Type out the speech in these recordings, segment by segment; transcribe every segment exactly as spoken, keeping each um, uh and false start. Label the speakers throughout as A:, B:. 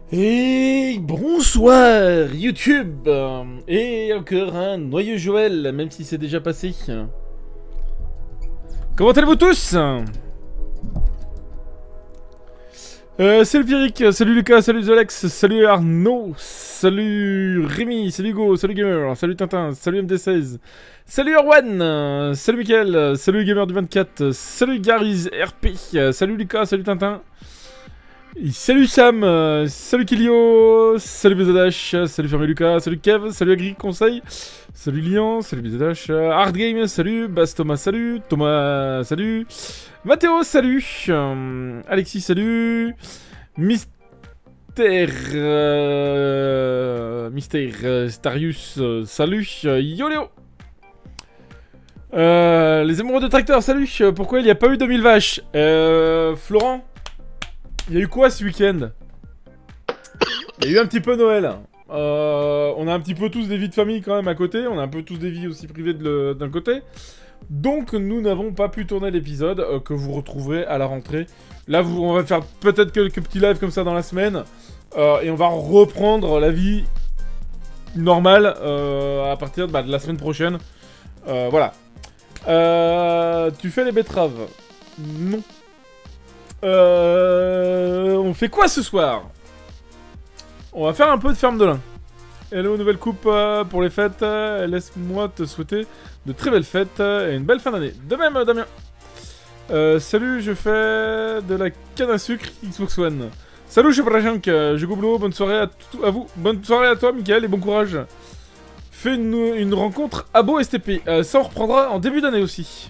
A: Et bonsoir YouTube. Et encore un noyeux Joël, même si c'est déjà passé. Comment allez-vous tous? euh, Salut Pierrick, salut Lucas, salut Alex, salut Arnaud, salut Rémi, salut Hugo, salut Gamer, salut Tintin, salut M D seize, salut Erwan, salut Mickaël, salut Gamer du vingt-quatre, salut Gariz R P, salut Lucas, salut Tintin. Salut Sam, euh, salut Kilio, salut B Z H, salut Fermé Lucas, salut Kev, salut Agri Conseil, salut Lian, salut B Z H, euh, Hard Game, salut, Bass Thomas, salut, Thomas, salut, Mathéo, salut, euh, Alexis, salut, Mystère, euh, Mystère, euh, Starius, euh, salut, euh, Yoléo. Euh, les amoureux de tracteurs, salut, euh, pourquoi il n'y a pas eu deux mille vaches? Euh, Florent? Il y a eu quoi ce week-end? Il y a eu un petit peu Noël. Euh, on a un petit peu tous des vies de famille quand même à côté. On a un peu tous des vies aussi privées d'un côté. Donc nous n'avons pas pu tourner l'épisode euh, que vous retrouverez à la rentrée. Là, vous, on va faire peut-être quelques petits lives comme ça dans la semaine. Euh, et on va reprendre la vie normale euh, à partir bah, de la semaine prochaine. Euh, voilà. Euh, tu fais les betteraves? Non. Euh, on fait quoi ce soir? On va faire un peu de ferme de lin. Hello, nouvelle coupe euh, pour les fêtes. Euh, Laisse-moi te souhaiter de très belles fêtes euh, et une belle fin d'année. De même, Damien. Euh, salut, je fais de la canne à sucre Xbox One. Salut, je suis Brajank, je goublo, bonne soirée à, à vous. Bonne soirée à toi, Mickaël, et bon courage. Fais une, une rencontre Abo S T P. Euh, ça, on reprendra en début d'année aussi.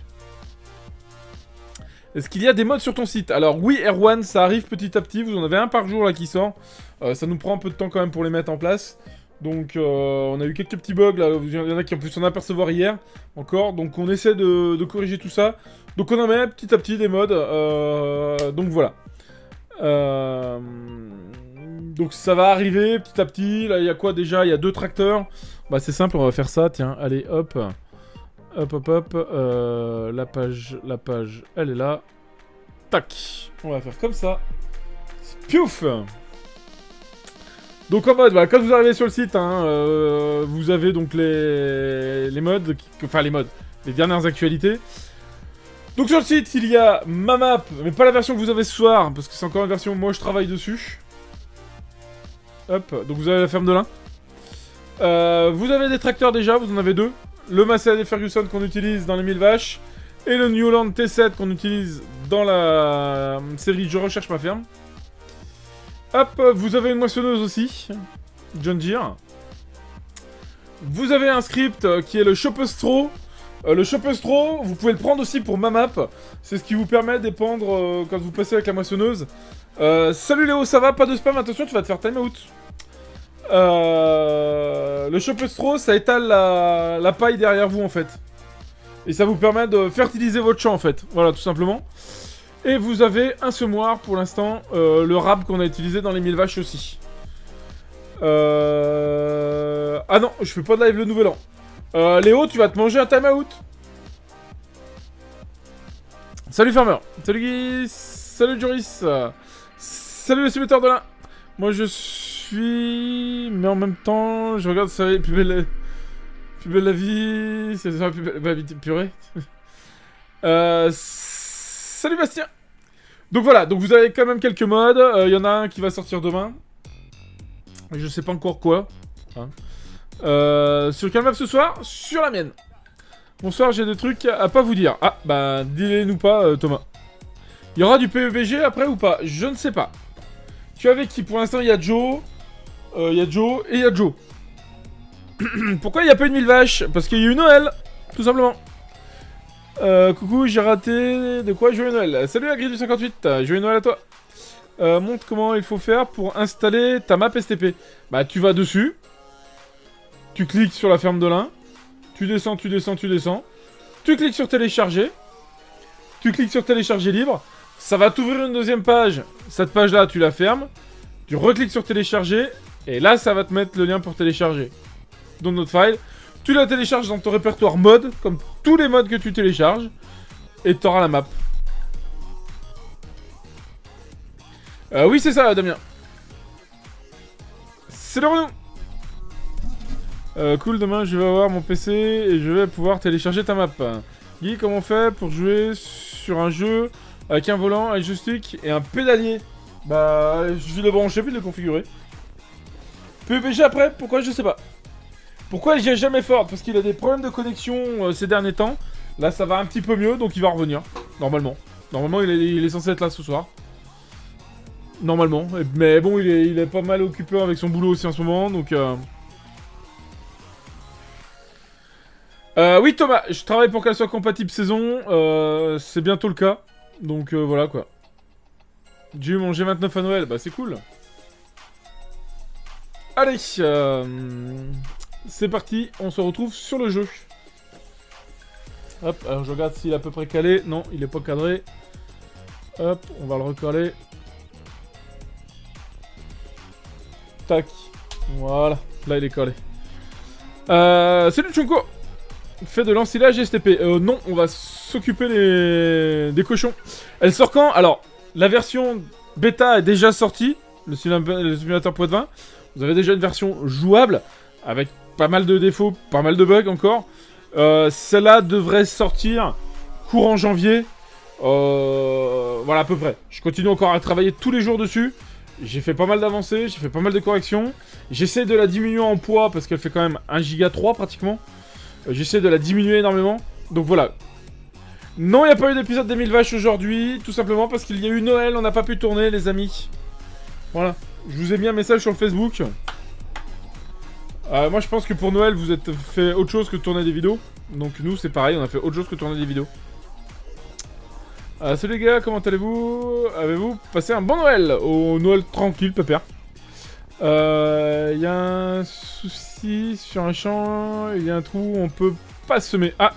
A: Est-ce qu'il y a des mods sur ton site? Alors oui, Erwan, ça arrive petit à petit. Vous en avez un par jour là qui sort. Euh, ça nous prend un peu de temps quand même pour les mettre en place. Donc euh, on a eu quelques petits bugs là. Il y en a qui ont pu s'en apercevoir hier encore. Donc on essaie de, de corriger tout ça. Donc on en met petit à petit des mods. Euh, donc voilà. Euh, donc ça va arriver petit à petit. Là il y a quoi déjà? Il y a deux tracteurs. Bah c'est simple, on va faire ça. Tiens, allez hop. Hop hop hop, euh, la page, la page, elle est là. Tac, on va faire comme ça. Piouf. Donc en mode, bah, quand vous arrivez sur le site, hein, euh, vous avez donc les, les modes, qui, enfin les modes, les dernières actualités. Donc sur le site, il y a ma map, mais pas la version que vous avez ce soir, parce que c'est encore une version où moi je travaille dessus. Hop, donc vous avez la ferme de lin. Euh, vous avez des tracteurs déjà, vous en avez deux. Le Massey Ferguson qu'on utilise dans les mille vaches. Et le Newland T sept qu'on utilise dans la série Je recherche ma ferme. Hop, vous avez une moissonneuse aussi. John Deere. Vous avez un script qui est le Shopestro. Euh, le Shopestro, vous pouvez le prendre aussi pour ma map. C'est ce qui vous permet d'épandre euh, quand vous passez avec la moissonneuse. Euh, salut Léo, ça va? Pas de spam, attention, tu vas te faire time out. Euh, le Shopestro, ça étale la, la paille derrière vous en fait. Et ça vous permet de fertiliser votre champ en fait. Voilà, tout simplement. Et vous avez un semoir pour l'instant, euh, le rab qu'on a utilisé dans les mille vaches aussi. Euh... Ah non, je fais pas de live le nouvel an. Euh, Léo, tu vas te manger un time out. Salut Farmer. Salut Guy. Salut Joris. Salut le simulateur de l'un. Moi je suis... Mais en même temps, je regarde ça, plus belle, plus belle la vie, c'est ça, plus belle, bah, purée. euh, salut Bastien. Donc voilà, donc vous avez quand même quelques modes. Il euh, y en a un qui va sortir demain. Je sais pas encore quoi. Hein. Euh, sur quelle map ce soir? Sur la mienne. Bonsoir, j'ai des trucs à pas vous dire. Ah, bah, dis-les-nous pas, euh, Thomas. Il y aura du P U B G après ou pas? Je ne sais pas. Tu es avec qui? Pour l'instant, il y a Joe. Il euh, y a Joe et il y a Joe. Pourquoi il n'y a pas eu de mille vaches? Parce qu'il y a eu Noël, tout simplement. Euh, coucou, j'ai raté... De quoi? Joyeux Noël. Salut la grille du cinquante-huit, joyeux Noël à toi. Euh, montre comment il faut faire pour installer ta map S T P. Bah, tu vas dessus. Tu cliques sur la ferme de lin. Tu descends, tu descends, tu descends. Tu cliques sur télécharger. Tu cliques sur télécharger libre. Ça va t'ouvrir une deuxième page. Cette page-là, tu la fermes. Tu recliques sur télécharger. Et là, ça va te mettre le lien pour télécharger. Dans notre file. Tu la télécharges dans ton répertoire mode. Comme tous les modes que tu télécharges. Et tu auras la map. Euh, oui, c'est ça, Damien. Salut Renaud. Euh, cool, demain je vais avoir mon P C et je vais pouvoir télécharger ta map. Guy, comment on fait pour jouer sur un jeu avec un volant, un joystick et un pédalier? Bah, je vais le brancher puis le configurer. P V P G après? Pourquoi? Je sais pas. Pourquoi il vient jamais fort? Parce qu'il a des problèmes de connexion euh, ces derniers temps. Là, ça va un petit peu mieux, donc il va revenir. Normalement. Normalement, il est, il est censé être là ce soir. Normalement. Mais bon, il est, il est pas mal occupé avec son boulot aussi en ce moment, donc... Euh... Euh, oui, Thomas, je travaille pour qu'elle soit compatible saison. Euh, c'est bientôt le cas. Donc, euh, voilà, quoi. J'ai eu mon G vingt-neuf à Noël. Bah, c'est cool. Allez, euh, c'est parti. On se retrouve sur le jeu. Hop, alors je regarde s'il est à peu près calé. Non, il est pas cadré. Hop, on va le recoller. Tac. Voilà. Là, il est collé. Euh, salut Chunko. Fait de l'ensilage S T P. Euh, non, on va s'occuper les... des cochons. Elle sort quand? Alors, la version bêta est déjà sortie. Le simulateur Poids de vin. Vous avez déjà une version jouable. Avec pas mal de défauts, pas mal de bugs encore. Euh, Celle-là devrait sortir courant janvier. Euh, voilà, à peu près. Je continue encore à travailler tous les jours dessus. J'ai fait pas mal d'avancées, j'ai fait pas mal de corrections. J'essaie de la diminuer en poids parce qu'elle fait quand même un giga trois pratiquement. J'essaie de la diminuer énormément. Donc voilà. Non, il n'y a pas eu d'épisode des mille vaches aujourd'hui. Tout simplement parce qu'il y a eu Noël. On n'a pas pu tourner, les amis. Voilà. Je vous ai mis un message sur le Facebook. Euh, moi, je pense que pour Noël, vous êtes fait autre chose que de tourner des vidéos. Donc nous, c'est pareil. On a fait autre chose que de tourner des vidéos. Euh, salut les gars, comment allez-vous? Avez-vous passé un bon Noël? Au Noël tranquille, pépère. Il euh, y a un souci sur un champ, il y a un trou, on peut pas semer. Ah!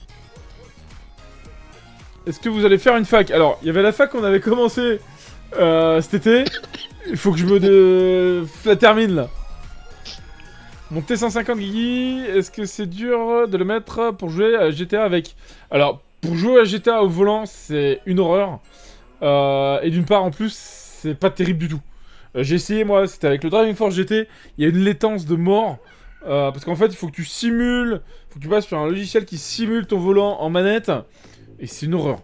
A: Est-ce que vous allez faire une fac? Alors, il y avait la fac qu'on avait commencé euh, cet été. Il faut que je me de... la termine là. Mon T cent cinquante Guigui, est-ce que c'est dur de le mettre pour jouer à G T A avec? Alors, pour jouer à G T A au volant, c'est une horreur. Euh, et d'une part, en plus, c'est pas terrible du tout. Euh, J'ai essayé, moi, c'était avec le Driving Force G T. Il y a une latence de mort. Euh, parce qu'en fait, il faut que tu simules. Il faut que tu passes sur un logiciel qui simule ton volant en manette. Et c'est une horreur.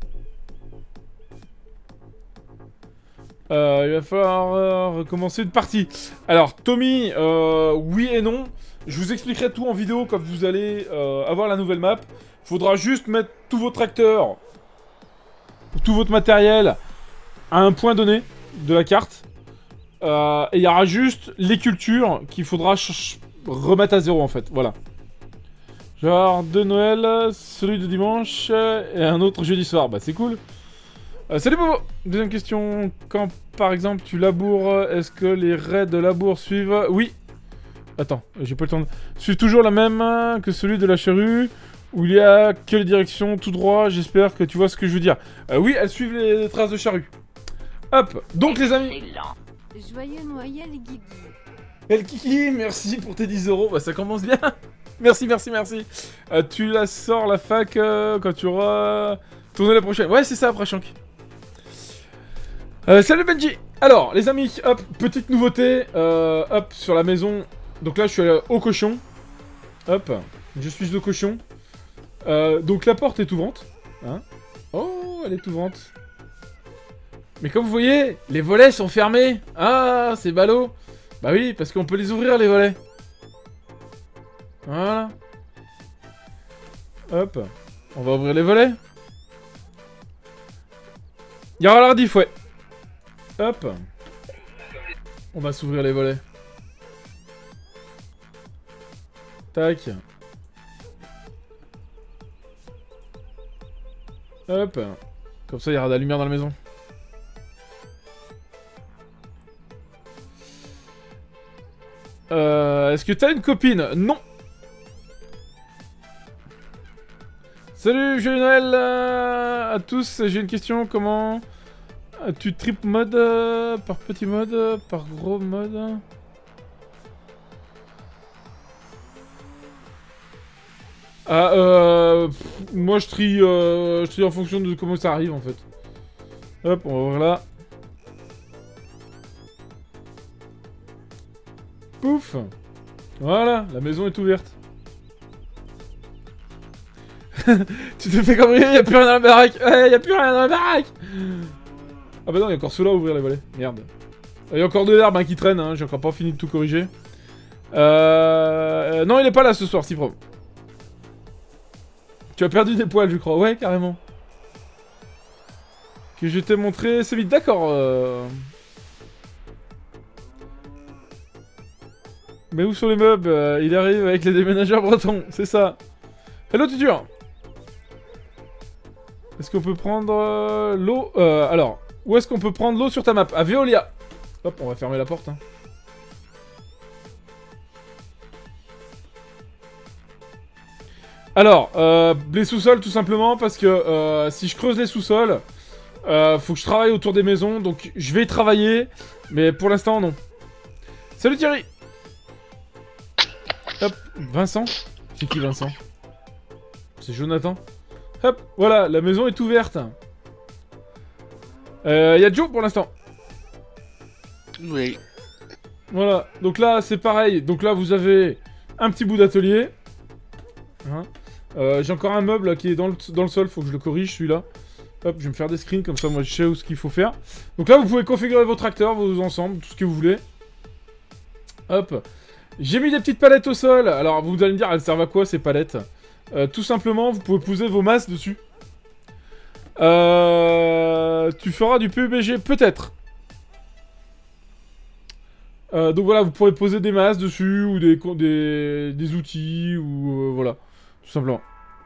A: Euh, il va falloir euh, recommencer une partie. Alors, Tommy, euh, oui et non. Je vous expliquerai tout en vidéo quand vous allez euh, avoir la nouvelle map. Faudra juste mettre tous vos tracteurs, tout votre matériel à un point donné de la carte. Euh, et il y aura juste les cultures qu'il faudra remettre à zéro en fait. Voilà. Genre de Noël, celui de dimanche et un autre jeudi soir. Bah c'est cool. Euh, salut Bobo. Deuxième question. Quand par exemple tu laboures, est-ce que les raies de labour suivent? Oui. Attends, j'ai pas le temps de... Suivent toujours la même que celui de la charrue, où il y a que les directions tout droit. J'espère que tu vois ce que je veux dire. Euh, oui, elles suivent les traces de charrue. Hop. Donc les amis.
B: Joyeux Noël Guigui.
A: El Kiki, merci pour tes dix euros. Bah ça commence bien. Merci, merci, merci. Euh, tu la sors la fac euh, quand tu auras tourné la prochaine. Ouais, c'est ça après Shank. Euh, salut Benji. Alors, les amis, hop, petite nouveauté. Euh, hop, sur la maison. Donc là, je suis au cochon. Hop, je suis au cochon. Euh, donc la porte est ouverte. Hein? Oh, elle est ouverte. Mais comme vous voyez, les volets sont fermés. Ah, c'est ballot. Bah oui, parce qu'on peut les ouvrir, les volets. Voilà. Hop. On va ouvrir les volets. Il y aura la rediff, ouais. Hop. On va s'ouvrir les volets. Tac. Hop. Comme ça, il y aura de la lumière dans la maison. Euh, Est-ce que t'as une copine? Non. Salut, joyeux Noël euh, à tous. J'ai une question. Comment tu trip mode euh, par petit mode, euh, par gros mode? Ah, euh... Pff, moi, je trie, euh, je trie en fonction de comment ça arrive, en fait. Hop, on va voir là. Pouf. Voilà, la maison est ouverte. Tu te fais cambrioler, y'a plus rien dans la baraque. Ouais, y'a plus rien dans la baraque. Ah bah non, y'a encore ceux-là à ouvrir les volets. Merde. Il y a encore de l'herbe hein, qui traîne, hein. J'ai encore pas fini de tout corriger. Euh... Non, il est pas là ce soir, si propre. Tu as perdu des poils, je crois. Ouais, carrément. Que je t'ai montré, c'est vite, d'accord. Euh... Mais où sont les meubles? euh, Il arrive avec les déménageurs bretons, c'est ça. Hello, tuteur. Est-ce qu'on peut prendre euh, l'eau euh, Alors, où est-ce qu'on peut prendre l'eau sur ta map? À Veolia. Hop, on va fermer la porte. Hein. Alors, euh, les sous-sols, tout simplement, parce que euh, si je creuse les sous-sols, euh, faut que je travaille autour des maisons, donc je vais y travailler, mais pour l'instant, non. Salut Thierry. Hop, Vincent. C'est qui Vincent? C'est Jonathan. Hop, voilà, la maison est ouverte. Il euh, y a Joe pour l'instant.
C: Oui.
A: Voilà, donc là c'est pareil. Donc là vous avez un petit bout d'atelier. Hein euh, J'ai encore un meuble là, qui est dans le, dans le sol, faut que je le corrige celui-là. Hop, je vais me faire des screens comme ça, moi je sais où ce qu'il faut faire. Donc là vous pouvez configurer vos tracteurs, vos ensembles, tout ce que vous voulez. Hop. J'ai mis des petites palettes au sol. Alors vous allez me dire, elles servent à quoi ces palettes? euh, Tout simplement, vous pouvez poser vos masses dessus. Euh, tu feras du P U B G peut-être. Euh, donc voilà, vous pourrez poser des masses dessus ou des, des, des outils ou euh, voilà, tout simplement.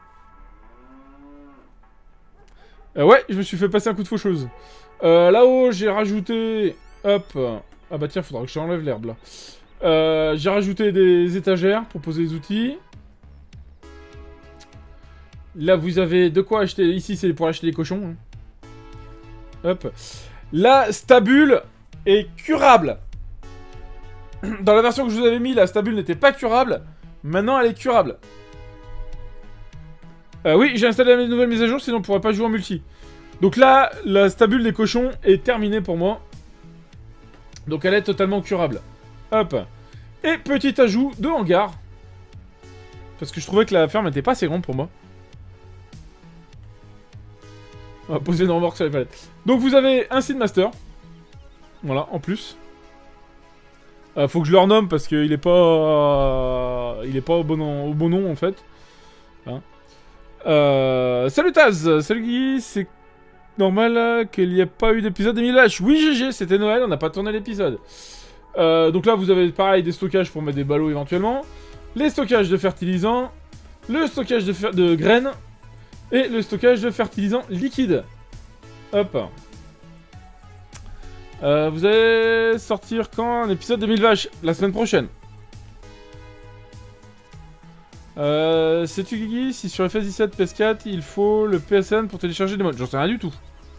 A: Euh, ouais, je me suis fait passer un coup de faucheuse. Euh, Là-haut, j'ai rajouté... Hop. Ah bah tiens, faudra que j'enlève l'herbe là. Euh, j'ai rajouté des étagères pour poser les outils. Là, vous avez de quoi acheter. Ici, c'est pour acheter les cochons. Hein. Hop. La stabule est curable. Dans la version que je vous avais mis, la stabule n'était pas curable. Maintenant, elle est curable. Euh, oui, j'ai installé la nouvelle mise à jour, sinon on pourrait pas jouer en multi. Donc là, la stabule des cochons est terminée pour moi. Donc elle est totalement curable. Hop. Et petit ajout de hangar. Parce que je trouvais que la ferme n'était pas assez grande pour moi. On va poser une remorque sur les palettes. Donc vous avez un Seedmaster. Voilà, en plus. Euh, faut que je le renomme parce qu'il est pas... Euh, il est pas au bon, nom, au bon nom en fait. Hein. Euh, salut Taz. Salut Guy. C'est normal qu'il n'y ait pas eu d'épisode des mille vaches. Oui G G, c'était Noël, on n'a pas tourné l'épisode. Euh, donc là vous avez pareil des stockages pour mettre des ballots éventuellement. Les stockages de fertilisants. Le stockage de, fer de graines. Et le stockage de fertilisants liquides. Hop. Euh, vous allez sortir quand un épisode de mille vaches? La semaine prochaine. Euh, sais-tu Guigui, si sur F S dix-sept P S quatre il faut le P S N pour télécharger des modes? J'en sais rien du tout.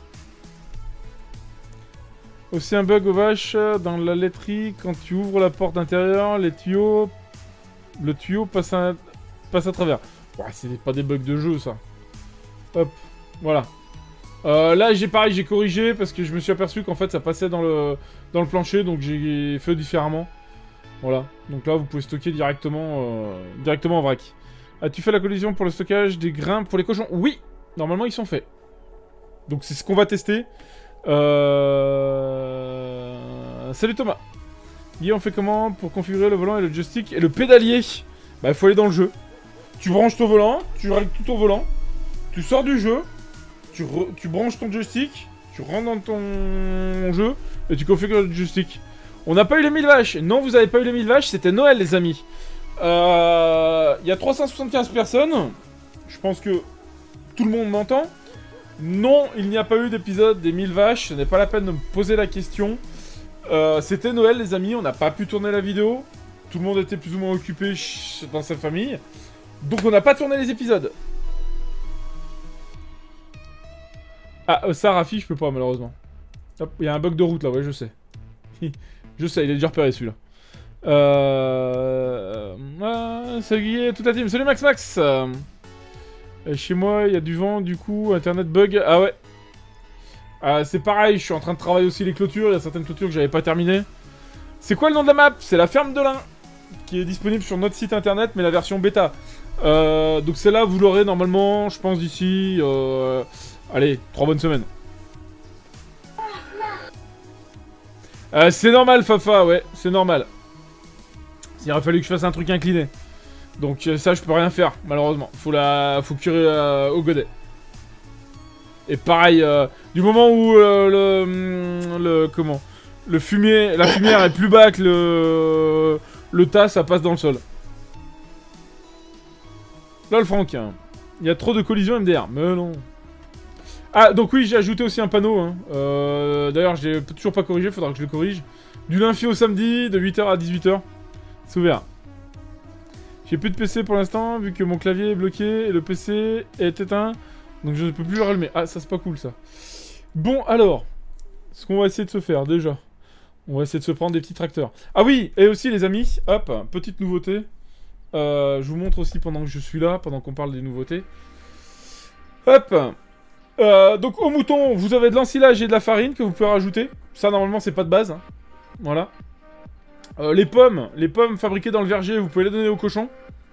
A: Aussi un bug aux vaches dans la laiterie, quand tu ouvres la porte d'intérieur, les tuyaux... Le tuyau passe à, passe à travers. Ouais, c'est pas des bugs de jeu ça. Hop, voilà. Euh, là j'ai pareil, j'ai corrigé parce que je me suis aperçu qu'en fait ça passait dans le, dans le plancher, donc j'ai fait différemment. Voilà, donc là vous pouvez stocker directement, euh, directement en vrac. As-tu fait la collision pour le stockage des grains pour les cochons? Oui, normalement ils sont faits. Donc c'est ce qu'on va tester. Euh... Salut Thomas. Guy, on fait comment pour configurer le volant et le joystick et le pédalier? Bah il faut aller dans le jeu. Tu branches ton volant, tu règles tout au volant, tu sors du jeu, tu, tu branches ton joystick, tu rentres dans ton jeu et tu configures le joystick. On n'a pas eu les mille vaches. Non, vous avez pas eu les mille vaches, c'était Noël les amis. Il euh, y a trois cent soixante-quinze personnes. Je pense que tout le monde m'entend. Non, il n'y a pas eu d'épisode des mille vaches. Ce n'est pas la peine de me poser la question. Euh, c'était Noël les amis, on n'a pas pu tourner la vidéo. Tout le monde était plus ou moins occupé dans sa famille. Donc on n'a pas tourné les épisodes. Ah, euh, ça, Rafi, je peux pas malheureusement. Hop, il y a un bug de route là, ouais, je sais. Je sais, il est déjà repéré celui-là. Euh... euh salut Guy, toute la team. Salut Max Max. euh... Chez moi, il y a du vent, du coup, internet bug. Ah ouais. Euh, c'est pareil, je suis en train de travailler aussi les clôtures. Il y a certaines clôtures que j'avais pas terminées. C'est quoi le nom de la map? C'est la ferme de l'Ain, qui est disponible sur notre site internet, mais la version bêta. Euh, donc celle-là, vous l'aurez normalement, je pense, d'ici... Euh, allez, trois bonnes semaines. Euh, c'est normal, Fafa, ouais, c'est normal. Il aurait fallu que je fasse un truc incliné. Donc ça, je peux rien faire, malheureusement. Faut la, faut curer euh, au godet. Et pareil, euh, du moment où euh, le, le, comment, le fumier, la fumière est plus bas que le, le tas, ça passe dans le sol. Là, le Franck, hein. Il y a trop de collisions M D R. Mais non. Ah, donc oui, j'ai ajouté aussi un panneau. Hein. Euh, D'ailleurs, je l'ai toujours pas corrigé, faudra que je le corrige. Du lundi au samedi, de huit heures à dix-huit heures. C'est ouvert. J'ai plus de P C pour l'instant, vu que mon clavier est bloqué et le P C est éteint. Donc je ne peux plus le rallumer. Ah, ça c'est pas cool ça. Bon, alors. Ce qu'on va essayer de se faire, déjà. On va essayer de se prendre des petits tracteurs. Ah oui, et aussi les amis, hop, petite nouveauté. Euh, je vous montre aussi pendant que je suis là, pendant qu'on parle des nouveautés. Hop. Euh, donc au mouton, vous avez de l'ensilage et de la farine que vous pouvez rajouter. Ça normalement c'est pas de base. Hein. Voilà. Euh, les pommes, les pommes fabriquées dans le verger, vous pouvez les donner aux cochons.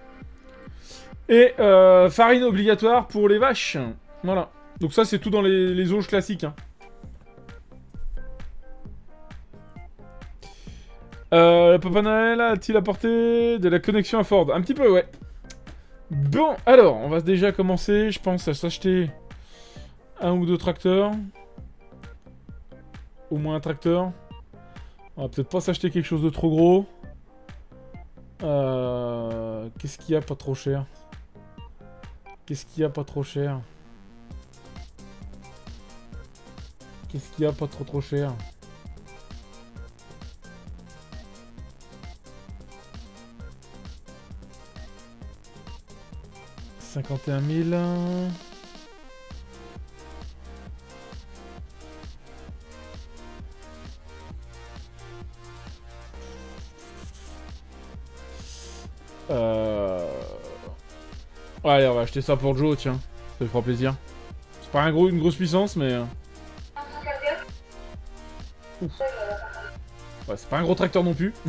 A: Et euh, farine obligatoire pour les vaches. Voilà. Donc ça c'est tout dans les, les auges classiques. Hein. Euh, Papa Noël a-t-il apporté de la connexion à Ford? Un petit peu, ouais. Bon, alors, on va déjà commencer, je pense, à s'acheter un ou deux tracteurs. Au moins un tracteur. On va peut-être pas s'acheter quelque chose de trop gros. Euh, Qu'est-ce qu'il y a pas trop cher? Qu'est-ce qu'il y a pas trop cher? Qu'est-ce qu'il y a pas trop trop cher? cinquante et un mille. Euh... Ouais, allez, on va acheter ça pour Joe, tiens. Ça lui fera plaisir. C'est pas un gros, une grosse puissance, mais... Ouf. Ouais, c'est pas un gros tracteur non plus.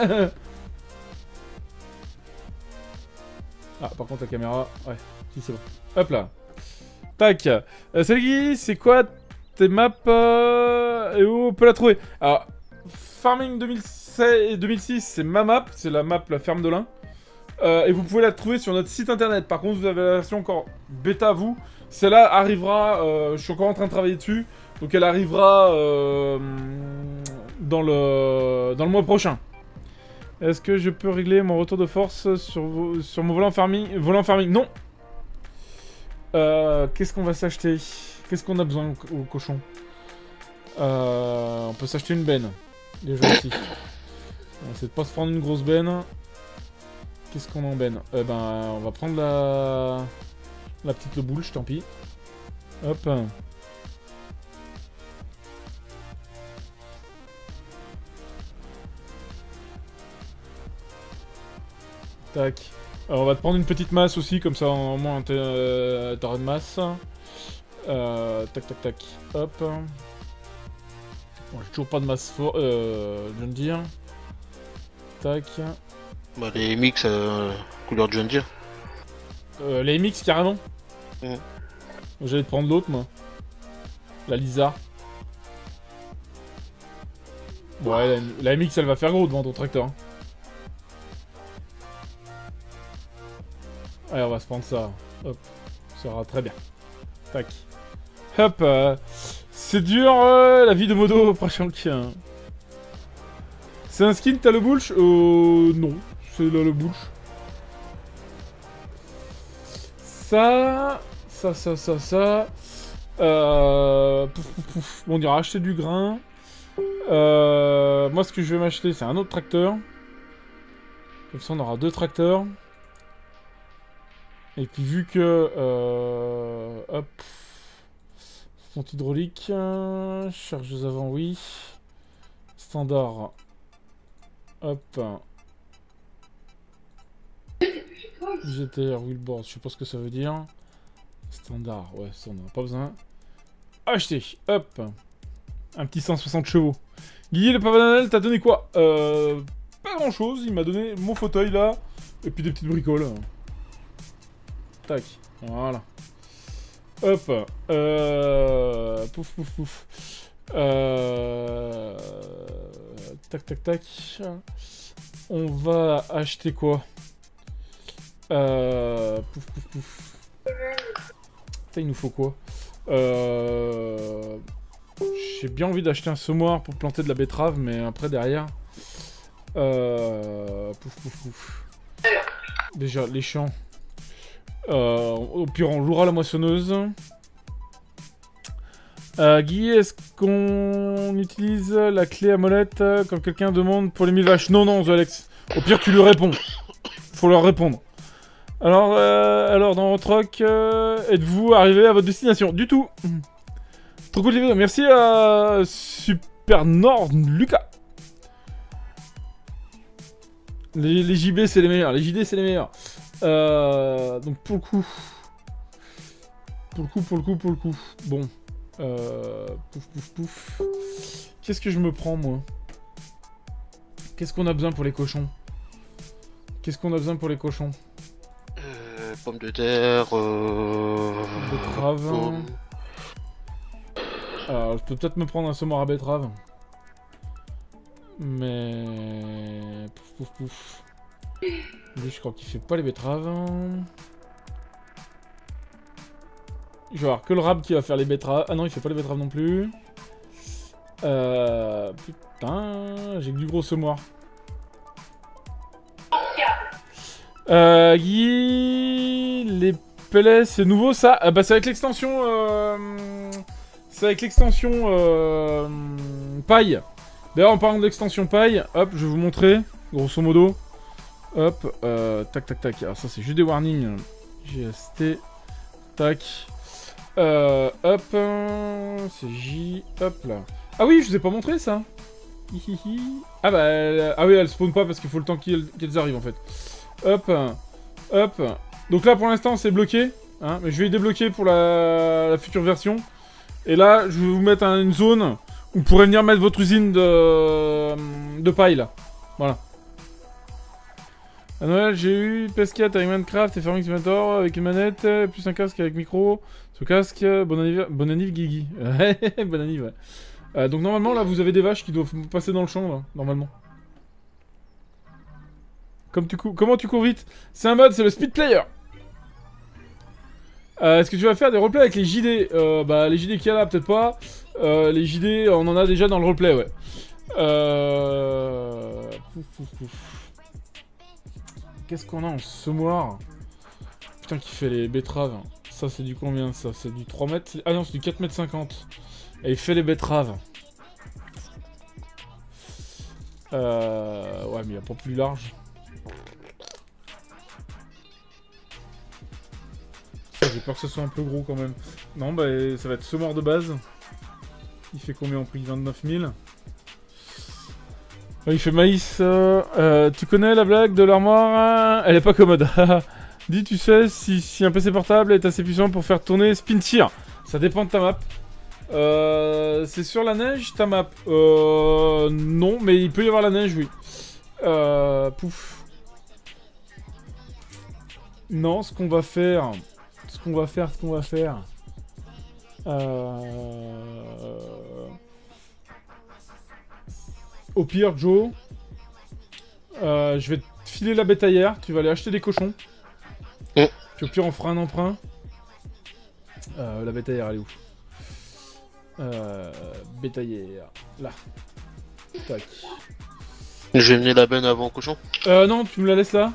A: Ah, par contre, la caméra... Ouais, si, c'est bon. Hop là. Tac. Euh, salut Guy, c'est quoi tes maps euh... et où on peut la trouver? Alors, Farming deux mille six, c'est ma map. C'est la map, la ferme de l'Ain. Euh, et vous pouvez la trouver sur notre site internet. Par contre, vous avez la version encore bêta, vous. Celle-là arrivera... Euh, je suis encore en train de travailler dessus. Donc, elle arrivera euh, dans, le, dans le mois prochain. Est-ce que je peux régler mon retour de force sur, sur mon volant farming? Volant farming, non. Euh, Qu'est-ce qu'on va s'acheter? Qu'est-ce qu'on a besoin au, au cochon? euh, On peut s'acheter une benne. Déjà ici. On essaie de pas se prendre une grosse benne. Qu'est-ce qu'on a en benne? Eh ben, on va prendre la... La petite le boulche, tant pis. Hop. Tac. Alors, on va te prendre une petite masse aussi, comme ça au moins t'auras euh, de masse. Euh, tac tac tac. Hop. Bon, j'ai toujours pas de masse fort. Euh, John Deere. Tac.
C: Bah les mix euh, couleur John Deere.
A: Euh, les mix carrément.
C: Mmh.
A: J'allais te prendre l'autre moi. La Lisa. Ouais, la, la M X elle va faire gros devant ton tracteur. Hein. Allez, on va se prendre ça. Hop. Ça ira très bien. Tac. Hop. Euh, c'est dur, euh, la vie de modo, Prachank. C'est un skin, t'as le bullsh? Euh... Non. C'est là le bullsh. Ça... Ça, ça, ça, ça... Euh... Pouf, pouf, pouf. Bon, on ira acheter du grain. Euh... Moi, ce que je vais m'acheter, c'est un autre tracteur. Comme ça, on aura deux tracteurs. Et puis vu que... Euh, hop. Fonte hydraulique. Euh, chargeuse avant, oui. Standard. Hop. G T R wheelboard, je sais pas ce que ça veut dire. Standard, ouais, ça on n'a pas besoin. Acheter, hop. Un petit cent soixante chevaux. Guigui, le Papa Noël, t'as donné quoi? Euh... Pas grand chose, il m'a donné mon fauteuil là, et puis des petites bricoles. Tac, voilà. Hop, euh... Pouf, pouf, pouf. Euh... Tac, tac, tac. On va acheter quoi? Euh... Pouf, pouf, pouf. Putain, il nous faut quoi? Euh... J'ai bien envie d'acheter un semoir pour planter de la betterave, mais après derrière... Euh... Pouf, pouf, pouf. Déjà, les champs. Euh... Au pire, on jouera la moissonneuse. Euh, Guy, est-ce qu'on utilise la clé à molette euh, quand quelqu'un demande pour les mille vaches? Non, non, The Alex. Au pire, tu lui réponds. Faut leur répondre. Alors, euh, alors dans votre rock, euh, êtes-vous arrivé à votre destination? Du tout. Trop cool les vidéos. Merci à Super Nord Lucas. Les, les J B, c'est les meilleurs. Les J D, c'est les meilleurs. Euh, donc, pour le coup... Pour le coup, pour le coup, pour le coup. Bon. Euh, pouf, pouf, pouf. Qu'est-ce que je me prends, moi? Qu'est-ce qu'on a besoin pour les cochons? Qu'est-ce qu'on a besoin pour les cochons?
C: Euh, pommes de terre, euh...
A: Betterave.
C: Pommes.
A: Alors, je peux peut-être me prendre un semoir à betterave. Mais... Pouf, pouf, pouf. Lui, je crois qu'il fait pas les betteraves. Je vais avoir que le rab qui va faire les betteraves. Ah non, il fait pas les betteraves non plus. Euh... Putain, j'ai que du gros semoir. Euh... Guy... Les pellets, c'est nouveau ça? Ah bah c'est avec l'extension... Euh... C'est avec l'extension... Euh... Paille. D'ailleurs, en parlant d'extension paille, hop, je vais vous montrer, grosso modo. Hop, euh... Tac, tac, tac. Alors ça, c'est juste des warnings. G S T. Tac. Euh, hop, c'est J, hop là. Ah oui, je vous ai pas montré ça. Hihihi. Ah bah, elle, ah oui, elle spawn pas parce qu'il faut le temps qu'elles qu'elles arrivent en fait. Hop, hop. Donc là pour l'instant c'est bloqué, hein, mais je vais y débloquer pour la, la future version. Et là, je vais vous mettre un, une zone où vous pourrez venir mettre votre usine de, de paille là. Voilà. À Noël, j'ai eu P S quatre avec Minecraft et Farming Simulator avec une manette, plus un casque avec micro. Ce casque, bon anniversaire, bon anniv Guigui. Bon anniv, ouais. Euh, donc normalement, là, vous avez des vaches qui doivent passer dans le champ, là, normalement. Comme tu Comment tu cours vite? C'est un mode, c'est le speed player. Euh, Est-ce que tu vas faire des roleplays avec les J D? euh, Bah, les J D qu'il y a là, peut-être pas. Euh, les J D, on en a déjà dans le roleplay, ouais. Euh... Pouf, pouf, pouf. Qu'est-ce qu'on a en semoir? Putain, qui fait les betteraves. Ça, c'est du combien, ça? C'est du trois mètres? Ah non, c'est du quatre mètres cinquante. Et il fait les betteraves. Euh... Ouais, mais il n'y a pas plus large. J'ai peur que ce soit un peu gros, quand même. Non, bah, ça va être semoir de base. Il fait combien en prix? vingt-neuf mille. Il fait maïs. Euh, euh, tu connais la blague de l'armoire? Elle est pas commode. Dis, tu sais, si, si un P C portable est assez puissant pour faire tourner Spin Tier. Ça dépend de ta map. Euh, c'est sur la neige, ta map? Euh, non, mais il peut y avoir la neige, oui. Euh, pouf. Non, ce qu'on va faire... Ce qu'on va faire, ce qu'on va faire... Euh... Au pire, Joe, euh, je vais te filer la bétaillère, tu vas aller acheter des cochons.
C: Mm.
A: Puis au pire, on fera un emprunt. Euh, la bétaillère, elle est où? euh, Bétaillère, là. Tac.
C: Je vais mener la benne avant cochon.
A: Euh, non, tu me la laisses là.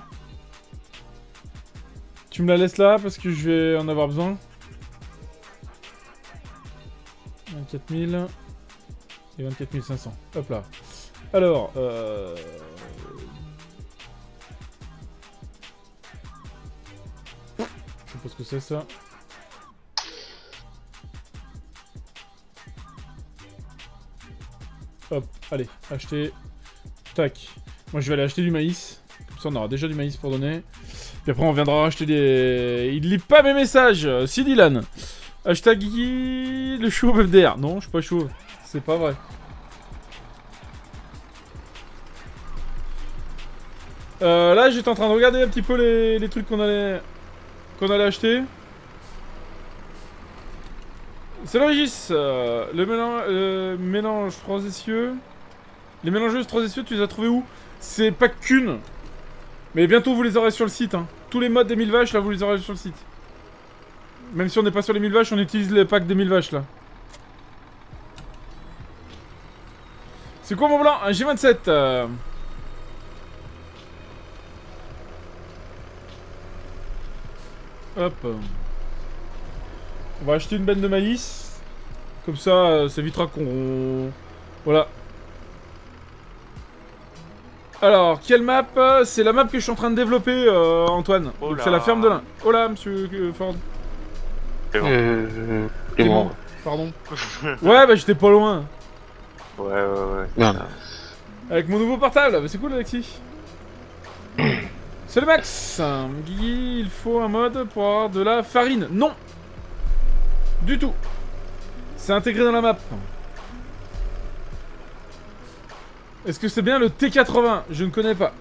A: Tu me la laisses là parce que je vais en avoir besoin. vingt-quatre mille et vingt-quatre mille cinq cents. Hop là. Alors, euh... je sais pas ce que c'est ça. Hop, allez, acheter. Tac. Moi je vais aller acheter du maïs. Comme ça on aura déjà du maïs pour donner. Puis après on viendra acheter des... Il lit pas mes messages. Si Dylan. Hashtag Guy, le chauve F D R. Non, je suis pas chauve. C'est pas vrai. Euh, là, j'étais en train de regarder un petit peu les, les trucs qu'on allait, qu'on allait acheter. C'est le Régis. Euh, le mélange, euh, mélange trois essieux. Les mélangeuses trois essieux, tu les as trouvées où? C'est pas qu'une. Mais bientôt, vous les aurez sur le site. Hein. Tous les modes des mille vaches, là, vous les aurez sur le site. Même si on n'est pas sur les mille vaches, on utilise les packs des mille vaches, là. C'est quoi, mon blanc? Un G vingt-sept. Euh... Hop. On va acheter une benne de maïs. Comme ça, ça évitera qu'on... Voilà. Alors, quelle map? C'est la map que je suis en train de développer, euh, Antoine.
D: Oh
A: c'est la ferme de lin. Oh là, monsieur euh, Ford.
D: C'est bon.
C: Euh...
A: Clément, pardon. Ouais, bah j'étais pas loin.
D: Ouais, ouais, ouais.
C: Merde.
A: Avec mon nouveau portable. Bah, c'est cool, Alexis. Salut Max. Guigui, il faut un mode pour avoir de la farine. Non. Du tout. C'est intégré dans la map. Est-ce que c'est bien le T quatre-vingts? Je ne connais pas.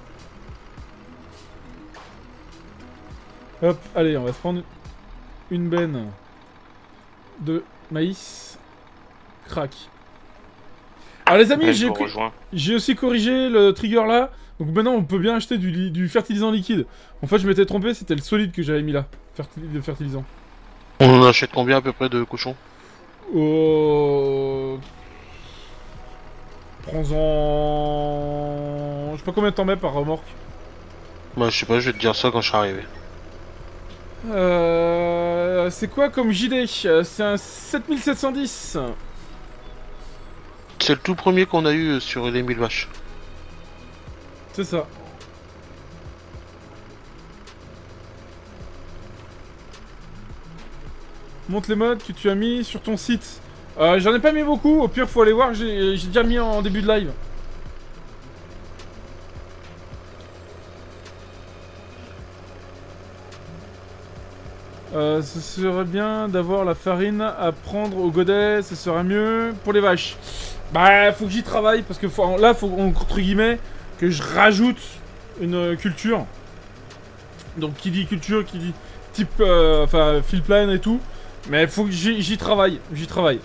A: Hop, allez, on va se prendre une benne de maïs. Crac. Alors les amis,
D: Ouais,
A: j'ai
D: je vous
A: co-
D: rejoins.
A: j'ai aussi corrigé le trigger là. Donc maintenant on peut bien acheter du, li- du fertilisant liquide. En fait je m'étais trompé, c'était le solide que j'avais mis là. Fertil- de fertilisant.
C: On en achète combien à peu près de cochons?
A: Oh... Prends-en... Je sais pas combien de temps mets par remorque.
C: Bah je sais pas, je vais te dire ça quand je serai arrivé.
A: Euh... C'est quoi comme J D? C'est un sept mille sept cent dix.
C: C'est le tout premier qu'on a eu sur les mille vaches.
A: C'est ça. Montre les modes que tu as mis sur ton site. Euh, J'en ai pas mis beaucoup, au pire faut aller voir, j'ai j'ai déjà mis en début de live. Euh, ce serait bien d'avoir la farine à prendre au godet, ce serait mieux pour les vaches. Bah, faut que j'y travaille, parce que faut, là, faut, entre guillemets, que je rajoute une euh, culture. Donc, qui dit culture, qui dit type, euh, enfin, fill plan et tout. Mais faut que j'y j'y travaille, j'y travaille.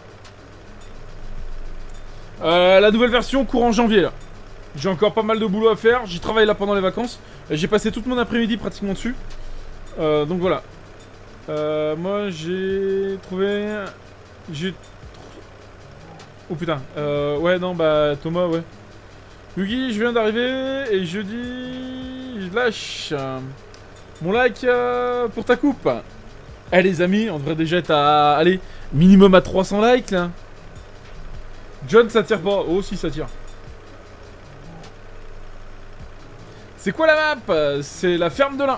A: Euh, la nouvelle version court en janvier, là. J'ai encore pas mal de boulot à faire, j'y travaille là pendant les vacances. J'ai passé toute mon après-midi pratiquement dessus. Euh, donc voilà. Euh, moi j'ai trouvé... J'ai... Oh putain. Euh, ouais non bah Thomas ouais. Yugi, je viens d'arriver et je dis... Je lâche mon like euh, pour ta coupe. Eh les amis, on devrait déjà être à... Allez, minimum à trois cents likes là. John ça tire pas. Oh si ça tire. C'est quoi la map? C'est la ferme de lin.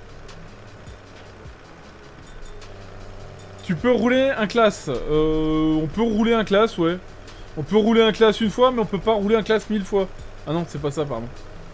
A: Tu peux rouler un classe. Euh, on peut rouler un classe, ouais. On peut rouler un classe une fois, mais on peut pas rouler un classe mille fois. Ah non, c'est pas ça, pardon.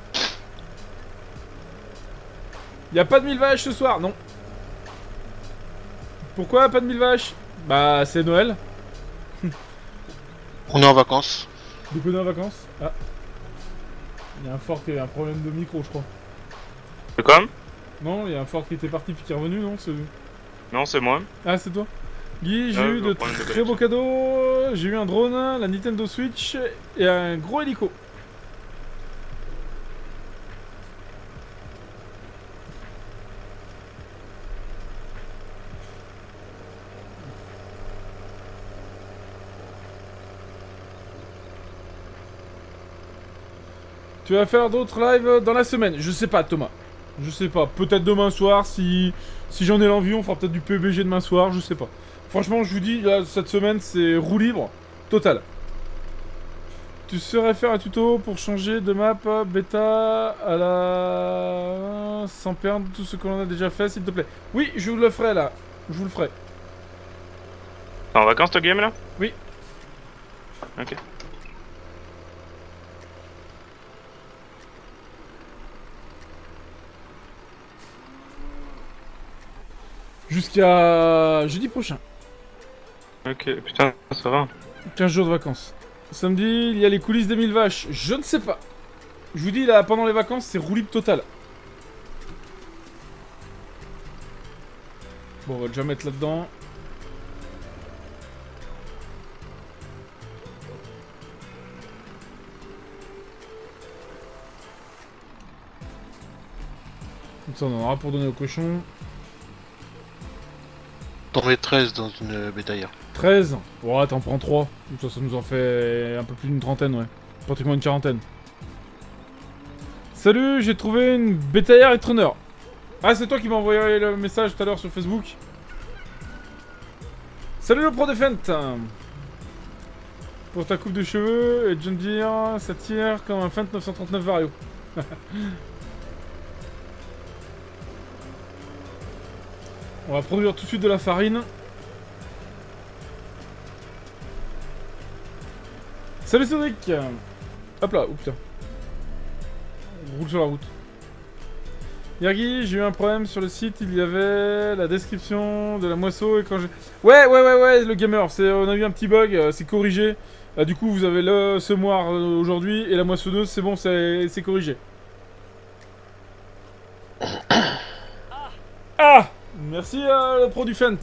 A: Y'a pas de mille vaches ce soir, non. Pourquoi pas de mille vaches? Bah, c'est Noël.
C: On est en vacances.
A: Du coup, on est en vacances. Ah. Il y a un fort qui a un problème de micro, je crois.
D: C'est comme?
A: Non, il y a un fort qui était parti puis qui est revenu, non c'est...
D: Non, c'est moi.
A: Ah, c'est toi. Guy, j'ai
D: Ah,
A: eu
D: le
A: de
D: problème de
A: très beaux cadeaux. J'ai eu un drone, la Nintendo Switch et un gros hélico. Tu vas faire d'autres lives dans la semaine? Je sais pas, Thomas. Je sais pas. Peut-être demain soir, si, si j'en ai l'envie, on fera peut-être du P U B G demain soir, je sais pas. Franchement, je vous dis, là, cette semaine, c'est roue libre, total. Tu saurais faire un tuto pour changer de map bêta à la... sans perdre tout ce que l'on a déjà fait, s'il te plaît. Oui, je vous le ferai, là. Je vous le ferai.
D: T'es en vacances, ta game, là?
A: Oui.
D: Ok.
A: Jusqu'à jeudi prochain.
D: Ok, putain, ça va.
A: quinze jours de vacances. Samedi, il y a les coulisses des mille vaches. Je ne sais pas. Je vous dis, là, pendant les vacances, c'est roue libre total. Bon, on va déjà mettre là-dedans. Comme ça, on en aura pour donner aux cochons.
C: T'en mets treize dans une bétaillère.
A: treize. Ouais, t'en prends trois. Ça, ça nous en fait un peu plus d'une trentaine, ouais. Pratiquement une quarantaine. Salut, j'ai trouvé une bétaillère et traîneur. Ah, c'est toi qui m'as envoyé le message tout à l'heure sur Facebook. Salut le pro de Fent. Pour ta coupe de cheveux et John Deere, ça tire comme un Fent neuf cent trente-neuf Vario. On va produire tout de suite de la farine. Salut Cédric. Hop là, oh putain. On roule sur la route. Yergi, j'ai eu un problème sur le site, il y avait la description de la moisseau et quand j'ai... Ouais, ouais, ouais, ouais, le gamer, on a eu un petit bug, euh, c'est corrigé. Euh, du coup, vous avez le semoir euh, aujourd'hui et la moissonneuse, c'est bon, c'est corrigé. Ah! Merci euh, le pro du Fent.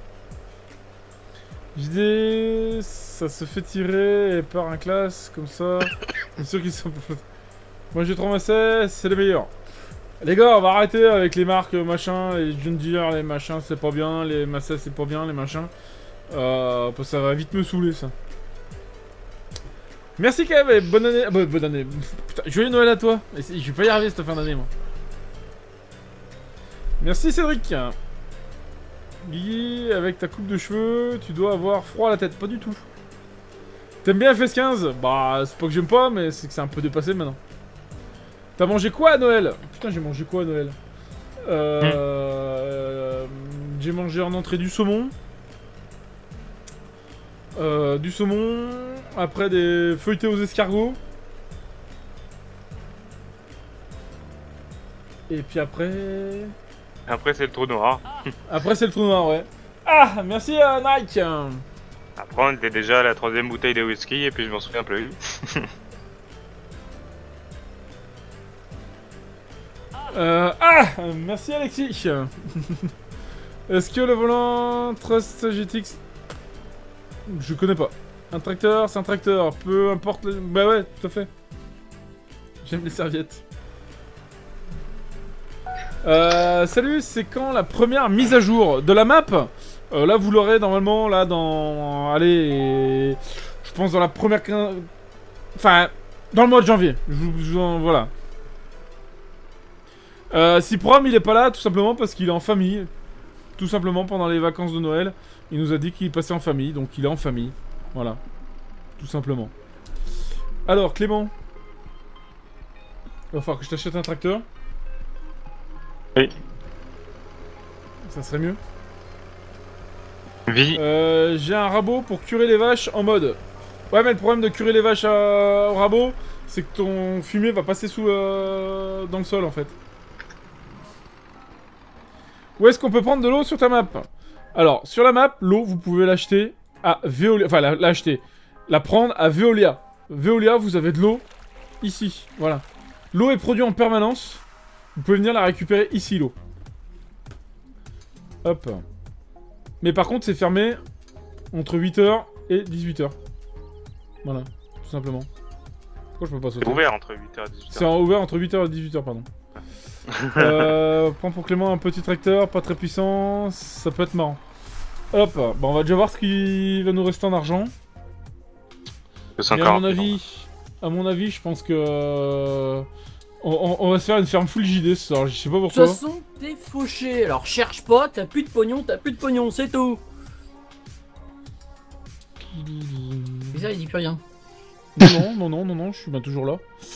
A: J D, ça se fait tirer et part un classe comme ça. C'est sûr qu'ils sont... Moi j'ai trop massé, c'est les meilleurs. Les gars, on va arrêter avec les marques machin, les John Deere, les machins, c'est pas bien, les Massey, c'est pas bien, les machins. Euh, parce que ça va vite me saouler, ça. Merci Kev, et bonne année. Bah, bonne année. Putain, joyeux Noël à toi. Je vais pas y arriver cette fin d'année, moi. Merci Cédric. Guigui, avec ta coupe de cheveux, tu dois avoir froid à la tête. Pas du tout. T'aimes bien F S quinze? Bah, c'est pas que j'aime pas, mais c'est que c'est un peu dépassé maintenant. T'as mangé quoi à Noël? Putain, j'ai mangé quoi à Noël? Euh... Mmh. J'ai mangé en entrée du saumon. Euh, du saumon. Après des feuilletés aux escargots. Et puis après...
D: Après, c'est le trou noir.
A: Après, c'est le trou noir, ouais. Ah, merci à Nike.
D: Après, on était déjà à la troisième bouteille de whisky et puis je m'en souviens plus.
A: Euh, ah, merci Alexis. Est-ce que le volant Trust G T X... Je connais pas. Un tracteur, c'est un tracteur. Peu importe... Le... Bah ouais, tout à fait. J'aime les serviettes. Euh, salut, c'est quand la première mise à jour de la map? euh, Là, vous l'aurez normalement, là, dans... Allez... Je pense dans la première... Enfin, dans le mois de janvier. Je vous... Voilà. Euh, si Prom il est pas là tout simplement parce qu'il est en famille. Tout simplement pendant les vacances de Noël. Il nous a dit qu'il passait en famille, donc il est en famille. Voilà. Tout simplement. Alors Clément, il va falloir que je t'achète un tracteur.
D: Oui.
A: Ça serait mieux.
D: Vie.
A: Euh, j'ai un rabot pour curer les vaches en mode. Ouais mais le problème de curer les vaches à... au rabot, c'est que ton fumier va passer sous euh... dans le sol en fait. Où est-ce qu'on peut prendre de l'eau sur ta map? Alors, sur la map, l'eau, vous pouvez l'acheter à Veolia. Enfin, l'acheter. La prendre à Veolia. Veolia, vous avez de l'eau ici. Voilà. L'eau est produite en permanence. Vous pouvez venir la récupérer ici, l'eau. Hop. Mais par contre, c'est fermé entre huit heures et dix-huit heures. Voilà, tout simplement. Pourquoi je peux pas sauter?
D: C'est ouvert entre huit heures et dix-huit heures.
A: C'est ouvert entre huit heures et dix-huit heures, pardon. euh, prends pour Clément un petit tracteur, pas très puissant, ça peut être marrant. Hop, bon on va déjà voir ce qui va nous rester en argent. Mais à mon avis, à mon avis, je pense que euh, on, on, on va se faire une ferme full J D ce soir. Je sais pas pourquoi.
E: De toute façon, t'es fauché. Alors cherche pas, t'as plus de pognon, t'as plus de pognon, c'est tout. Bizarre, il dit plus rien.
A: Non, non, non, non, non, je suis bien toujours là.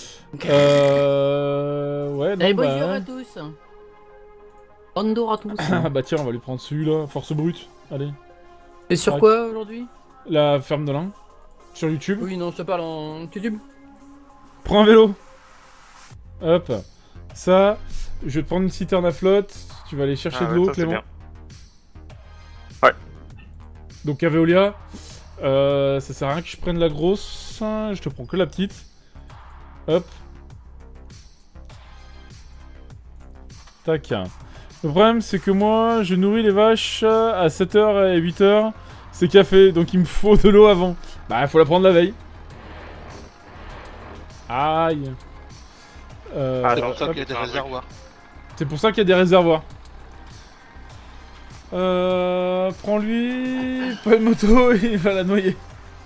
A: Euh... Ouais, non,
E: allez,
A: bah...
E: bonjour à tous. Bonjour à tous.
A: Ah bah tiens, on va lui prendre celui-là, force brute, allez.
E: Et sur
A: Ouais.
E: quoi aujourd'hui?
A: La ferme de lin, sur YouTube.
E: Oui, non, je te parle en YouTube.
A: Prends un vélo. Hop. Ça, je vais te prendre une citerne à flotte, tu vas aller chercher
D: Ah
A: de
D: ouais,
A: l'eau,
D: ça, c'est
A: Clément.
D: bien. Ouais.
A: Donc à Veolia, euh, ça sert à rien que je prenne la grosse, je te prends que la petite. Hop. Tac. Le problème, c'est que moi, je nourris les vaches à sept heures et huit heures. C'est café, donc il me faut de l'eau avant. Bah, il faut la prendre la veille. Aïe. Euh,
D: Ah,
C: C'est
D: non,
C: pour ça
D: hop,
C: qu'il y a des
D: c'est un truc.
C: réservoirs.
A: c'est pour ça qu'il y a des réservoirs. Euh... Prends-lui... Pas une moto, il va la noyer.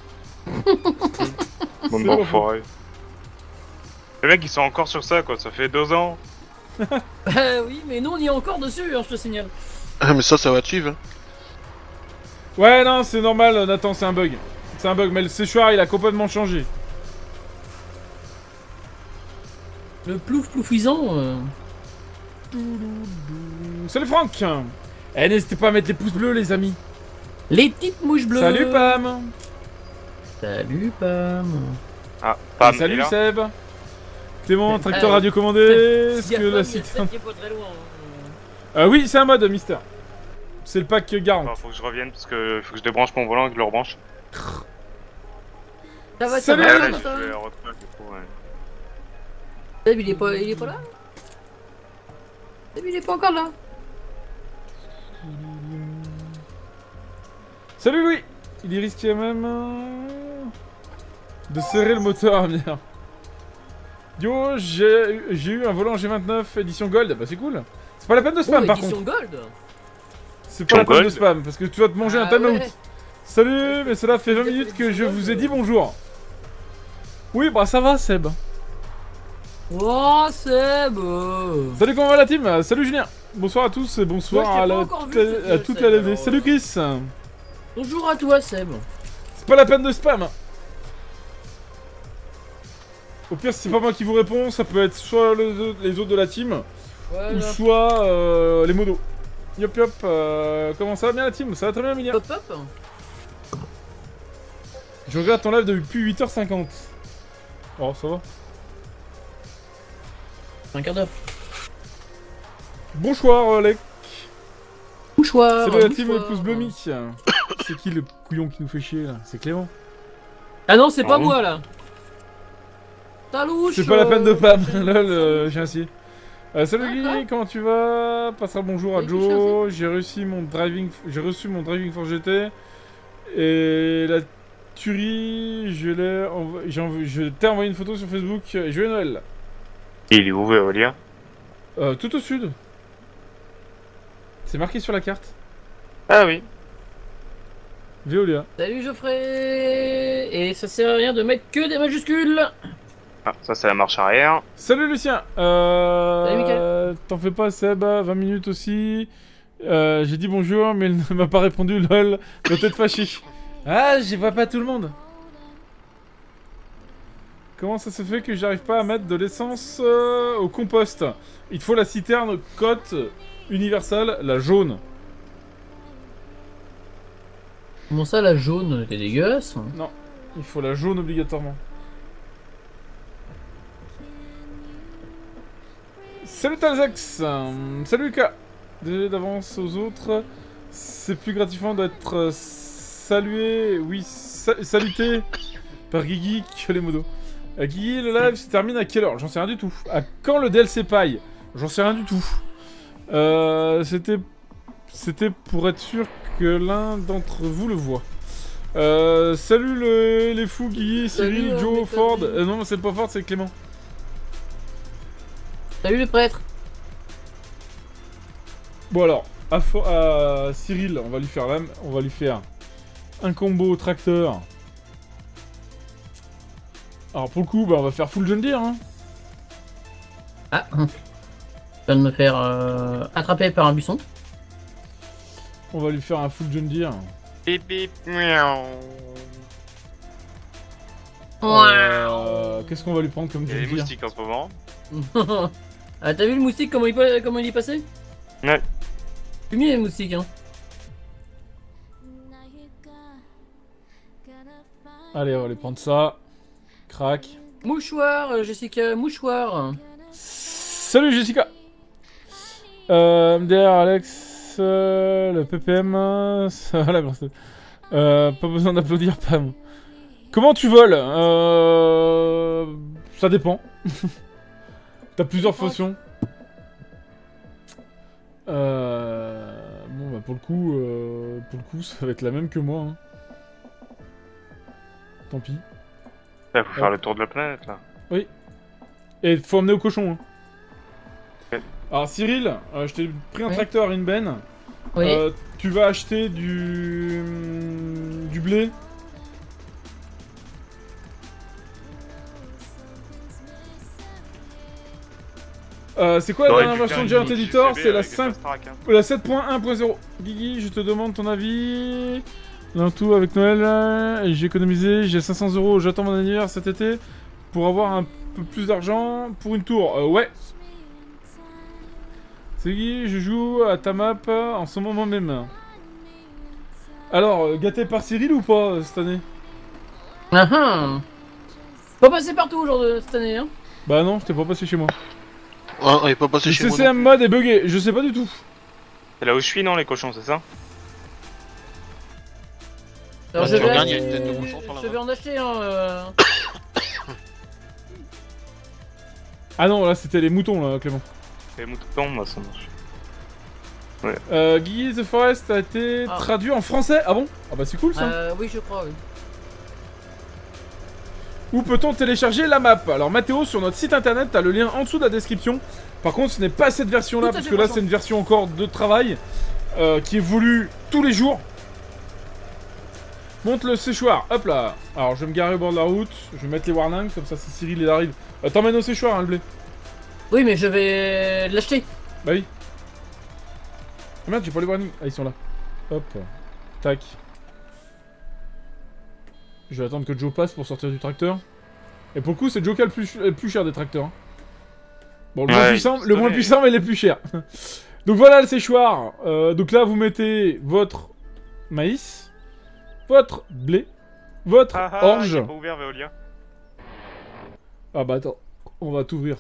D: Bon,
A: C'est
D: bon,
A: bon.
D: forêt. Les mecs, ils sont encore sur ça, quoi. Ça fait deux ans.
E: Bah oui, mais nous on y est encore dessus, hein, je te signale.
C: Ah, mais ça, ça va te suivre. Hein.
A: Ouais, non, c'est normal, Nathan, c'est un bug. C'est un bug, mais le séchoir, il a complètement changé.
E: Le plouf ploufisant. Euh...
A: Salut Franck. Eh, n'hésitez pas à mettre les pouces bleus, les amis.
E: Les petites mouches bleues.
A: Salut Pam.
E: Salut Pam.
D: Ah,
A: Et
D: Pam,
A: salut
D: il est là.
A: Seb. Clément, tracteur
E: Euh,
A: radio commandé. Est-ce
E: S'il y a
A: que
E: Pam,
A: la
E: il y a
A: citerne...
E: Seb qui est pas très loin. hein.
A: Euh, oui, c'est un mode, Mister. C'est le pack garant.
D: Bon, faut que je revienne parce que faut que je débranche mon volant et que je le rebranche.
E: Ça va, ça
A: Salut,
E: va,
D: Ah, là,
E: Nathan.
D: je vais retrouver, du coup, ouais.
E: Seb, il est pas, il est pas là. Seb, il est pas encore là.
A: Salut Louis. Il risquait même euh, de serrer le moteur à venir. Yo, j'ai j'ai eu un volant G vingt-neuf édition Gold. Bah c'est cool. C'est pas la peine de spam
E: Oh,
A: par
E: édition
A: contre.
E: Gold.
A: C'est pas la
D: Édition
A: peine de
D: Gold.
A: spam parce que tu vas te manger un
E: Ah
A: time out.
E: ouais.
A: Salut, mais cela fait vingt minutes que je vous ai dit bonjour. Oui, bah ça va Seb.
E: Oh Seb. euh.
A: Salut, comment va la team? Salut Julien. Bonsoir à tous et bonsoir
E: Moi, je t'ai
A: à,
E: pas
A: la-
E: encore vu,
A: toute la-
E: cette
A: à toute
E: Seb,
A: la L D.
E: alors,
A: Salut
E: euh.
A: Chris.
E: Bonjour à toi Seb.
A: C'est pas la peine de spam. Au pire, si c'est pas moi qui vous réponds, ça peut être soit le- les autres de la team, ou
E: Voilà.
A: soit euh, les modos. Yop yop, euh, comment ça va bien la team? Ça va très bien Emilia.
E: Hop hop.
A: Je regarde ton live depuis huit heures cinquante. Oh, ça va.
E: Un quart d'heure.
A: Bonsoir euh, les...
E: Mouchoir.
A: Salut la team
E: mouchoir.
A: pouce bleu mi. C'est qui le couillon qui nous fait chier là? C'est Clément.
E: Ah non, c'est pas
D: Oh.
E: moi là. Salouche.
A: C'est pas la peine de
E: euh,
A: pam. Lol, euh, j'ai ainsi. Euh, salut
E: Ah,
A: Guy,
E: quoi
A: comment tu vas? Passera bonjour à
E: Oui,
A: Joe. J'ai reçu mon driving, j'ai reçu mon driving for G T et la tuerie, je l'ai, envo... j'ai env... je t'ai envoyé une photo sur Facebook. Et joyeux Noël.
D: Il est où, Veolia?
A: Euh, tout au sud. C'est marqué sur la carte.
D: Ah oui.
A: Veolia.
E: Salut Geoffrey. Et ça sert à rien de mettre que des majuscules.
D: Ah, ça, c'est la marche arrière.
A: Salut Lucien. Euh...
E: Salut, Mickaël.
A: T'en fais pas Seb, vingt minutes aussi. Euh, j'ai dit bonjour, mais il ne m'a pas répondu. Lol. Doit être fâché. Ah, j'y vois pas tout le monde. Comment ça se fait que j'arrive pas à mettre de l'essence euh, au compost? Il te faut la citerne Cote universelle, la jaune.
E: Comment ça la jaune? T'es dégueulasse.
A: Non, il faut la jaune obligatoirement. Salut Talzax. euh, Salut Lucas. Désolé d'avance aux autres. C'est plus gratifiant d'être euh, salué, oui, sa saluté par Guigui que les modos. Euh, Guigui, le live se termine à quelle heure? J'en sais rien du tout. À quand le D L C paille? J'en sais rien du tout. Euh, C'était c'était pour être sûr que l'un d'entre vous le voit. Euh, salut le- les fous, Guigui,
E: Salut,
A: Cyril,
E: euh,
A: Joe,
E: mes
A: Ford.
E: amis.
A: Euh, non, c'est pas Ford, c'est Clément.
E: Salut le prêtre.
A: Bon alors, à, Fo- à Cyril, on va lui faire la m- on va lui faire un combo tracteur. Alors pour le coup, bah, on va faire full John Deere. Hein.
E: Ah. Je viens de me faire euh, attraper par un buisson.
A: On va lui faire un full John Deere.
D: Bip bip, miaou.
A: Euh, Qu'est-ce qu'on va lui prendre comme
D: Il y a
A: John
D: des
A: Deere?
D: moustiques en ce moment.
E: Ah, t'as vu le moustique comment il, pa- comment il est passé?
D: Ouais.
E: C'est mieux les moustiques hein.
A: Allez, on va lui prendre ça. Crac.
E: Mouchoir, euh, Jessica, mouchoir.
A: Salut Jessica. Euh, M D R, Alex, euh, le P P M, euh, ça va la grosse tête. Euh, pas besoin d'applaudir, Pam. Comment tu voles? Euh, ça dépend. T'as plusieurs fonctions. Euh... Bon bah pour le coup, euh... pour le coup ça va être la même que moi. Hein. Tant pis.
D: Il faut faire le tour de la planète là.
A: Oui. Et faut emmener au cochon. Hein.
D: Ok.
A: Alors Cyril, euh, je t'ai pris un
E: Oui.
A: tracteur et une benne.
E: Oui.
A: Euh, tu vas acheter du... du blé. Euh, c'est quoi la
D: T'aurais
A: dernière
D: pu
A: version de
D: faire
A: Giant
D: une
A: Editor?
D: X C B
A: C'est la
D: avec des
A: cinq...
D: fast track, hein.
A: la sept point un point zéro. Guigui, je te demande ton avis. Dans tout avec Noël, euh, j'ai économisé, j'ai cinq cents euros, j'attends mon anniversaire cet été pour avoir un peu plus d'argent pour une tour. Euh, ouais. C'est Guy, je joue à ta map en ce moment même. Alors, euh, gâté par Cyril ou pas euh, cette année?
E: Ah ah. Pas passer partout aujourd'hui cette année, hein.
A: Bah non, je t'ai pas passé chez moi.
C: Ouais, on est pas passé
A: Le
C: chez moi.
A: C C M mode est bugué, je sais pas du tout.
D: C'est là où je suis, non, les cochons, c'est ça?
E: Alors
C: Ouais,
E: je
C: tu
E: vais,
C: regardes, il y a une tête de cochon sur la
E: je
C: map.
E: vais en acheter un. Euh...
A: Ah non, là c'était les moutons là, Clément.
D: Les moutons, moi, ça marche.
A: Euh, Guy the Forest a été
E: Ah.
A: traduit en français. Ah bon? Ah bah c'est cool ça.
E: Euh, oui, je crois, oui.
A: Où peut-on télécharger la map? Alors Mathéo, sur notre site internet, t'as le lien en dessous de la description. Par contre, ce n'est pas cette version là,
E: Tout à
A: parce
E: fait,
A: que là
E: franchement.
A: c'est une version encore de travail euh, qui évolue tous les jours. Monte le séchoir, hop là. Alors je vais me garer au bord de la route, je vais mettre les warnings, comme ça si Cyril il arrive. Euh, T'emmènes au séchoir hein, le blé.
E: Oui, mais je vais l'acheter.
A: Bah oui. Ah merde, j'ai pas les warnings. Ah ils sont là. Hop. Tac. Je vais attendre que Joe passe pour sortir du tracteur. Et pour le coup, c'est Joe qui a le plus, le plus cher des tracteurs. hein. Bon, le moins
D: Ouais,
A: puissant,
D: il se
A: le moins
D: connaît.
A: puissant, mais les plus chers. Donc voilà le séchoir. Euh, donc là, vous mettez votre maïs, votre blé, votre
D: Ah ah,
A: orge.
D: j'ai pas ouvert Veolia.
A: Ah bah attends, on va t'ouvrir.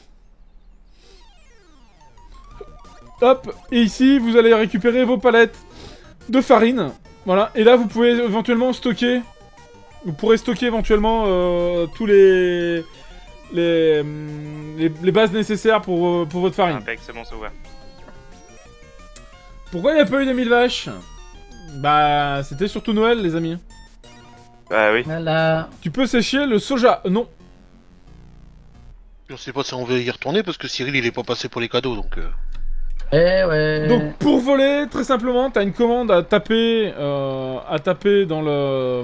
A: Hop, et ici, vous allez récupérer vos palettes de farine. Voilà, et là, vous pouvez éventuellement stocker... Vous pourrez stocker éventuellement euh, tous les... Les, hum, les... les bases nécessaires pour, euh, pour votre farine.
D: Impec, c'est bon, c'est ouvert.
A: Pourquoi il n'y a pas eu des mille vaches? Bah, c'était surtout Noël, les amis.
D: Bah oui.
E: Voilà.
A: Tu peux sécher le soja. Euh, non.
C: Je sais pas si on veut y retourner parce que Cyril il est pas passé pour les cadeaux donc. Euh...
E: Eh ouais.
A: Donc pour voler, très simplement, t'as une commande à taper, euh, à taper dans le,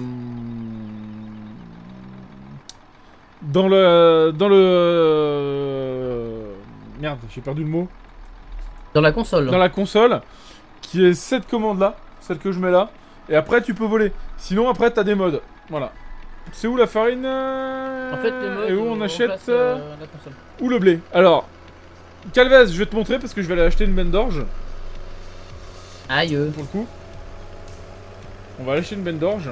A: dans le, dans le, merde, j'ai perdu le mot,
E: Dans la console.
A: dans la console, qui est cette commande là, celle que je mets là, et après tu peux voler. Sinon après t'as des modes, voilà. C'est où la farine euh,
E: En fait, les modes.
A: et où on achète
E: remplacent,
A: euh,
E: euh, la console.
A: ou le blé. Alors, Calvez, je vais te montrer parce que je vais aller acheter une benne d'orge.
E: Aïe.
A: Pour le coup. On va aller acheter une benne d'orge.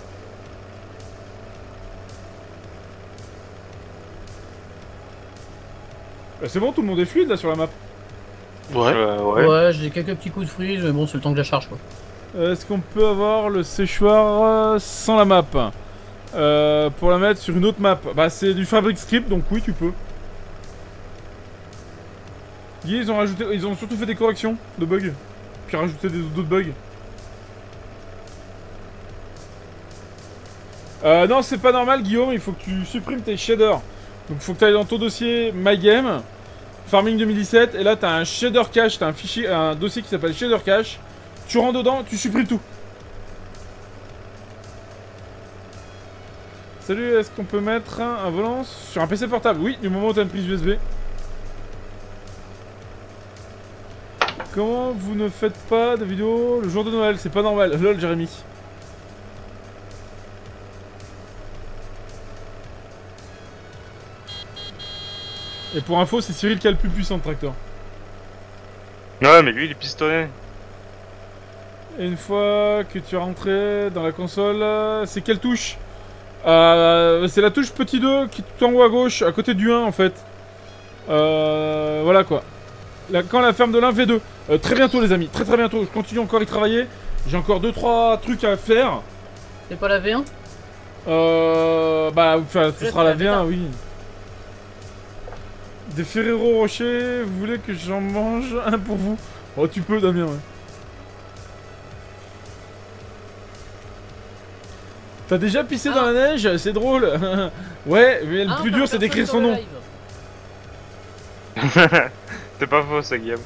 A: Bah, c'est bon, tout le monde est fluide là sur la map.
C: Ouais.
D: Euh,
E: Ouais,
D: ouais.
E: j'ai quelques petits coups de fruits, mais bon, c'est le temps que je la charge, quoi.
A: Euh, Est-ce qu'on peut avoir le séchoir euh, sans la map euh, pour la mettre sur une autre map? Bah c'est du Fabric Script, donc oui tu peux. Guy, ils ont rajouté, ils ont surtout fait des corrections de bugs, puis rajouté des- d'autres bugs. Euh, non, c'est pas normal, Guillaume, il faut que tu supprimes tes shaders. Donc il faut que tu ailles dans ton dossier My Game, Farming deux mille dix-sept, et là t'as un shader cache, t'as un fichier, un dossier qui s'appelle shader cache. Tu rentres dedans, tu supprimes tout. Salut, est-ce qu'on peut mettre un, un volant sur un P C portable? Oui, du moment où t'as une prise U S B. Comment vous ne faites pas de vidéo le jour de Noël? C'est pas normal. Lol, Jérémy. Et pour info, c'est Cyril qui a le plus puissant de tracteur.
D: Ouais, mais lui, il est pistonné.
A: Et une fois que tu es rentré dans la console, euh, c'est quelle touche? euh, C'est la touche petit deux qui est tout en haut à gauche, à côté du un en fait. Euh, voilà quoi. La, quand la ferme de l'un V deux. Euh, très bientôt les amis, très très bientôt. Je continue encore à y travailler. J'ai encore deux trois trucs à faire.
E: C'est pas la V un?
A: Euh, bah, enfin, ce
E: Je
A: sera la
E: sais,
A: V un,
E: bêta.
A: oui. Des Ferrero Rocher, vous voulez que j'en mange un pour vous? Oh, tu peux, Damien, ouais. T'as déjà pissé
E: Ah.
A: dans la neige? C'est drôle. Ouais, mais le
E: Ah,
A: plus
E: t'as
A: dur, c'est
E: personne
A: d'écrire
E: sur
A: son
E: le
A: nom.
E: live.
D: C'est pas faux, ça, Guillaume.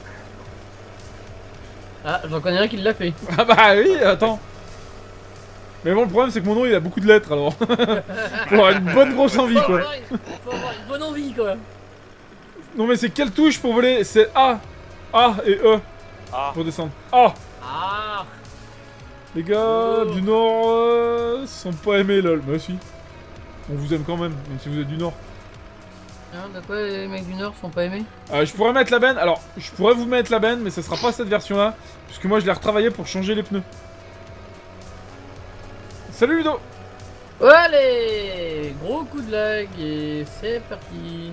E: Ah, j'en connais un qui l'a fait.
A: Ah bah oui, attends. Mais bon, le problème, c'est que mon nom, il a beaucoup de lettres, alors. Faut avoir une bonne grosse envie,
E: Faut
A: quoi.
E: avoir, faut avoir une bonne envie, quoi.
A: Non, mais c'est quelle touche pour voler? C'est A. A et E
D: Ah.
A: pour descendre. A.
E: Ah.
A: Les gars
E: Oh.
A: du Nord euh, sont pas aimés, lol. Mais si. On vous aime quand même, même si vous êtes du Nord.
E: Hein, de quoi les mecs du Nord sont pas aimés?
A: Euh, je pourrais mettre la benne. Alors, je pourrais vous mettre la benne, mais ça sera pas cette version-là. Puisque moi, je l'ai retravaillé pour changer les pneus. Salut Ludo.
E: Allez, gros coup de lag et c'est parti.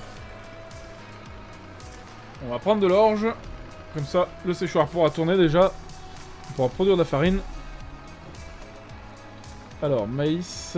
A: On va prendre de l'orge. Comme ça, le séchoir pourra tourner déjà. On pourra produire de la farine. Alors, maïs.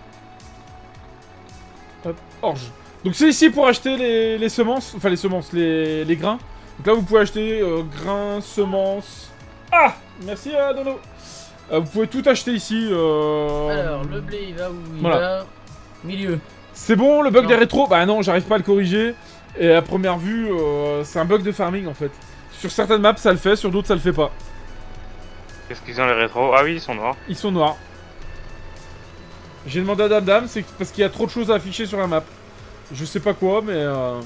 A: Hop, orge. Donc c'est ici pour acheter les, les semences. Enfin, les semences, les, les grains. Donc là, vous pouvez acheter euh, grains, semences. Ah, merci à Dono. Euh, vous pouvez tout acheter ici. Euh...
E: Alors, le blé il va où? Il
A: Voilà.
E: va milieu.
A: C'est bon, le bug
E: Non.
A: des rétros? Bah non, j'arrive pas à le corriger. Et à première vue, euh, c'est un bug de farming en fait. Sur certaines maps, ça le fait, sur d'autres, ça le fait pas.
D: Qu'est-ce qu'ils ont les rétros? Ah oui, ils sont noirs.
A: Ils sont noirs. J'ai demandé à Dame Dame, c'est parce qu'il y a trop de choses à afficher sur la map. Je sais pas quoi, mais... Euh...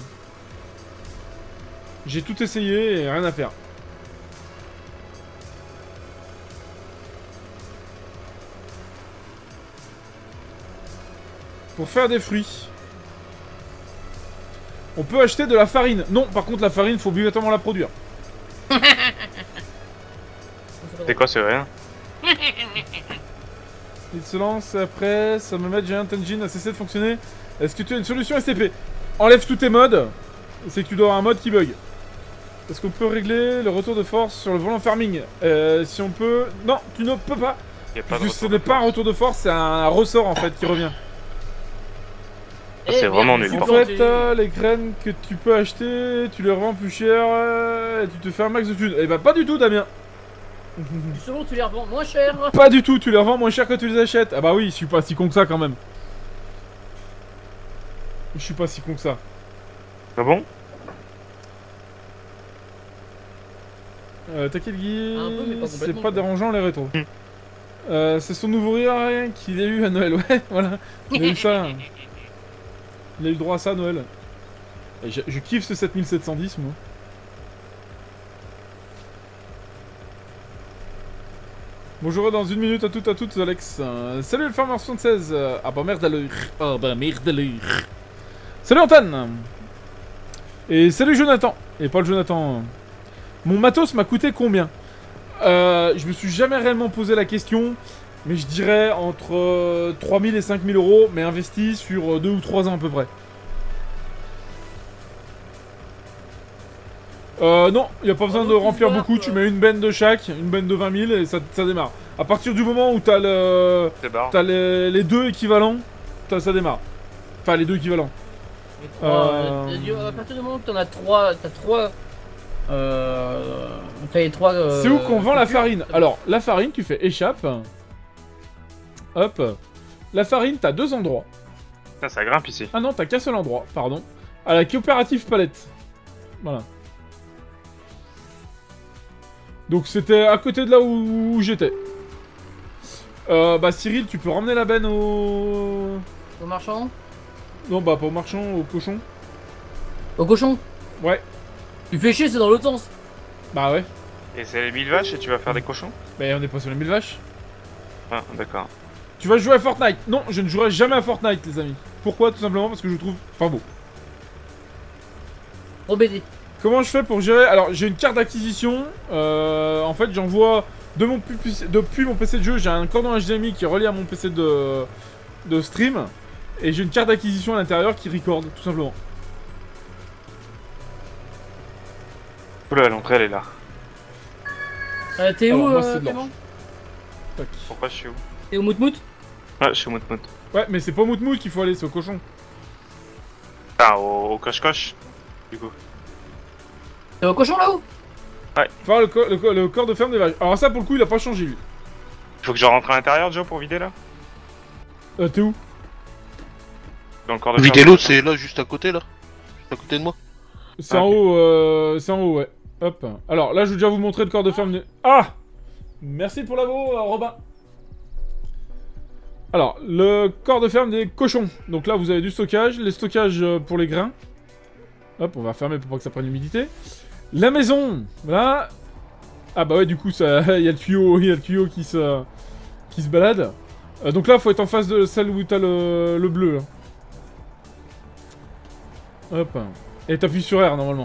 A: J'ai tout essayé et rien à faire. Pour faire des fruits. On peut acheter de la farine. Non, par contre, la farine, faut obligatoirement la produire.
D: C'est quoi, c'est rien?
A: Il se lance après, ça me met Giant Engine a cessé de fonctionner. Est-ce que tu as une solution S T P? Enlève tous tes mods. C'est que tu dois avoir un mode qui bug. Est-ce qu'on peut régler le retour de force sur le volant farming? euh, Si on peut... Non, tu ne peux pas.
D: Y a pas de
A: Parce que ce
D: retour
A: n'est
D: de
A: pas un
D: force.
A: retour de force, c'est un ressort en fait qui revient.
E: Eh,
D: c'est
E: merde,
D: vraiment
E: ils
D: nul,
E: sont
A: En
D: par
A: fait,
E: plantés.
A: euh, les graines que tu peux acheter, tu les revends plus cher euh, et tu te fais un max de thunes. Eh bah pas du tout, Damien.
E: Justement, tu les revends moins cher.
A: Pas du tout, tu les revends moins cher que tu les achètes. Ah bah oui, je suis pas si con que ça quand même. Je suis pas si con que ça.
D: Ah bon?
A: Euh, T'inquiète Guy,
E: Un peu, mais pas
A: c'est
E: complètement,
A: pas
E: quoi.
A: dérangeant les rétros.
D: Hmm.
A: Euh, c'est son nouveau rire hein, qu'il a eu à Noël, ouais, voilà. Il a eu ça. Il a eu droit à ça à Noël. Et je, je kiffe ce sept mille sept cent dix, moi. Bonjour dans une minute à toutes à toutes Alex. Euh, salut le Farmer soixante-seize. Euh, ah bah merde à l'heure. Ah bah merde à l'heure. Salut Antoine. Et salut Jonathan. Et pas le Jonathan. Mon matos m'a coûté combien? euh, Je me suis jamais réellement posé la question. Mais je dirais entre euh, trois mille et cinq mille euros. Mais investi sur deux ou trois ans à peu près. Euh, non, il n'y a pas besoin
E: Oh,
A: de
E: tout
A: remplir
E: voir,
A: beaucoup,
E: quoi.
A: tu mets une benne de chaque, une benne de vingt mille et ça, ça démarre. À partir du moment où t'as le,
D: C'est barre.
A: t'as les, les deux équivalents, t'as- ça démarre. Enfin, les deux équivalents.
E: Les trois,
A: Euh,
E: euh, t'as- à partir du moment où t'en as trois, t'as trois. Euh. T'as les trois. euh,
A: C'est où qu'on vend la
E: cultures,
A: farine?
E: ça va.
A: Alors, la farine, tu fais échappe. Hop. La farine, t'as deux endroits.
D: Putain, ça grimpe ici.
A: Ah non, t'as qu'un seul endroit, pardon. À la coopérative palette. Voilà. Donc c'était à côté de là où, où j'étais. Euh, bah Cyril, tu peux ramener la benne au...
E: Au marchand?
A: Non, bah pas au marchand, au cochon.
E: Au cochon?
A: Ouais.
E: Tu fais chier, c'est dans l'autre sens.
A: Bah ouais.
D: Et c'est les mille vaches et tu vas faire des cochons?
A: Bah on est pas sur les mille vaches.
D: Ah, d'accord.
A: Tu vas jouer à Fortnite? Non, je ne jouerai jamais à Fortnite, les amis. Pourquoi? Tout simplement parce que je le trouve pas beau.
E: Trop B D.
A: Comment je fais pour gérer? Alors, j'ai une carte d'acquisition. Euh, en fait, j'envoie de mon pu- pu- depuis mon P C de jeu, j'ai un cordon H D M I qui est relié à mon P C de, de stream. Et j'ai une carte d'acquisition à l'intérieur qui record, tout simplement.
D: Oula, l'entrée elle est là.
E: Euh, T'es
A: Alors,
E: où,
A: moi, c'est
E: euh,
A: de
E: Clément?
A: Tac.
D: Pourquoi je suis où?
E: T'es au Moutmout?
D: Ah, je suis au Moutmout.
A: Ouais, mais c'est pas Moutmout qu'il faut aller, c'est au cochon.
D: Ah, au, au coche-coche. Du coup.
E: T'es au cochon là-haut?
D: Ouais.
A: Enfin, le, co le, co le corps de ferme des vaches. Alors ça, pour le coup, il a pas changé, lui.
D: Faut que je rentre à l'intérieur, Joe, pour vider là?
A: Euh, t'es où?
D: Dans le corps de
C: Vider
D: ferme.
C: l'autre, c'est là, juste à côté, là. Juste à côté de moi.
A: C'est
D: Ah,
A: en
D: ok.
A: haut, euh, c'est en haut, ouais. Hop. Alors, là, je vais déjà vous montrer le corps de ferme des... Ah! Merci pour l'abo, euh, Robin. Alors, le corps de ferme des cochons. Donc là, vous avez du stockage, les stockages euh, pour les grains. Hop, on va fermer pour pas que ça prenne l'humidité. La maison, voilà. Ah bah ouais, du coup, ça, il y a le tuyau, il y a le tuyau qui se, qui se balade. Euh, donc là, faut être en face de celle où t'as le, le bleu. Là. Hop. Et t'appuies sur R normalement.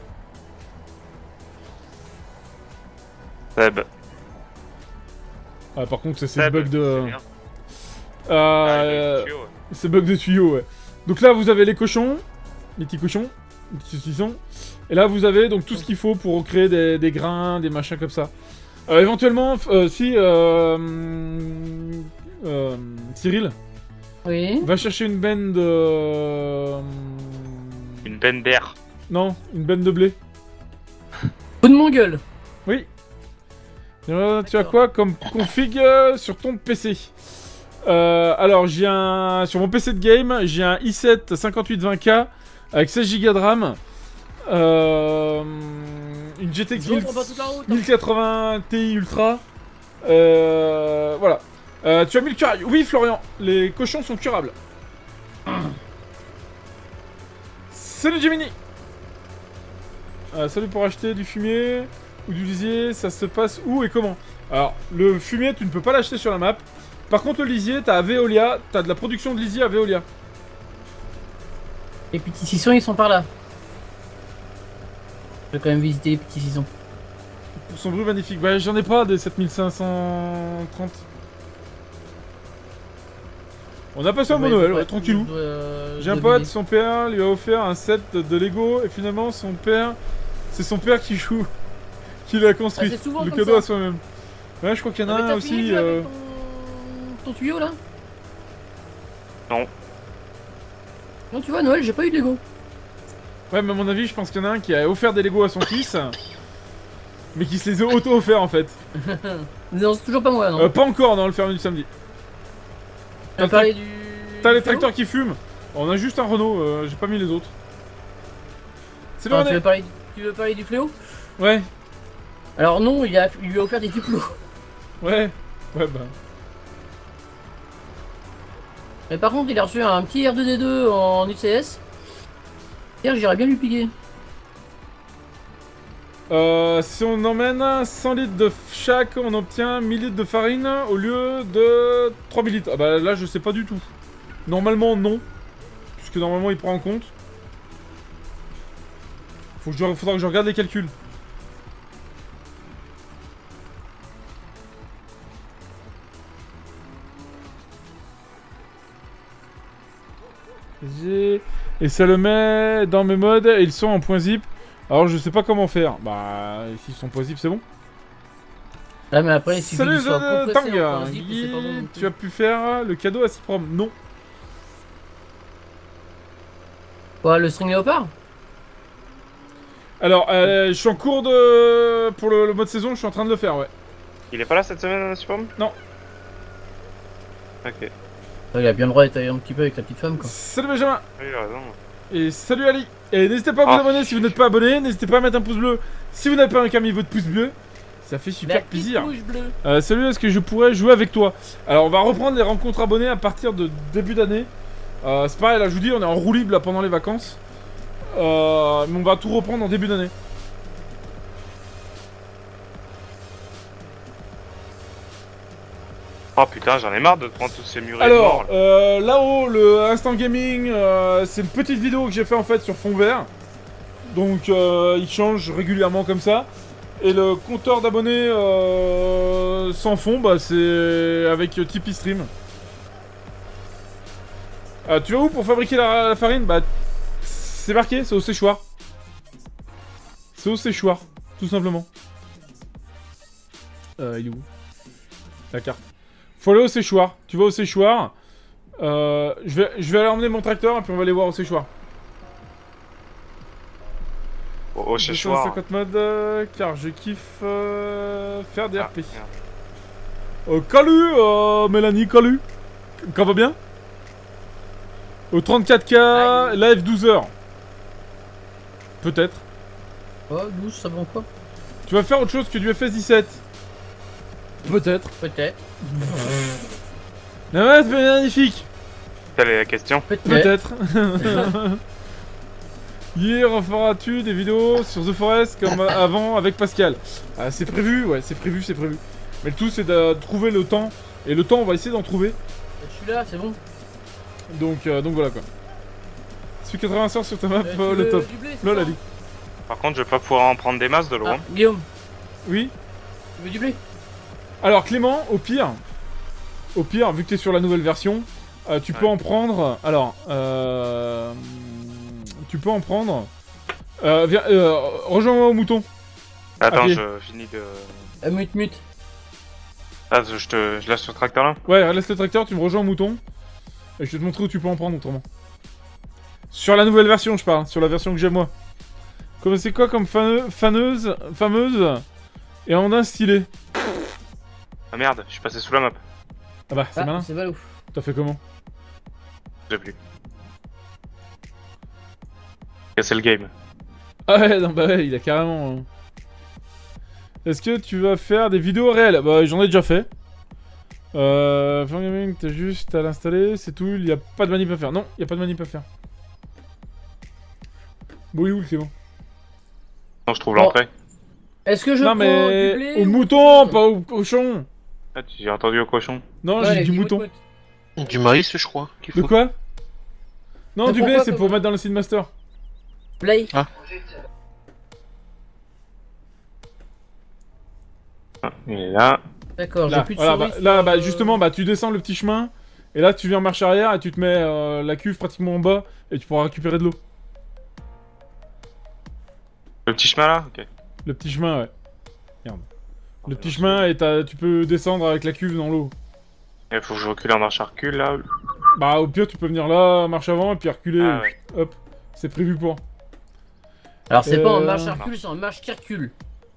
D: Seb.
A: Ah, par contre, ça c'est le
D: Seb,
A: bug de.
D: c'est bien.
A: Euh,
D: Ah, il a le tuyau, ouais.
A: c'est bug de tuyau, ouais. Donc là, vous avez les cochons, les petits cochons, les petits saucissons. Et là, vous avez donc tout ce qu'il faut pour créer des, des grains, des machins comme ça. Euh, éventuellement, euh, si euh, euh, Cyril
E: Oui.
A: va chercher une benne de.
D: Une benne d'air.
A: Non, une benne de blé.
E: Coup de mon gueule.
A: Oui. Euh, tu as quoi comme config euh, sur ton P C? euh, Alors, j'ai un. Sur mon P C de game, j'ai un i sept cinquante-huit vingt K avec seize gigas de RAM. Euh, une G T X
E: Je reprends pas toute la route, hein.
A: mille quatre-vingts Ti Ultra. Euh, voilà. Euh, tu as mis le curail. Oui, Florian, les cochons sont curables. Salut Gemini. Euh, salut pour acheter du fumier ou du lisier, ça se passe où et comment? Alors, le fumier, tu ne peux pas l'acheter sur la map. Par contre, le lisier, t'as à Veolia, t'as de la production de lisier à Veolia.
E: Les petits sissons, ils sont par là. Je vais quand même visiter les petits sissons.
A: Pour son bruit magnifique. Bah, j'en ai pas des sept mille cinq cent trente. On a passé un bon
E: Ouais,
A: Noël,
E: ouais,
A: ouais, tranquillou.
E: je dois, euh, je
A: J'ai un
E: dois
A: pote,
E: vider.
A: son père lui a offert un set de Lego et finalement son père, c'est son père qui joue, qui l'a construit.
E: Ah, c'est souvent
A: le
E: comme
A: cadeau
E: ça.
A: à soi-même. Ouais, je crois qu'il y en a
E: Ah, mais
A: un
E: t'as fini
A: aussi.
E: toi, avec
A: euh,
E: ton... ton tuyau là?
D: Non.
E: Non, tu vois, Noël, j'ai pas eu de Lego.
A: Ouais, mais à mon avis, je pense qu'il y en a un qui a offert des Lego à son fils, mais qui se les a auto-offerts en fait.
E: Non, c'est toujours pas moi, non.
A: Euh, pas encore dans le ferme du samedi.
E: T'as parlé du...
A: T'as les
E: du vélo
A: tracteurs qui fument. On a juste un Renault, euh, j'ai pas mis les autres. C'est le
E: Ah, tu,
A: René.
E: veux parler... tu veux parler du fléau?
A: Ouais,
E: Alors non, il, a... il lui a offert des diplos.
A: ouais, ouais bah.
E: Mais par contre, il a reçu un petit R deux D deux en U C S. Hier, j'irais bien lui piquer.
A: Euh, si on emmène cent litres de chaque, on obtient mille litres de farine au lieu de trois mille litres. Ah bah là, je sais pas du tout. Normalement, non. Puisque normalement, il prend en compte. Faut que je... Faudra que je regarde les calculs. J'ai... Et ça le met dans mes modes et ils sont en point zip. Alors je sais pas comment faire. Bah, s'ils sont point zip, c'est bon.
E: Ah, mais après, si
A: Salut
E: qu'il soit
A: euh,
E: compressé
A: Tang,
E: en point zip, c'est pas bon non plus.
A: tu as pu faire le cadeau à Ciprom? Non.
E: Quoi, le string léopard?
A: Alors, euh, je suis en cours de... Pour le, le mode saison, je suis en train de le faire, ouais.
D: Il est pas là cette semaine, Superman?
A: Non.
D: Ok.
E: Il a bien le droit d'être un petit peu avec la petite femme, quoi.
A: Salut Benjamin.
D: Oui, il a raison.
A: Et salut Ali. Et n'hésitez pas à vous
D: Ah.
A: abonner si vous n'êtes pas abonné. N'hésitez pas à mettre un pouce bleu si vous n'avez pas encore mis votre pouce bleu. Ça fait super
E: La petite
A: plaisir.
E: bouche bleue.
A: Euh, salut, est-ce que je pourrais jouer avec toi? Alors, on va reprendre les rencontres abonnés à partir de début d'année. Euh, c'est pareil, là, je vous dis, on est en roue libre là, pendant les vacances. Euh, mais on va tout reprendre en début d'année.
D: Oh putain, j'en ai marre de prendre tous ces murets
A: Alors,
D: morts. Là.
A: euh, là-haut, le Instant Gaming, euh, c'est une petite vidéo que j'ai fait en fait sur fond vert. Donc, euh, il change régulièrement comme ça. Et le compteur d'abonnés euh, sans fond, bah, c'est avec Tipeee Stream. Euh, tu vas où pour fabriquer la, la farine? Bah, c'est marqué, c'est au séchoir. C'est au séchoir, tout simplement. Euh, il est où? La carte. Faut aller au séchoir. Tu vas au séchoir. Euh, je vais, je vais aller emmener mon tracteur et puis on va aller voir au séchoir.
D: Au, au séchoir.
A: deux cent cinquante modes, euh, car je kiffe euh, faire des
D: Ah,
A: R P.
D: merde.
A: Euh, Calu, euh, Mélanie, Calu. Quand va bien? Au trente-quatre K,
E: Aïe.
A: live douze heures. Peut-être.
E: Oh, douze, ça va quoi?
A: Tu vas faire autre chose que du F S dix-sept. Peut-être.
E: Peut-être.
A: Non, ouais, c'est magnifique.
D: Quelle est la question?
E: Peut-être.
A: Peut-être. Hier, feras-tu des vidéos sur The Forest comme avant avec Pascal? Ah, c'est prévu, ouais, c'est prévu, c'est prévu. Mais le tout, c'est de trouver le temps. Et le temps, on va essayer d'en trouver.
E: Je suis là, c'est bon.
A: Donc, euh, donc voilà quoi. Si quatre-vingts heures sur ta map,
E: Euh, tu
A: euh, le
E: veux
A: top.
E: du blé, c'est
A: Lol,
E: ça
A: Ali.
D: Par contre, je vais pas pouvoir en prendre des masses de loin.
E: Ah, Guillaume,
A: Oui.
E: tu veux du blé?
A: Alors Clément, au pire, au pire, vu que t'es sur la nouvelle version, euh, tu peux
D: Ouais.
A: en prendre. Alors, euh, tu peux en prendre. Euh, viens, euh, rejoins-moi au mouton.
D: Attends,
A: Ok.
D: je finis de.
E: Ah, mute, mute.
D: Ah, je te, je laisse ce tracteur là.
A: Ouais, laisse le tracteur, tu me rejoins au mouton. Et je vais te montrer où tu peux en prendre autrement. Sur la nouvelle version, je parle, sur la version que j'ai moi. Comme c'est quoi comme faneu- faneuse, fameuse et en un stylé.
D: Ah merde, je suis passé sous la map.
A: Ah bah, c'est
E: Ah,
A: malin.
E: c'est balou.
A: T'as fait comment?
D: J'ai plus. Casser le game.
A: Ah ouais, non, bah ouais, il a carrément... hein. Est-ce que tu vas faire des vidéos réelles? Bah j'en ai déjà fait. Euh... Fun Gaming, t'as juste à l'installer, c'est tout, il n'y a pas de manip à faire. Non, il n'y a pas de manip à faire. Bon, il est où le Clément?
D: Non, je trouve
E: Bon.
D: l'entrée.
E: Est-ce que je
A: Non
E: prends
A: mais...
E: du blé
A: Au
E: ou
A: mouton,
E: autre chose?
A: pas au cochon.
D: Ah, j'ai entendu au cochon.
A: Non,
E: Ouais,
A: j'ai dit
E: dis
A: mouton.
E: mout, mout.
C: Du maïs, je crois. qu'il
A: De
C: faut.
A: quoi? Non,
E: Mais
A: du blé,
E: pourquoi,
A: c'est pour
E: comment?
A: mettre dans le Seed Master.
E: Blé.
C: Ah.
D: Ah, il est là.
E: D'accord, j'ai
A: Là,
E: plus de
A: voilà,
E: souris
A: bah,
E: sur,
A: là bah,
E: euh,
A: justement, bah, tu descends le petit chemin, et là tu viens en marche arrière, et tu te mets euh, la cuve pratiquement en bas, et tu pourras récupérer de l'eau.
D: Le petit chemin là. Ok.
A: Le petit chemin, ouais. Merde. Le petit chemin, et t'as- tu peux descendre avec la cuve dans l'eau.
D: Il faut que je recule en marche à recul là.
A: Bah au pire, tu peux venir là, marche avant, et puis reculer,
D: Ah ouais.
A: hop, c'est prévu pour.
E: Alors, c'est pas en
A: Euh,
E: marche à recul, c'est en marche qui recule.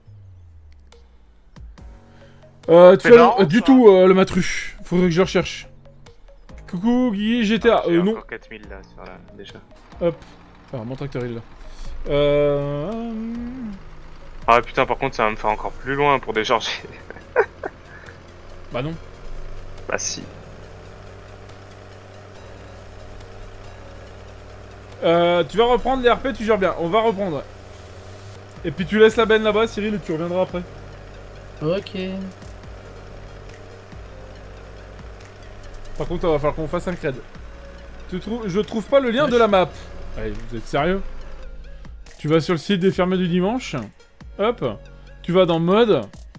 A: Euh, tu
D: C'est
A: as le-
D: marrant,
A: euh, du
D: ça.
A: tout, euh, le matruche. Faudrait que je le recherche. Coucou, Guy, G T A.
D: J'ai
A: Euh, non.
D: encore quatre mille là sur la... déjà.
A: Alors, mon tracteur, il est là. Euh...
D: Ah putain, par contre, ça va me faire encore plus loin pour décharger.
A: Bah non.
D: Bah si.
A: Euh, tu vas reprendre les R P, tu gères bien. On va reprendre. Ouais. Et puis tu laisses la benne là-bas, Cyril, et tu reviendras après.
E: Ok.
A: Par contre, il va falloir qu'on fasse un cred. Tu trouves... Je trouve pas le lien de la map. Allez, vous êtes sérieux? Tu vas sur le site des fermés du dimanche. Hop. Tu vas dans mode.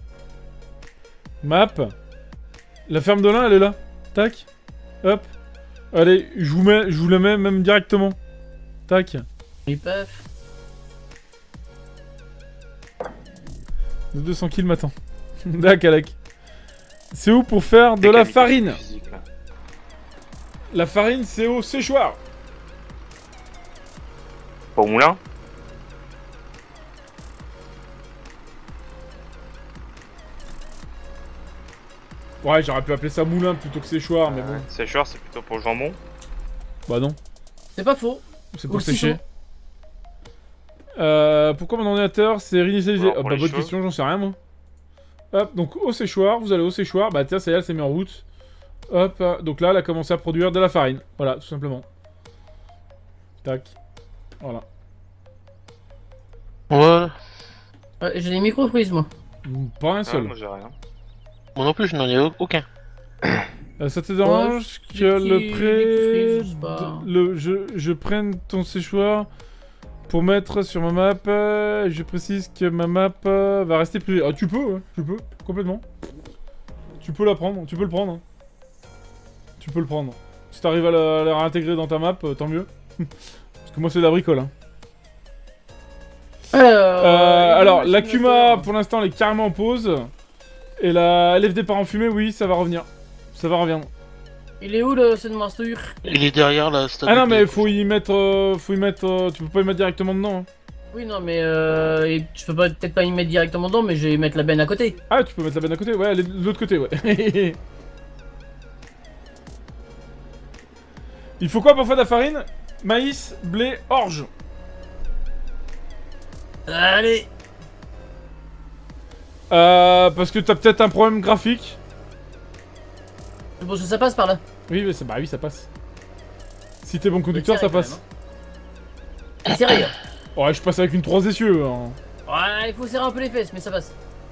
A: Map. La ferme de l'Ain, elle est là. Tac. Hop. Allez, je vous mets, je vous la mets même directement. Tac.
E: Et paf.
A: deux cents kills m'attend. Dac, Alec. C'est où pour faire de la
D: Mécanique
A: farine?
D: physique, là.
A: La farine, c'est au séchoir.
D: Pas au moulin.
A: Ouais, j'aurais pu appeler ça moulin plutôt que séchoir, mais bon.
D: Ouais. Séchoir, c'est plutôt pour le jambon.
A: Bah non,
E: C'est pas faux.
A: c'est
E: Ou
A: pour
E: le
A: sécher.
E: citron.
A: Euh, pourquoi mon ordinateur s'est réinitialisé?
D: Alors,
A: Ah,
D: pour
A: bah
D: les
A: bonne
D: cheveux.
A: question, j'en sais rien moi. Hop, donc au séchoir, vous allez au séchoir, bah tiens, ça y est, elle s'est mise en route. Hop, euh, donc là, elle a commencé à produire de la farine. Voilà, tout simplement. Tac. Voilà.
C: Ouais.
E: Ouais, j'ai des micro-prises, moi.
A: Mm, Pas un
D: Ah,
A: seul.
D: moi j'ai rien.
C: Moi non plus, je n'en ai aucun.
A: Euh, ça te dérange
E: Ouais,
A: que
E: des
A: le
E: petits-
A: pré...
E: des petits frises, je sais pas.
A: de- le, je, je prenne ton séchoir pour mettre sur ma map. euh, je précise que ma map euh, va rester privée. Ah, tu peux, ouais, tu peux, complètement. Tu peux la prendre, tu peux le prendre. hein. Tu peux le prendre. Si t'arrives à la, à la réintégrer dans ta map, euh, tant mieux. Parce que moi, c'est de la bricole. Hein.
E: Alors,
A: Euh, alors,
E: il y a
A: la
E: une
A: Kuma,
E: machine à
A: pour l'instant, elle est carrément en pause. Et la L F D par en fumée, oui, ça va revenir. Ça va revenir.
E: faire. Il est où le Seed Master?
C: Il est derrière la statue.
A: Ah non,
C: de-
A: mais faut y mettre. euh, faut y mettre. euh, tu peux pas y mettre directement dedans. hein.
E: Oui, non, mais euh, et je peux pas- peut-être pas y mettre directement dedans, mais je vais mettre la benne à côté.
A: Ah, tu peux mettre la benne à côté? Ouais, elle est de l'autre côté, ouais. Il faut quoi pour faire de la farine? Maïs, blé, orge.
E: Allez.
A: Euh, parce que t'as peut-être un problème graphique.
E: Je pense que ça passe par là.
A: Oui, mais ça, bah oui, ça passe. Si t'es bon conducteur, ça
E: serré,
A: passe.
E: C'est sérieux.
A: Ouais, je passe avec une trois essieux. Hein.
E: Ouais, il faut serrer un peu les fesses, mais ça passe.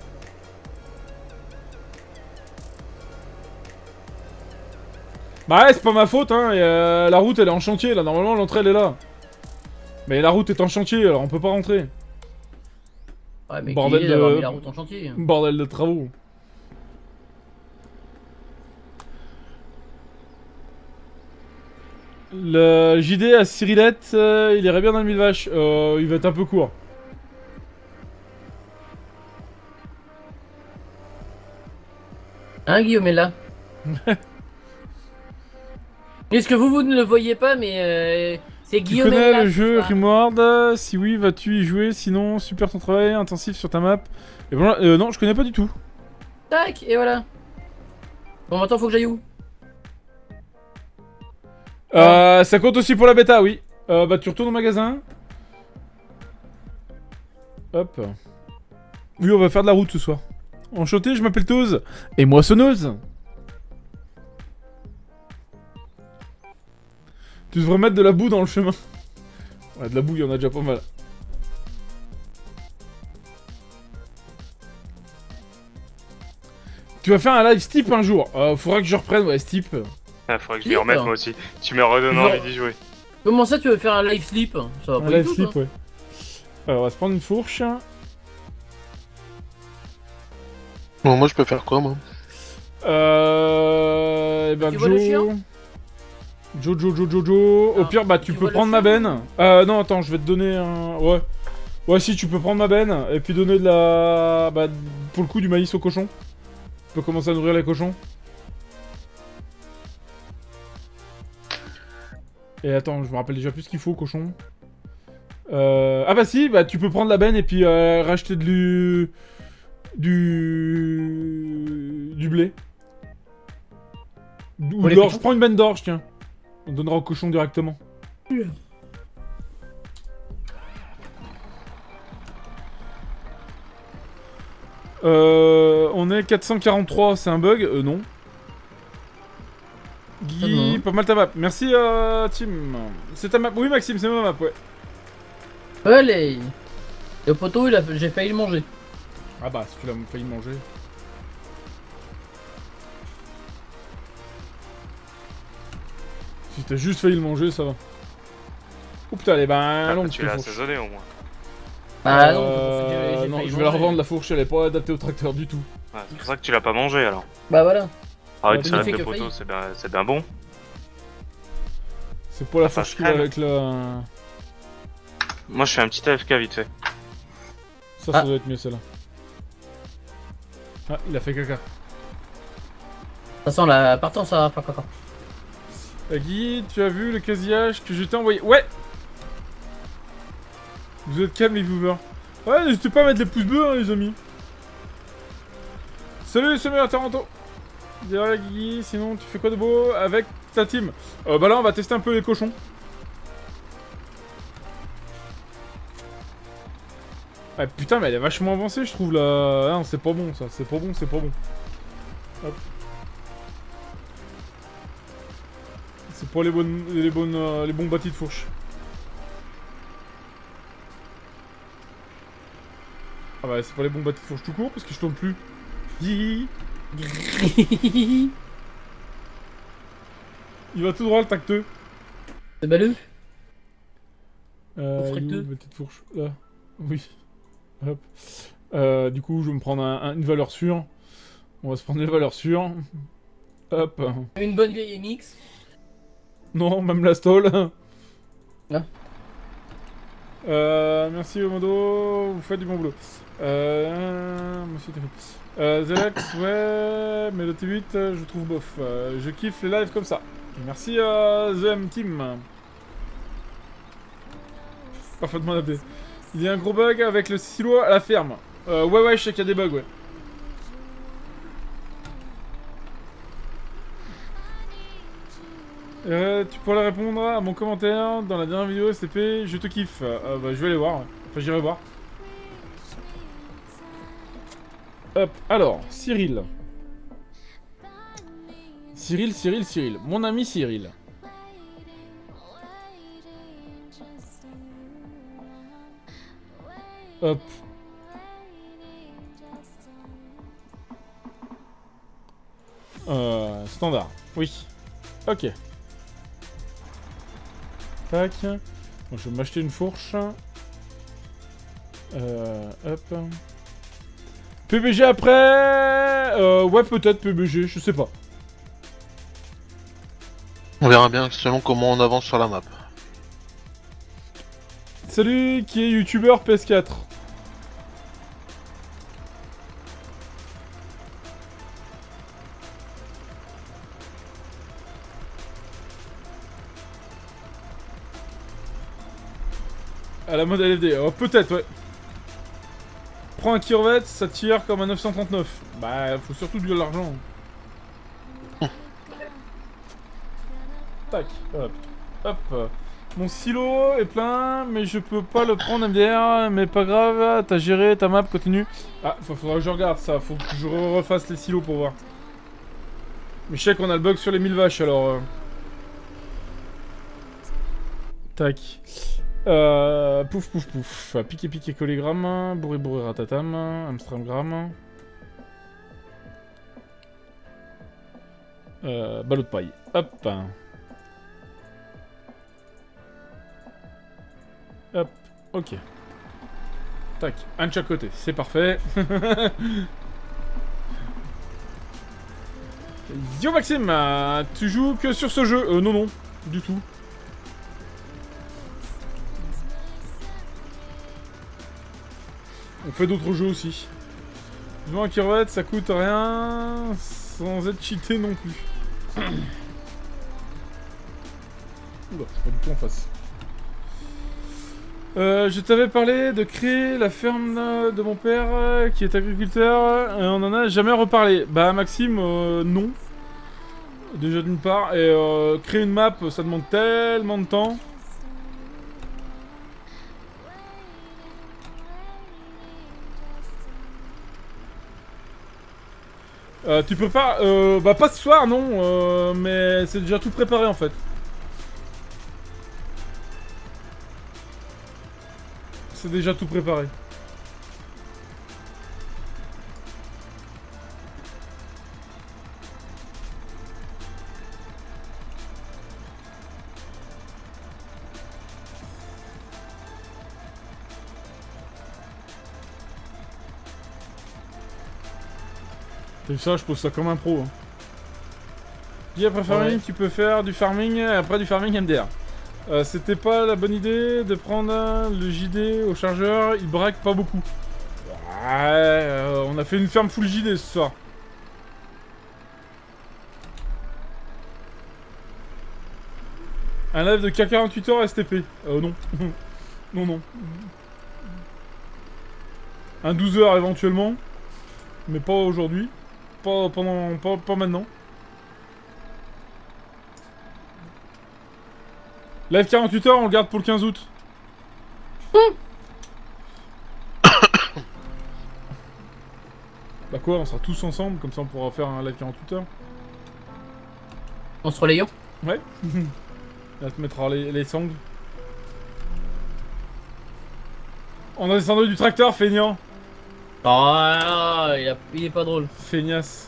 A: Bah ouais, c'est pas ma faute, hein. Et, euh, la route, elle est en chantier, là. Normalement, l'entrée, elle est là. Mais la route est en chantier, alors on peut pas rentrer.
E: Ouais, mais
A: Bordel
E: qui est d'avoir
A: de-
E: mis la route en chantier.
A: Bordel de travaux. Le J D à Cyrilette, euh, il irait bien dans le mille vaches. Euh, il va être un peu court.
E: Hein, Guillaume est là. Est-ce que vous, vous ne le voyez pas, mais euh, c'est
A: Tu
E: Guillaume est
A: connais
E: là.
A: le jeu
E: tu vois.
A: Rimworld? Si oui, vas-tu y jouer? Sinon, super ton travail intensif sur ta map. Et bon, euh, non, je connais pas du tout.
E: Tac, et voilà. Bon, maintenant, faut que j'aille où?
A: Euh, ça compte aussi pour la bêta, oui. Euh, bah, tu retournes au magasin. Hop. Oui, on va faire de la route ce soir. Enchanté, je m'appelle Toz. Et moissonneuse. Tu devrais mettre de la boue dans le chemin. Ouais, de la boue, il y en a déjà pas mal. Tu vas faire un live Steep un jour. Euh, faudra que je reprenne, ouais, Steep.
D: Ah, faudrait que je
E: Sleep,
D: m'y remette
E: hein.
D: moi aussi. Tu me redonnes
E: Non.
D: envie d'y jouer.
E: Comment ça, tu veux faire un live sleep? Ça va
A: Un
E: pas
A: live
E: du tout,
A: Steep,
E: toi.
A: ouais. Alors, on va se prendre une fourche.
C: Bon, moi je peux faire quoi moi?
A: Euh... Eh ben,
E: Tu vois le chien
A: Joe... Joe, Joe, Joe, Joe, Joe... Au
E: Ah,
A: pire, bah, tu,
E: tu
A: peux
E: vois le
A: prendre ma
E: chien
A: benne. Euh, non, attends, je vais te donner un... Ouais. Ouais, si, tu peux prendre ma benne, et puis donner de la... Bah, pour le coup, du maïs aux cochons. Tu peux commencer à nourrir les cochons. Et attends, je me rappelle déjà plus ce qu'il faut aux cochons. Euh... Ah bah si, bah, tu peux prendre la benne, et puis euh, racheter de l'u... Du... Du blé. Ou
E: Pour les
A: de l'orge.
E: cochons
A: Prends une benne d'orge, tiens. On donnera aux cochons directement. Euh, on est quatre cent quarante-trois, c'est un bug? Euh, non. Guy,
E: Ah non.
A: pas mal ta map. Merci, euh, Tim. C'est ta map? Oui, Maxime, c'est ma map, ouais.
E: Allez. Le poteau, il a... j'ai failli le manger.
A: Ah bah, si tu l'as failli manger. Si t'as juste failli le manger, ça va. Oh putain, elle est ben
D: Ah,
A: longue,
D: tu
A: cette
D: l'as
A: fourche.
D: assaisonné au moins.
E: Ah non,
A: Euh,
E: j'ai- j'ai
A: non,
E: failli
A: je vais la
E: manger.
A: revendre la fourche, elle est pas adaptée au tracteur du tout.
D: Ouais, c'est pour ça que tu l'as pas mangé alors.
E: Bah voilà.
D: Ah,
A: Ouais,
D: une
A: tu
D: salade
E: n'as
D: de
E: fait que
D: poteau,
E: failli.
D: c'est bien, c'est bien bon.
A: C'est pas la
D: Ça
A: fourche qui
D: passe
A: va
D: crème.
A: avec la...
D: Moi je fais un petit A F K vite fait.
A: Ça, ça
E: Ah.
A: doit être mieux, celle-là. Ah, il a fait caca.
E: Ça sent la partance, ça va faire caca.
A: Euh, Guy, tu as vu le casillage que je t'ai envoyé? Ouais. Vous êtes calmes, les viewers. Ouais, n'hésitez pas à mettre les pouces bleus, hein, les amis. Salut, c'est meilleur Taranto. Derrière Guy, sinon tu fais quoi de beau avec ta team? euh, Bah là, on va tester un peu les cochons. Ah putain, mais elle est vachement avancée, je trouve, là. Ah, non, c'est pas bon, ça. C'est pas bon, c'est pas bon. Hop. C'est pas les bonnes, les bonnes, euh, les bons bâtis de fourche. Ah bah, c'est pas les bons bâtis de fourche tout court, parce que je tourne plus. Hi. Il va tout droit, le tacteux.
E: C'est baleux.
A: Euh,
E: Au
A: il est où,
E: fructeux.
A: le bâti de fourche? Là. Oui. Hop. Euh, du coup, je vais me prendre un- un- une valeur sûre. On va se prendre une valeur sûre. Hop.
E: Une bonne vieille M X.
A: Non, même la stall.
E: Ah.
A: Euh, merci Omodo, vous faites du bon boulot. Euh, monsieur T V. Euh, Zelex, ouais, mais le T huit, euh, je trouve bof. Euh, je kiffe les lives comme ça. Et merci à The M Team. Parfaitement adapté. Il y a un gros bug avec le silo à la ferme. Euh, ouais, ouais, je sais qu'il y a des bugs, ouais. Euh, tu pourrais répondre à mon commentaire dans la dernière vidéo S T P, je te kiffe. Euh, bah, je vais aller voir. Ouais. Enfin, j'irai voir. Hop, alors, Cyril. Cyril, Cyril, Cyril. Mon ami Cyril. Hop. Euh, standard. Oui. Ok. Tac. Bon, je vais m'acheter une fourche. Euh, hop. P B G après euh, ouais, peut-être P B G, je sais pas.
C: On verra bien selon comment on avance sur la map.
A: Salut, qui est youtubeur P S quatre. À la mode L F D, oh, peut-être, ouais. Prends un Kirvette, ça tire comme un neuf cent trente-neuf. Bah, faut surtout de l'argent. Tac, hop, hop. Mon silo est plein, mais je peux pas le prendre M D R. Mais pas grave, t'as géré ta map, continue. Ah, faudra que je regarde ça, faut que je refasse les silos pour voir. Mais je sais qu'on a le bug sur les mille vaches, alors... Euh... Tac. Euh, pouf pouf pouf. Piqué piqué collégramme. Bourré bourré ratatam. Amstramgramme. Euh, ballot de paille. Hop. Hop. Ok. Tac. Un de chaque côté. C'est parfait. Yo Maxime, tu joues que sur ce jeu? Euh, non, non. Du tout. On fait d'autres jeux aussi. Dis-moi un Kirvette, ça coûte rien sans être cheaté non plus. Oula, c'est pas du tout en face. Euh, je t'avais parlé de créer la ferme de mon père euh, qui est agriculteur et on en a jamais reparlé. Bah Maxime, euh, non. Déjà d'une part. Et euh, créer une map, ça demande tellement de temps. Euh, tu peux pas... Euh, bah pas ce soir, non. Euh, mais c'est déjà tout préparé en fait. C'est déjà tout préparé. T'as vu ça, je pose ça comme un pro. Hein. Dis après farming, ouais. Tu peux faire du farming, après du farming M D R. Euh, C'était pas la bonne idée de prendre le J D au chargeur, il braque pas beaucoup. Ouais, euh, on a fait une ferme full J D ce soir. Un live de K quarante-huit heures S T P. Euh, non. non, non. Un douze heures éventuellement. Mais pas aujourd'hui. Pas pendant. Pas, pas maintenant. Live quarante-huit heures, on le garde pour le quinze août. Bah quoi, on sera tous ensemble, comme ça on pourra faire un live quarante-huit heures.
E: On se relayons.
A: Ouais. Là, te mettra les, les sangles. On a descendu du tracteur, feignant.
E: Oh, il, a, il est pas drôle.
A: Feignasse.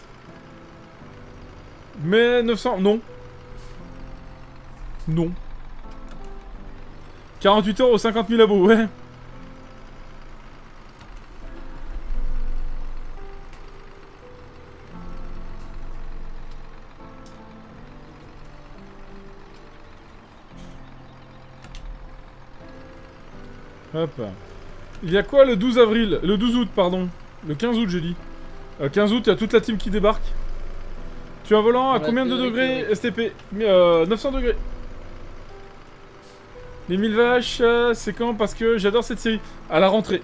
A: Mais neuf cents, non. Non. quarante-huit heures aux cinquante mille abos, ouais. Hop. Il y a quoi le douze avril? Le douze août, pardon. Le quinze août, j'ai dit. Euh, quinze août, il y a toute la team qui débarque. Tu as un volant à combien de degrés S T P? euh, neuf cents degrés. Les mille vaches, euh, c'est quand? Parce que j'adore cette série. À la rentrée.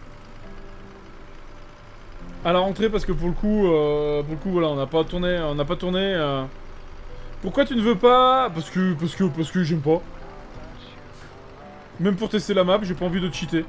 A: À la rentrée parce que pour le coup, euh, pour le coup voilà, on n'a pas tourné, on n'a pas tourné. Euh... Pourquoi tu ne veux pas? Parce que, parce que, parce que j'aime pas. Même pour tester la map, j'ai pas envie de cheater.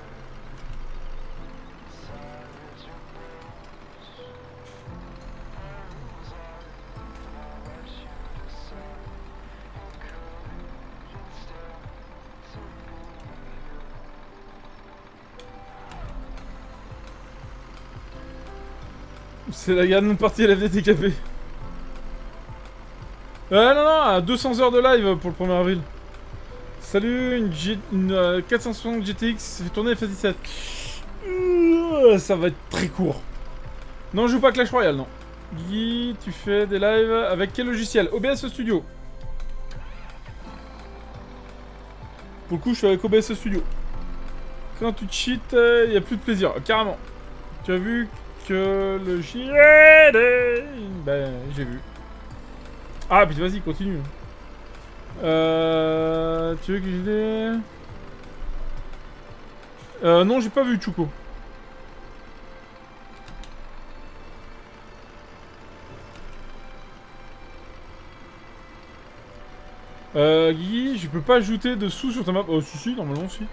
A: C'est la garde partie à la V T K P. Euh, non, non, à deux cents heures de live pour le premier avril. Salut, une, G une euh, quatre cent soixante G T X fait tourner F dix-sept. Euh, ça va être très court. Non, je joue pas Clash Royale, non. Guy, tu fais des lives avec quel logiciel? O B S Studio. Pour le coup, je suis avec O B S Studio. Quand tu cheats, il euh, n'y a plus de plaisir. Euh, carrément. Tu as vu que le J D... Ben, j'ai vu. Ah, puis vas-y, continue. Euh... Tu veux que j'ai des... Euh, non, j'ai pas vu Chuko. Euh, Guigui, je peux pas ajouter de sous sur ta map. Oh, si, si, normalement, si.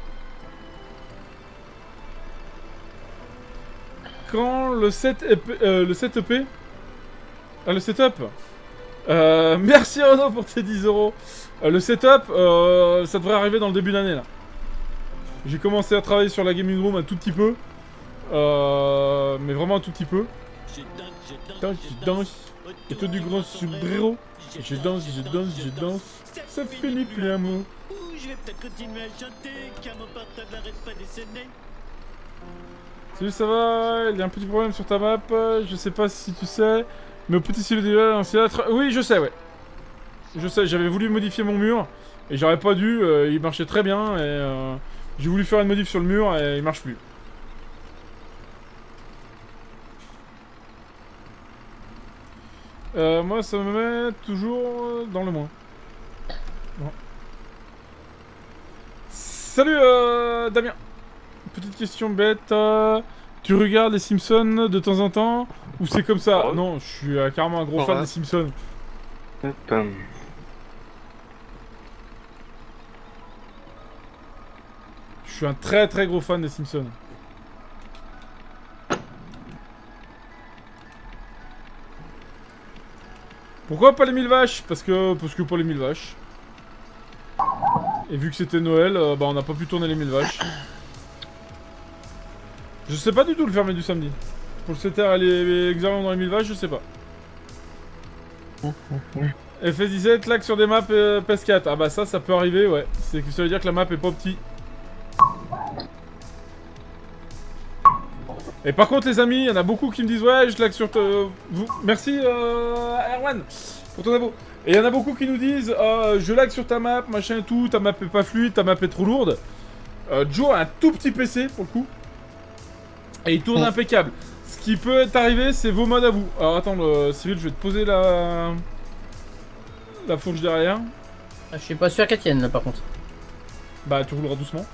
A: Quand le set E P... Euh, le set E P... Ah, le setup. Euh, merci Renaud pour tes dix euros. Euh, le setup, euh, ça devrait arriver dans le début d'année, là. J'ai commencé à travailler sur la gaming room un tout petit peu. Euh, mais vraiment un tout petit peu. Je danse, je danse. Et tout du gros sombrero. Je danse, je danse, je danse. Ça finit plus un mot.
F: Je vais peut-être continuer à chanter car mon portable n'arrête pas de sonner.
A: Salut, ça va? Il y a un petit problème sur ta map. Je sais pas si tu sais. Mais au petit silo de l'ancêtre. Oui, je sais, ouais. Je sais, j'avais voulu modifier mon mur. Et j'aurais pas dû. Euh, il marchait très bien. Et euh, j'ai voulu faire une modif sur le mur et il marche plus. Euh, moi, ça me met toujours dans le moins. Bon. Salut, euh, Damien. Petite question bête. Euh, tu regardes les Simpsons de temps en temps? Ou c'est comme ça?
D: Oh.
A: Non, je suis euh, carrément un gros
C: Oh,
A: fan
C: ouais.
A: des Simpsons.
D: Hop, hum.
A: Je suis un très très gros fan des Simpsons. Pourquoi pas les mille vaches? Parce que, parce que pour les mille vaches. Et vu que c'était Noël, euh, bah on n'a pas pu tourner les mille vaches. Je sais pas du tout le fermer du samedi. Pour le setter aller exactement dans les mille vaches, je sais pas. F dix-sept, lag sur des maps euh, P S quatre. Ah bah ça, ça peut arriver, ouais. C'est que ça veut dire que la map est pas petite. Et par contre les amis, il y en a beaucoup qui me disent ouais je lag sur te... vous. Merci euh, Erwan pour ton abo. Et il y en a beaucoup qui nous disent euh, je lag sur ta map, machin et tout, ta map est pas fluide, ta map est trop lourde. Euh, Joe a un tout petit P C pour le coup. Et il tourne
C: Mm.
A: impeccable. Ce qui peut être arrivé, c'est vos modes à vous. Alors attends, le... Cyril, je vais te poser la... La fourche derrière.
E: Ah, je suis pas sûr qu'elle tienne là par contre.
A: Bah tu rouleras doucement.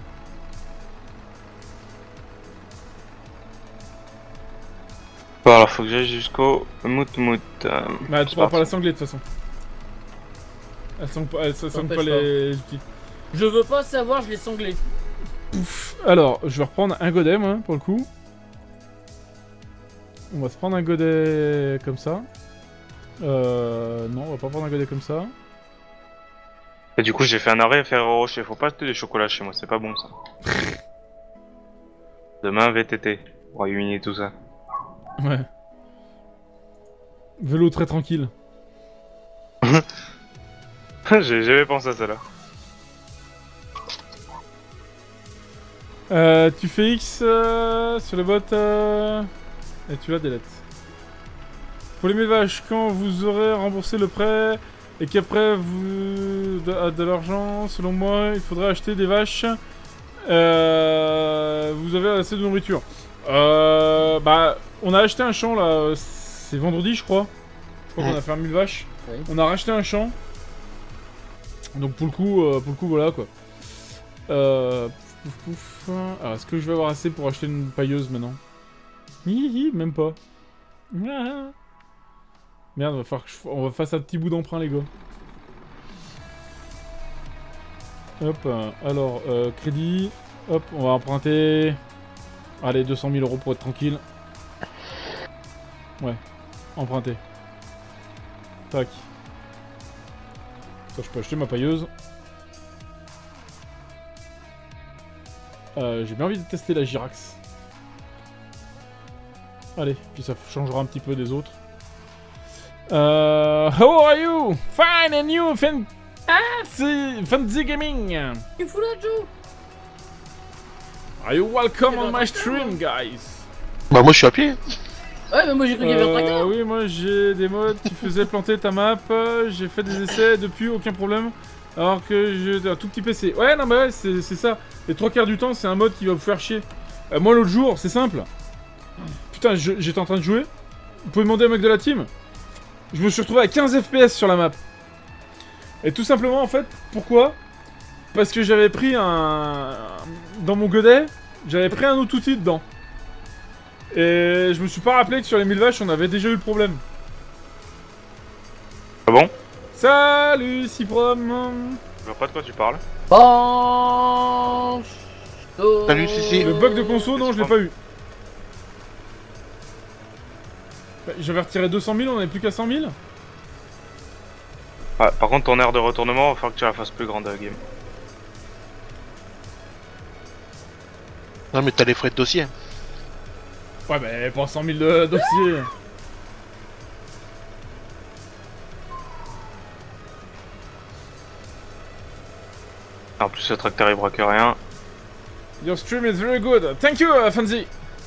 D: Bon, alors faut que j'aille jusqu'au mout mout. Euh,
A: Bah tu
D: c'est
A: pourras
D: parti.
A: pas la sangler de toute façon. Elle sangle pas, elle sangle
E: N'empêche
A: pas les outils.
E: Je veux pas savoir, je l'ai sanglé.
A: Alors, je vais reprendre un godet, moi, pour le coup. On va se prendre un godet comme ça. Euh... Non, on va pas prendre un godet comme ça.
D: Et du coup, j'ai fait un arrêt à faire au rocher. Faut pas acheter des chocolats chez moi, c'est pas bon ça. Demain, V T T. Royaume-Uni et tout ça.
A: Ouais. Vélo très tranquille.
D: J'ai jamais pensé à ça là.
A: Euh, tu fais X euh, sur le bot euh, et tu la délètes. Pour les mille vaches, quand vous aurez remboursé le prêt et qu'après vous de, de l'argent, selon moi, il faudrait acheter des vaches. Euh, vous avez assez de nourriture. Euh, bah, on a acheté un champ là, c'est vendredi je crois. Je crois qu'on a fait un mille vaches.
E: Oui.
A: On a racheté un champ. Donc pour le coup, euh, pour le coup voilà quoi. Euh, pouf, pouf, pouf. Alors est-ce que je vais avoir assez pour acheter une pailleuse maintenant? Hihi, même pas. Ah. Merde, va falloir que je... on va faire un petit bout d'emprunt les gars. Hop, euh, alors, euh, crédit. Hop, on va emprunter... Allez, deux cent mille euros pour être tranquille. Ouais, emprunter. Tac. Ça, je peux acheter ma pailleuse. Euh, j'ai bien envie de tester la Jirax. Allez, puis ça changera un petit peu des autres. Euh... How are you? Fine and you? Fancy... Fancy Gaming!
E: Tu fous là, Joe?
A: Are you welcome on my stream, guys?
C: Bah moi je suis à pied.
E: Ouais, mais moi j'ai cru qu'il y avait un
A: Euh,
E: tracteur.
A: oui, moi j'ai des mods qui faisaient planter ta map. J'ai fait des essais depuis, aucun problème. Alors que j'ai un tout petit P C. Ouais, non, bah ouais, c'est ça. Les trois quarts du temps, c'est un mode qui va vous faire chier. Euh, moi, l'autre jour, c'est simple. Putain, j'étais en train de jouer. Vous pouvez demander au mec de la team. Je me suis retrouvé à quinze F P S sur la map. Et tout simplement, en fait, pourquoi? Parce que j'avais pris un... Dans mon godet, j'avais pris un autre outil dedans. Et je me suis pas rappelé que sur les mille vaches, on avait déjà eu le problème.
D: Ah bon?
A: Salut, Ciprom.
D: Je vois pas de quoi tu parles.
E: Penche.
C: Salut, Sissi.
A: Le bug de conso, non, je l'ai pas eu. Bah, j'avais retiré deux cent mille, on avait plus qu'à cent mille.
D: Ouais, par contre, ton aire de retournement, il va falloir que tu la fasses plus grande, la game.
C: Non mais t'as les frais de dossier.
A: Ouais, bah, pas cent mille de dossiers.
D: En plus, le tracteur il braque rien.
A: Your stream is very good. Thank you, uh, Fancy.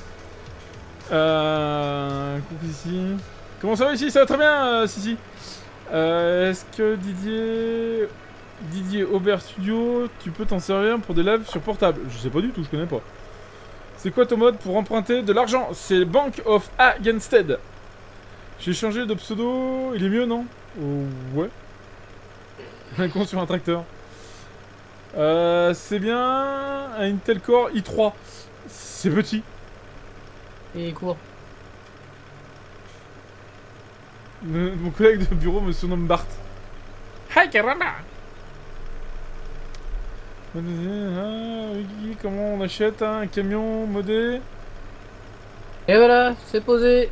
A: Euh... Coucou ici. Comment ça va ici? Ça va très bien, euh, Sissi. Euh, Est-ce que Didier... Didier Aubert Studio, tu peux t'en servir pour des lives sur portable? Je sais pas du tout, je connais pas. C'est quoi ton mode pour emprunter de l'argent? C'est Bank of Hagenstead. J'ai changé de pseudo, il est mieux, non? Oh, ouais. Un con sur un tracteur. Euh, c'est bien un Intel Core i trois. C'est petit.
E: Et court.
A: Me- Mon collègue de bureau me surnomme Bart. Hi Karana. Ah, oui, comment on achète hein, un camion modé?
E: Et voilà, c'est posé.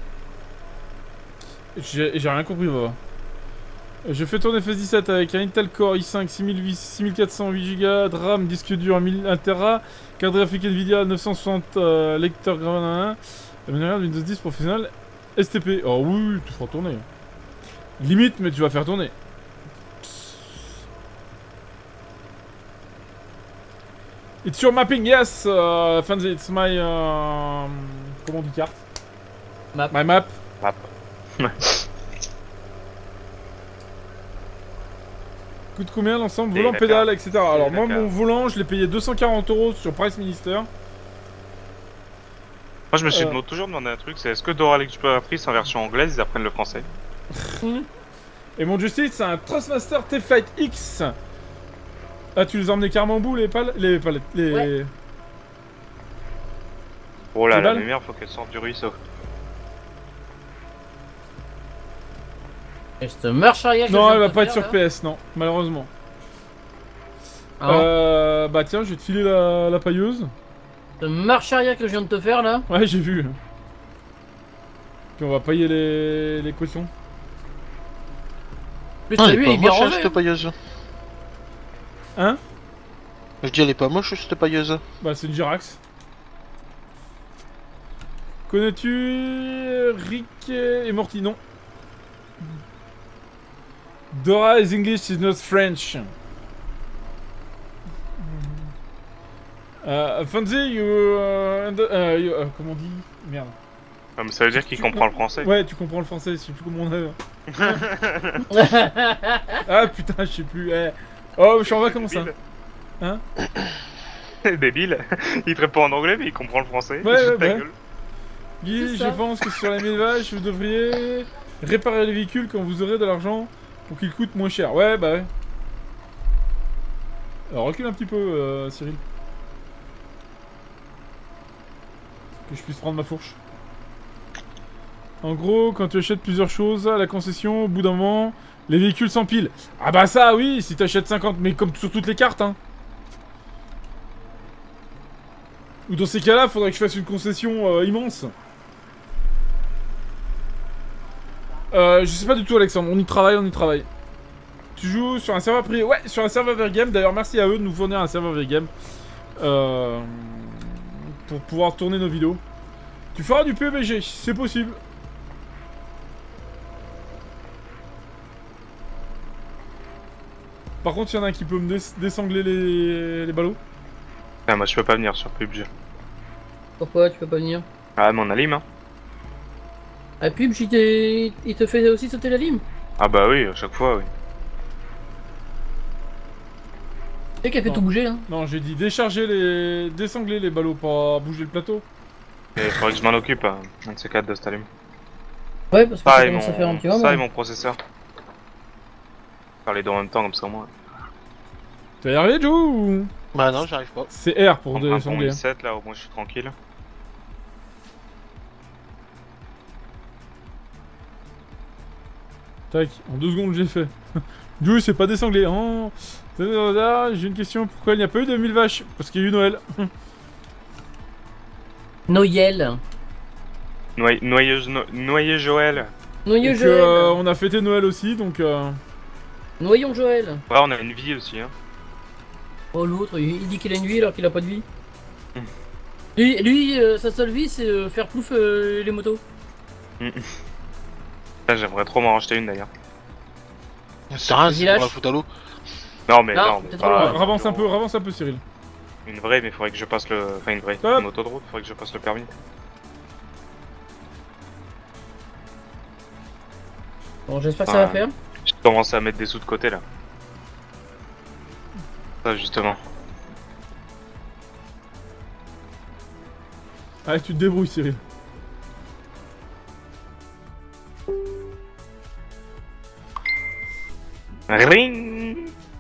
A: J'ai j'ai rien compris, va. Je fais tourner F S dix-sept avec un Intel Core i cinq six mille huit cents, six mille quatre cents, huit giga de RAM, disque dur un Tera, carte graphique Nvidia neuf cent soixante, euh, lecteur graphique, Windows dix professionnel, S T P. Oh oui, tu feras tourner. Limite, mais tu vas faire tourner. It's your mapping, yes, uh, Fancy, it's my, uh, comment on dit carte?
E: Map.
A: My map.
D: Map.
A: Coûte combien l'ensemble?
D: Et
A: Volant,
D: la
A: pédale,
D: carte.
A: et cetera. Alors
D: Et la
A: moi,
D: carte.
A: mon volant, je l'ai payé deux cent quarante euros sur Price Minister.
D: Moi, je me suis
A: Euh.
D: demandé- toujours demandé un truc, c'est est-ce que Dora l'Exploratrice en version anglaise, ils apprennent le français?
A: Et mon Justice, c'est un Trustmaster T-Flight X. Ah, tu les as emmenés carrément au bout, les pales? Les palettes, les...
E: Ouais.
D: Oh là,
A: C'est
D: la
A: balle
D: lumière, faut qu'elle sorte du ruisseau.
E: Et ce meurtre arrière que
A: Non,
E: je
A: elle
E: viens
A: va
E: de
A: pas
E: te
A: être
E: faire,
A: sur
E: là.
A: P S, non, malheureusement.
E: Ah,
A: Euh... Bah tiens, je vais te filer la, la pailleuse.
E: Ce marche arrière que je viens de te faire là.
A: Ouais, j'ai vu. Puis on va payer les, les cautions.
E: Plus
C: Ah,
E: t'as
C: elle
E: vu,
C: est
E: il est
C: pas
E: bien
C: moche
E: rangé.
C: cette pailleuse.
A: Hein?
C: Je dis elle est pas moche cette pailleuse.
A: Bah c'est une Jirax. Connais-tu Rick et Morty? Non. Dora is English, is not French. Euh, Fancy, you, uh, and- uh, you- uh, comment on dit? Merde.
D: Ah, mais ça veut dire qu'il comprend le français.
A: Ouais, tu comprends le français, je sais plus comment on a. Ah putain, je sais plus. Eh. Oh, je suis en vacances, ça. Hein?
D: Débile. Il te répond en anglais, mais il comprend le français.
A: Ouais,
D: Il
A: ouais,
D: fout ta
A: ouais.
D: gueule.
A: Guy,
E: C'est
A: je
E: ça.
A: pense que sur les mille vaches, vous devriez réparer les véhicules quand vous aurez de l'argent pour qu'ils coûtent moins cher. Ouais, bah ouais. Alors recule un petit peu, euh, Cyril. Que je puisse prendre ma fourche. En gros, quand tu achètes plusieurs choses à la concession, au bout d'un moment, les véhicules s'empilent. Ah bah ça, oui, si tu achètes cinquante, mais comme sur toutes les cartes, hein. Ou dans ces cas-là, faudrait que je fasse une concession euh, immense. Euh, je sais pas du tout, Alexandre. On y travaille, on y travaille. Tu joues sur un serveur privé? Ouais, sur un serveur Vergame. D'ailleurs, merci à eux de nous fournir un serveur Vergame. Euh, pour pouvoir tourner nos vidéos. Tu feras du P U B G, c'est possible. Par contre, il y en a un qui peut me dés désangler les, les ballots.
D: Ah, moi je peux pas venir sur P U B G.
E: Pourquoi tu peux pas venir?
D: Ah, mais on a Lim, hein.
E: Ah, P U B G, il te fait aussi sauter la lime?
D: Ah bah oui, à chaque fois, oui.
E: Tu sais qu'elle fait
A: Non.
E: tout bouger, hein.
A: Non, j'ai dit décharger les... désangler les ballots, pas bouger le plateau.
D: Et il faudrait que je m'en occupe, hein, un de ces quatre de cette allume.
E: Ouais, parce que
D: Ça
E: ça
D: et
E: commence à faire un
D: mon...
E: petit moment.
D: ça et mon processeur. Faire les deux en même temps, comme ça au moins.
A: Tu vas y arriver, Joe, ou...
C: Bah non, j'arrive pas.
A: C'est R pour
D: Prendre un bon
A: désangler. hein.
D: reset, là, au moins je suis tranquille.
A: Tac, en deux secondes j'ai fait. Joe, c'est pas désanglé. Oh. J'ai une question, pourquoi il n'y a pas eu de mille vaches? Parce qu'il y a eu Noël.
E: Noël.
D: Noy... Noyeuse... No... Noyer Joël.
E: Noyeux
A: Et que,
E: Joël.
A: euh, on a fêté Noël aussi, donc... Euh...
E: Noyons Joël.
D: Ouais, on a une vie aussi, hein.
E: Oh, l'autre, il, il dit qu'il a une vie alors qu'il a pas de vie.
D: Mm.
E: Lui, lui euh, sa seule vie, c'est euh, faire plouf euh, les motos.
D: Mm. Là, j'aimerais trop m'en racheter une d'ailleurs.
C: C'est rien,
E: Vas-y,
C: c'est
E: lâche.
C: pour la foutre à l'eau.
D: Non, mais
E: Non,
D: non, mais
E: t'es
D: pas...
E: trop loin.
A: Ah, Ravance un peu, ravance un peu, Cyril.
D: Une vraie, mais faudrait que je passe le... Enfin, une vraie.
A: Hop.
D: Une moto de route, faudrait que je passe le permis.
E: Bon, j'espère que ça va
D: Ah.
E: faire.
D: J'ai commencé à mettre des sous de côté, là. Ça, justement.
A: Allez, tu te débrouilles, Cyril.
D: Ring.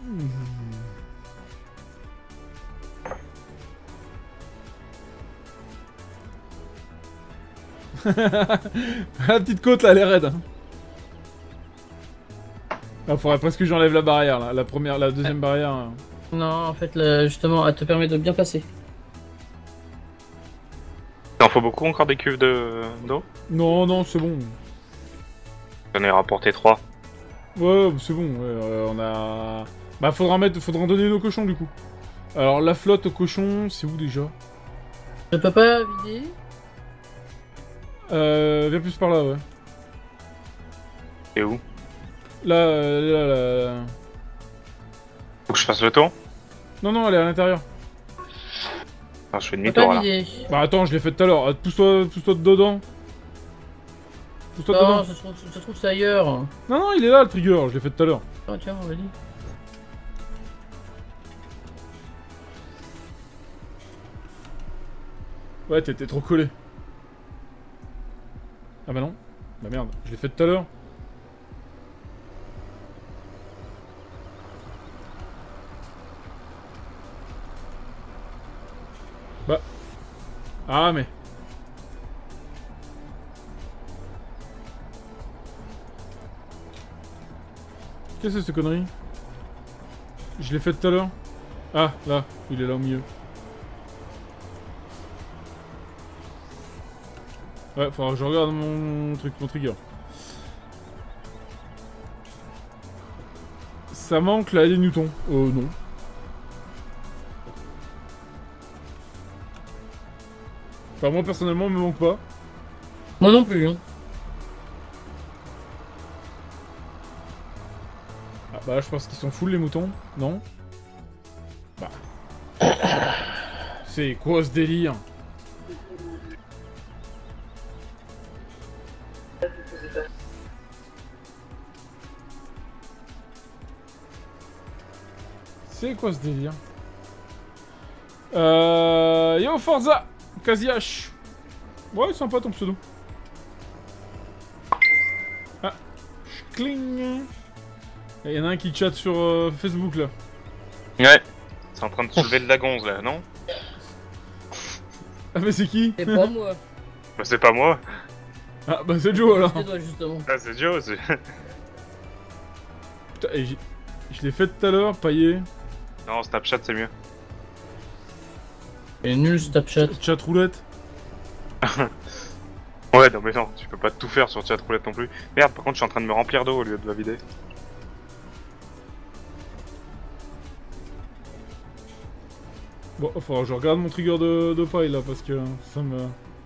A: La petite côte là, elle est raide. Hein. Ah, faudrait presque que j'enlève la barrière là, la première, la deuxième barrière. hein.
E: Non, en fait, là, justement, elle te permet de bien passer.
D: T'en faut beaucoup encore des cuves de d'eau?
A: Non, non, c'est bon.
D: J'en ai rapporté trois.
A: Ouais, c'est bon. Ouais, euh, on a. Bah, faudra en mettre, faudra en donner une aux cochons du coup. Alors la flotte aux cochons, c'est où déjà?
E: Je peux pas vider.
A: Euh, viens plus par là, ouais.
D: Et où?
A: Là, euh, là, là, là.
D: Faut que je fasse le tour?
A: Non, non, elle est à l'intérieur.
D: Alors, je fais
E: Je peux
D: demi-tour
E: pas
D: là.
E: vider.
A: Bah attends, je l'ai fait tout à l'heure. Ah, Pousse-toi, pousse-toi dedans. Pousse-toi
E: Non,
A: dedans.
E: ça se trouve, ça se trouve c'est ailleurs.
A: Non, non, il est là le trigger. Je l'ai fait tout à l'heure.
E: Ah, tiens, vas-y.
A: Ouais, t'étais trop collé. Ah bah non. Bah merde, je l'ai fait tout à l'heure. Bah. Ah mais. Qu'est-ce que c'est cette connerie? Je l'ai fait tout à l'heure. Ah, là, il est là au milieu. Ouais, faudra que je regarde mon truc, mon trigger. Ça manque là, les newtons. Euh, non. Enfin, moi personnellement, il me manque pas.
E: Moi non plus, hein.
A: Ah bah, je pense qu'ils sont full les moutons, non? Bah. C'est quoi ce délire? C'est quoi ce délire? Euh... Yo Forza Kaziash. Ouais, sympa ton pseudo. Ah. Cling. Il y en a un qui chatte sur euh, Facebook là.
D: Ouais. C'est en train de soulever de la gonze là, non?
A: Ah mais c'est qui?
E: C'est pas moi.
D: Bah c'est pas moi.
A: Ah bah c'est Joe alors.
E: C'est toi justement.
D: Ah c'est Joe, c'est...
A: Putain, et j'ai- je l'ai fait tout à l'heure, paillé.
D: Non, Snapchat c'est mieux.
E: Il est nul Snapchat.
A: Chat roulette.
D: Ouais, non mais non, tu peux pas tout faire sur chat roulette non plus. Merde, par contre je suis en train de me remplir d'eau au lieu de la vider.
A: Bon, enfin, je regarde mon trigger de, de paille là parce que ça me.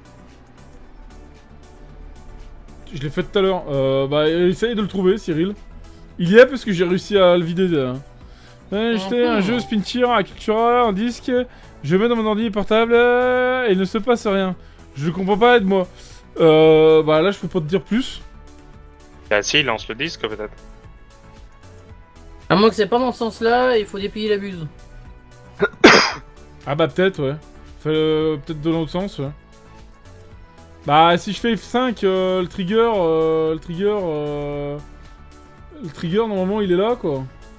A: Je l'ai fait tout à l'heure. Euh, bah, essaye de le trouver, Cyril. Il y est parce que j'ai réussi à le vider. Là. J'ai acheté un jeu Spintir à Cultura, un disque. Je mets dans mon ordi portable euh, et il ne se passe rien. Je comprends pas, aide-moi. Euh, bah là, je peux pas te dire plus.
D: Ah si, il lance le disque peut-être.
E: À moins que c'est pas dans ce sens-là, il faut déplier la buse.
A: Ah bah peut-être, ouais. Fait, euh, peut-être de l'autre sens, ouais. Bah si je fais F cinq, euh, le trigger, euh, le trigger, euh, le trigger normalement il est là quoi.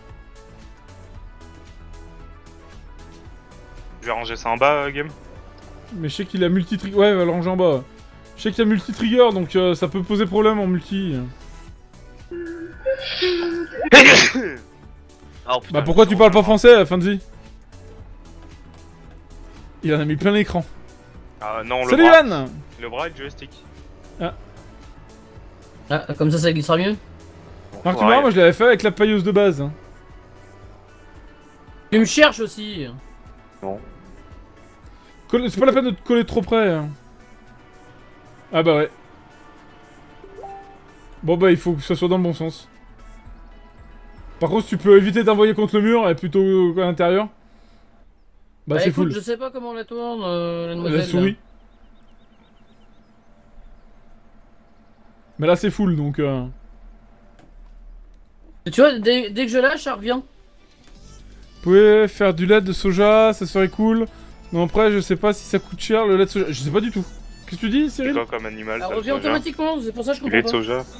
D: Je vais ranger ça en bas, euh, Game.
A: Mais je sais qu'il a multi-trigger, ouais, il va le ranger en bas. Ouais. Je sais qu'il y a multi-trigger, donc euh, ça peut poser problème en multi.
C: Ah, oh, putain,
A: Bah pourquoi tu parles pas français, Fanzi? Il en a mis plein l'écran.
D: Ah non, le
A: Salut
D: bras.
A: Yann.
D: Le bras et le joystick.
E: Ah, comme ça, ça glissera mieux.
A: Marc, tu
D: Ouais.
A: vois, moi je l'avais fait avec la pailleuse de base. hein.
E: Tu me cherches aussi.
A: Colle- C'est pas la peine de te coller trop près. hein. Ah bah ouais. Bon bah il faut que ça soit dans le bon sens. Par contre, si tu peux éviter d'envoyer contre le mur et plutôt à l'intérieur. Bah,
E: Bah,
A: c'est
E: écoute,
A: full.
E: je sais pas comment on la tourne, euh, la
A: La
E: demoiselle.
A: souris. Mais là c'est full donc. Euh...
E: là. Tu vois, dès, dès que je lâche, ça revient.
A: Vous pouvez faire du lait de soja, ça serait cool. Non après je sais pas si ça coûte cher le lait de soja. Je sais pas du tout. Qu'est-ce que tu dis
D: C'est
A: Cyril?
D: quoi comme animal
E: Ça
D: ça, le
E: revient
D: soja?
E: automatiquement, c'est pour ça que je
D: Du lait
E: comprends
D: de
E: pas.
D: soja.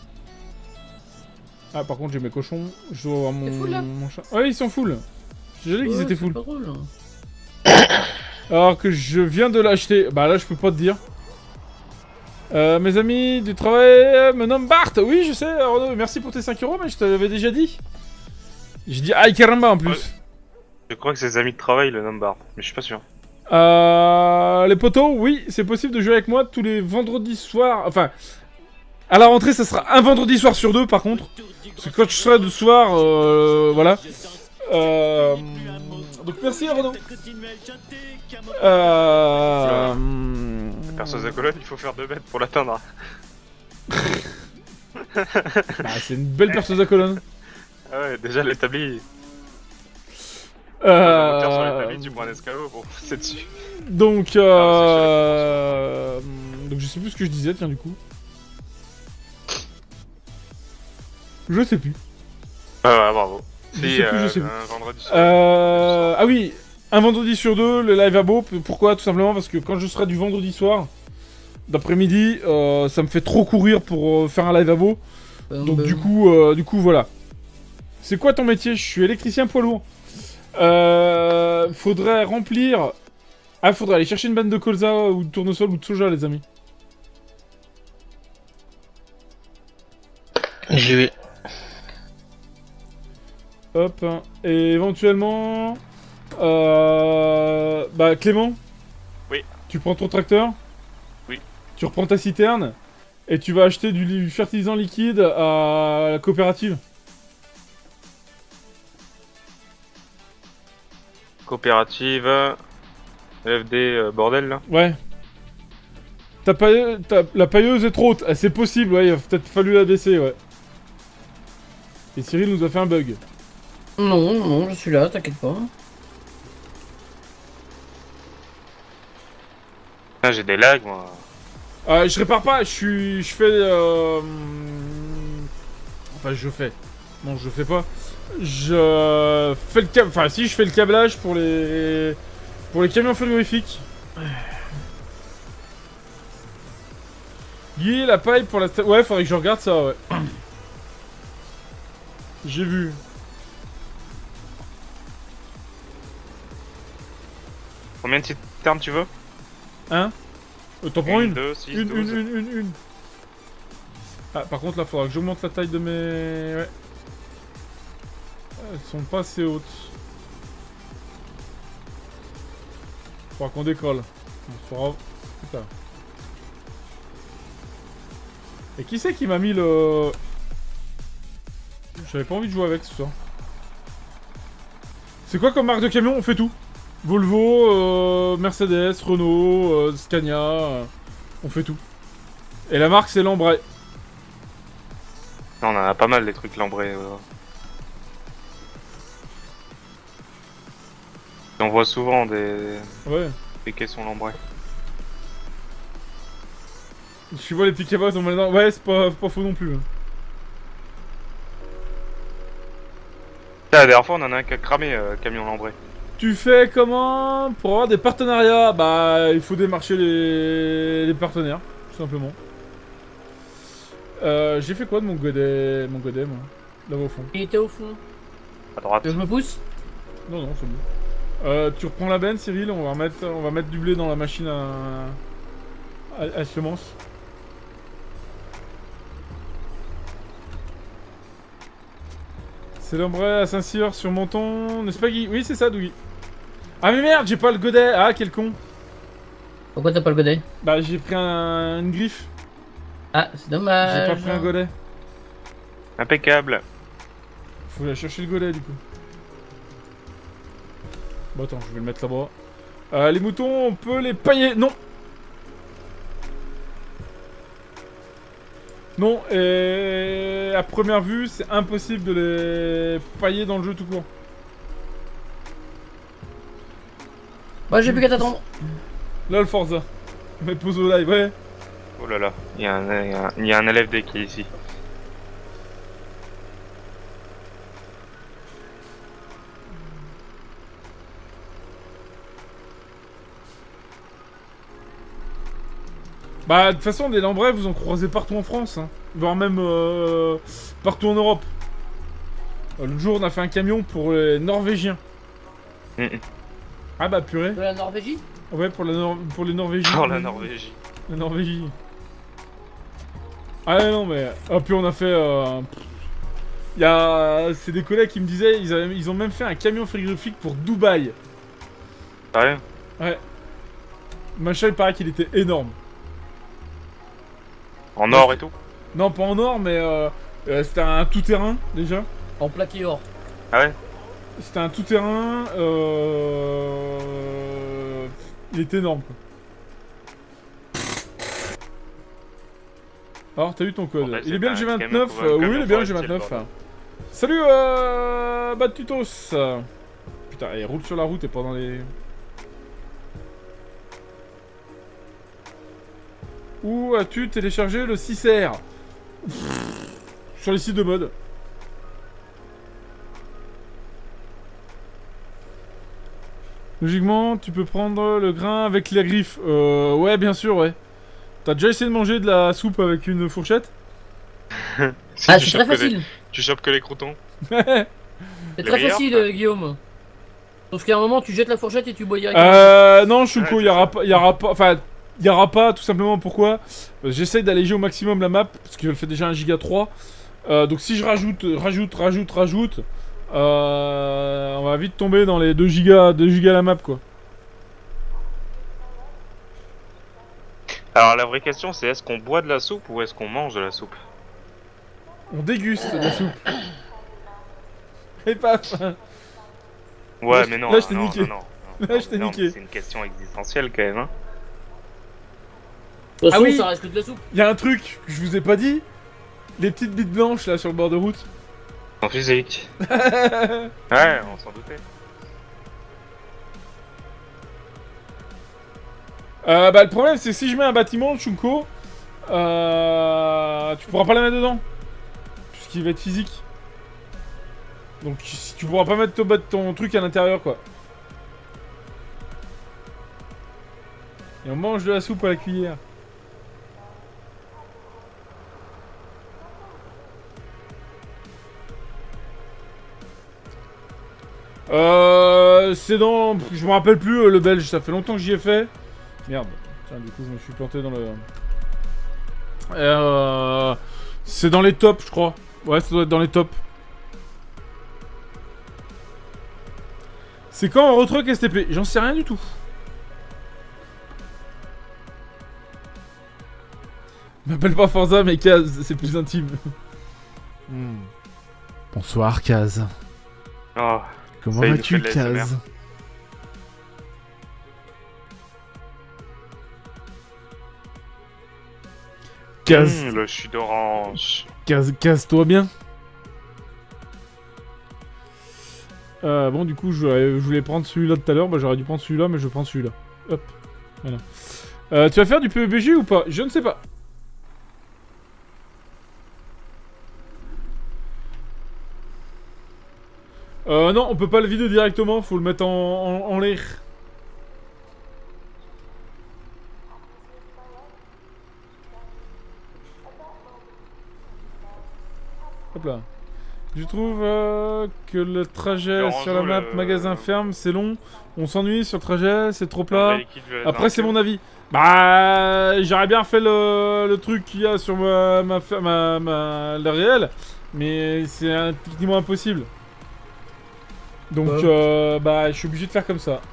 A: Ah par contre j'ai mes cochons. Je dois avoir mon,
E: T'es full, là
A: mon chat. Ah oui ils sont full. J'ai dit qu'ils
E: Ouais,
A: étaient
E: c'est
A: full.
E: pas drôle.
A: Alors que je viens de l'acheter. Bah là je peux pas te dire. Euh, mes amis du travail euh, me nomment Bart. Oui je sais Renaud, merci pour tes cinq euros mais je t'avais déjà dit. J'ai dit aïe caramba en plus.
D: Ouais. Je crois que c'est ses amis de travail le nomment Bart, mais je suis pas sûr.
A: Euh, les potos, oui, c'est possible de jouer avec moi tous les vendredis soirs. Enfin, à la rentrée, ça sera un vendredi soir sur deux, par contre. Parce que quand je serai de soir, euh, voilà. Euh, donc merci Renaud. Euh,
D: La perceuse à colonne, il faut faire deux mètres pour l'atteindre.
A: bah, c'est une belle perceuse à colonne.
D: Ah ouais, déjà l'établi.
A: Euh,
D: Sur l'établi, tu prends un escabeau pour passer dessus.
A: donc, euh, donc je sais plus ce que je disais, tiens du coup. Je sais plus.
D: Ah ouais, bravo.
A: Je
D: Si,
A: sais plus, je
D: euh,
A: sais plus.
D: un vendredi soir.
A: Euh... Ah oui, un vendredi sur deux, le live à beau. Pourquoi? Tout simplement parce que quand je serai du vendredi soir, d'après-midi, euh, ça me fait trop courir pour euh, faire un live à beau. Donc du coup, euh, du coup, voilà. C'est quoi ton métier? Je suis électricien poids lourd. Euh... Faudrait remplir... Ah, faudrait aller chercher une bande de colza ou de tournesol ou de soja, les amis.
C: J'y vais.
A: Hop. Et éventuellement... Euh... Bah, Clément?
D: Oui.
A: Tu prends ton tracteur?
D: Oui.
A: Tu reprends ta citerne? Et tu vas acheter du, du fertilisant liquide à la coopérative?
D: Coopérative. F D euh, bordel là.
A: Ouais. Ta paille... ta- La pailleuse est trop haute. Ah, c'est possible, ouais. Il a peut-être fallu la baisser, ouais. Et Cyril nous a fait un bug.
E: Non, non, je suis là, t'inquiète pas.
D: Ah, j'ai des lags moi.
A: Euh, je répare pas, je suis... Je fais... Euh... Enfin, je fais. Non, je fais pas. Je fais le câble... Enfin, si, je fais le câblage pour les... Pour les camions frigorifiques. Guy, la paille pour la... sta- Ouais, faudrait que je regarde ça, ouais. J'ai vu.
D: Combien de citernes tu veux?
A: Hein? euh, T'en prends une?
D: deux, six,
A: Une,
D: douze.
A: une, une, une, une. Ah, par contre, là, faudra que j'augmente la taille de mes... Ouais. Elles sont pas assez hautes. Faudra qu'on décolle. C'est pas grave. Putain. Et qui c'est qui m'a mis le... J'avais pas envie de jouer avec ce soir. C'est quoi comme marque de camion? On fait tout. Volvo, euh, Mercedes, Renault, euh, Scania, euh, on fait tout. Et la marque c'est Lambray.
D: Non, on en a pas mal des trucs lambrés. Euh. On voit souvent des,
A: Ouais.
D: des caissons lambrés.
A: Je vois les piquets bas, ouais, c'est pas, pas faux non plus. Hein.
D: La dernière fois, on en a un qui a cramé, euh, camion lambré.
A: Tu fais comment pour avoir des partenariats? Bah, il faut démarcher les, les partenaires, tout simplement. Euh, j'ai fait quoi de mon godet, mon godet, moi? Là-bas au fond.
E: Il était au fond.
D: À droite.
E: Que je me pousse?
A: Non, non, c'est bon. Euh, tu reprends la benne, Cyril, on va mettre, on va mettre du blé dans la machine à, à, à semence. C'est l'ombre à Saint-Cyr sur Menton, n'est-ce pas Guy? Oui, c'est ça, Dougie. Ah mais merde, j'ai pas le godet. Ah, quel con.
E: Pourquoi t'as pas le godet?
A: Bah, j'ai pris un... une griffe.
E: Ah, c'est dommage.
A: J'ai pas pris un godet.
D: Impeccable.
A: Faut aller chercher le godet, du coup. Bon, attends, je vais le mettre là-bas. Euh, les moutons, on peut les pailler. Non. Non, et à première vue, c'est impossible de les pailler dans le jeu tout court.
E: Bah, j'ai plus qu'à t'attendre.
A: Là, le Forza. Mais pose au live, ouais.
D: Oh là là, il y a un, il y a un, il y a un L F D qui est ici.
A: Bah, de toute façon, des Lambrais, vous en croisez partout en France, hein. Voire même euh, partout en Europe. Euh, L'autre jour, on a fait un camion pour les Norvégiens.
D: Mm -mm.
A: Ah bah, purée.
E: De la Norvégie?
A: Ouais, pour, la Nor pour les Norvégiens.
D: Pour la Norvégie.
A: La Norvégie. Ah ouais, non, mais... Ah, puis on a fait... Euh... Il y a... C'est des collègues qui me disaient, ils, avaient... ils ont même fait un camion frigorifique pour Dubaï.
D: Sérieux?
A: Ouais. Machin, il paraît qu'il était énorme.
D: En or et tout?
A: Non, pas en or, mais euh, euh, c'était un tout-terrain, déjà.
E: En plaqué or.
D: Ah ouais?
A: C'était un tout-terrain, euh... il était énorme, quoi. Alors, t'as eu ton code.
D: Bon, bah,
A: il est bien le G
D: un
A: vingt-neuf,
D: camion
A: euh,
D: pour un
A: oui, il est bien le
D: camion
A: G vingt-neuf.
D: forestier,
A: Salut, euh... Bad Tutos. Putain, il roule sur la route et pas dans les... Où as-tu téléchargé le six R? Sur les sites de mode. Logiquement, tu peux prendre le grain avec la griffe. Euh, ouais, bien sûr, ouais. T'as déjà essayé de manger de la soupe avec une fourchette?
D: Si
E: Ah,
D: tu
E: c'est
D: chopes
E: très
D: que des-
E: facile.
D: Tu chopes que les croutons?
E: C'est
D: Les
E: très
D: meilleurs,
E: facile,
D: quoi.
E: euh, Guillaume. Sauf qu'à un moment, tu jettes la fourchette et tu bois directement.
A: Euh, non, Shunko,
D: Ouais,
A: il y aura pas, il y aura pas, enfin, il y aura pas, tout simplement, pourquoi? Parce que j'essaye d'alléger au maximum la map, parce que je fais déjà un giga trois. Euh, donc si je rajoute, rajoute, rajoute, rajoute, euh, on va vite tomber dans les deux gigas, deux gigas la map, quoi.
D: Alors la vraie question c'est est-ce qu'on boit de la soupe ou est-ce qu'on mange de la soupe?
A: On déguste de la soupe. Et paf.
D: Ouais
A: Là, je-
D: mais non,
A: là, je t'ai
D: non,
A: niqué.
D: non, non, non,
A: Là, je t'ai
D: non,
A: niqué.
D: mais c'est une question existentielle quand même, hein.
E: De toute façon,
A: Ah oui.
E: ça reste que de la soupe.
A: Il y a un truc que je vous ai pas dit. Les petites bites blanches là sur le bord de route.
D: En physique. Ouais, on s'en doutait.
A: Euh, bah le problème c'est que si je mets un bâtiment, Shunko, euh, tu pourras pas la mettre dedans. Puisqu'il va être physique. Donc si tu pourras pas mettre ton, ton truc à l'intérieur quoi. Et on mange de la soupe à la cuillère. Euh... Euh, c'est dans... Je me rappelle plus, euh, le belge, ça fait longtemps que j'y ai fait. Merde. Tiens, du coup, je me suis planté dans le... Euh... C'est dans les tops, je crois. Ouais, ça doit être dans les tops. C'est quand on retruck S T P? J'en sais rien du tout. M'appelle pas Forza, mais Kaz, c'est plus intime. Hmm. Bonsoir, Kaz.
D: Oh,
A: Comment
D: ça y est,
A: vas-tu,
D: il nous fait de l'A S M R.
A: Kaz? Kaz,
D: Mmh, le jus d'orange.
A: Kaz, Kaz-toi bien. Euh, bon, du coup, je voulais, je voulais prendre celui-là tout à l'heure. Bah, j'aurais dû prendre celui-là, mais je vais prendre celui-là. Hop. Voilà. Euh, tu vas faire du P U B G ou pas? Je ne sais pas. Euh, non, on peut pas le vider directement. Faut le mettre en, en, en l'air. Hop là. Je trouve euh, que le trajet
D: Laurent
A: sur la
D: Jo,
A: map
D: le-
A: magasin ferme, c'est long. On s'ennuie sur le trajet, c'est trop plat.
D: Liquide, je vais
A: Après,
D: dans
A: c'est
D: le
A: mon avis. Bah, j'aurais bien fait le, le truc qu'il y a sur ma, ma, fer- ma, ma- le réel, mais c'est un- techniquement impossible. Donc,
E: Ouais.
A: euh, bah, je suis obligé de faire comme ça.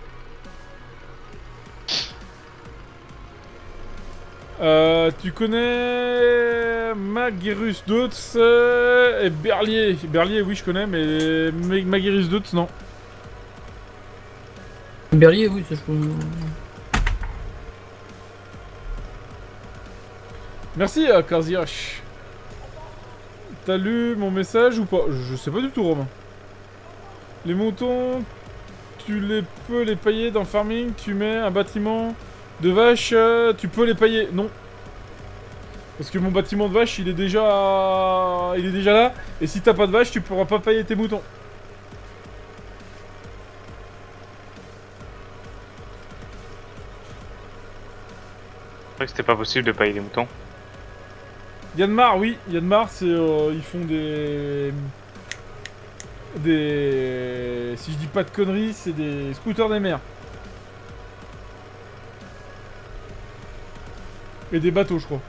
A: Euh, tu connais Magirus Deutz euh, et Berlier. Berlier, oui, je connais, mais Ma- Magirus Deutz, non.
E: Berlier, oui, ça je peux...
A: Merci, euh, Karzioch. T'as lu mon message ou pas? Je sais pas du tout, Romain. Les moutons, tu les peux les pailler dans le farming, tu mets un bâtiment de vache, euh, tu peux les payer. Non. Parce que mon bâtiment de vache, il est déjà... Il est déjà là. Et si t'as pas de vache, tu pourras pas payer tes moutons.
D: Je croyais que c'était pas possible de payer les moutons.
A: Yanmar, oui. Yanmar, c'est... euh, ils font des... Des... Si je dis pas de conneries, c'est des scooters des mers. Et des bateaux, je crois.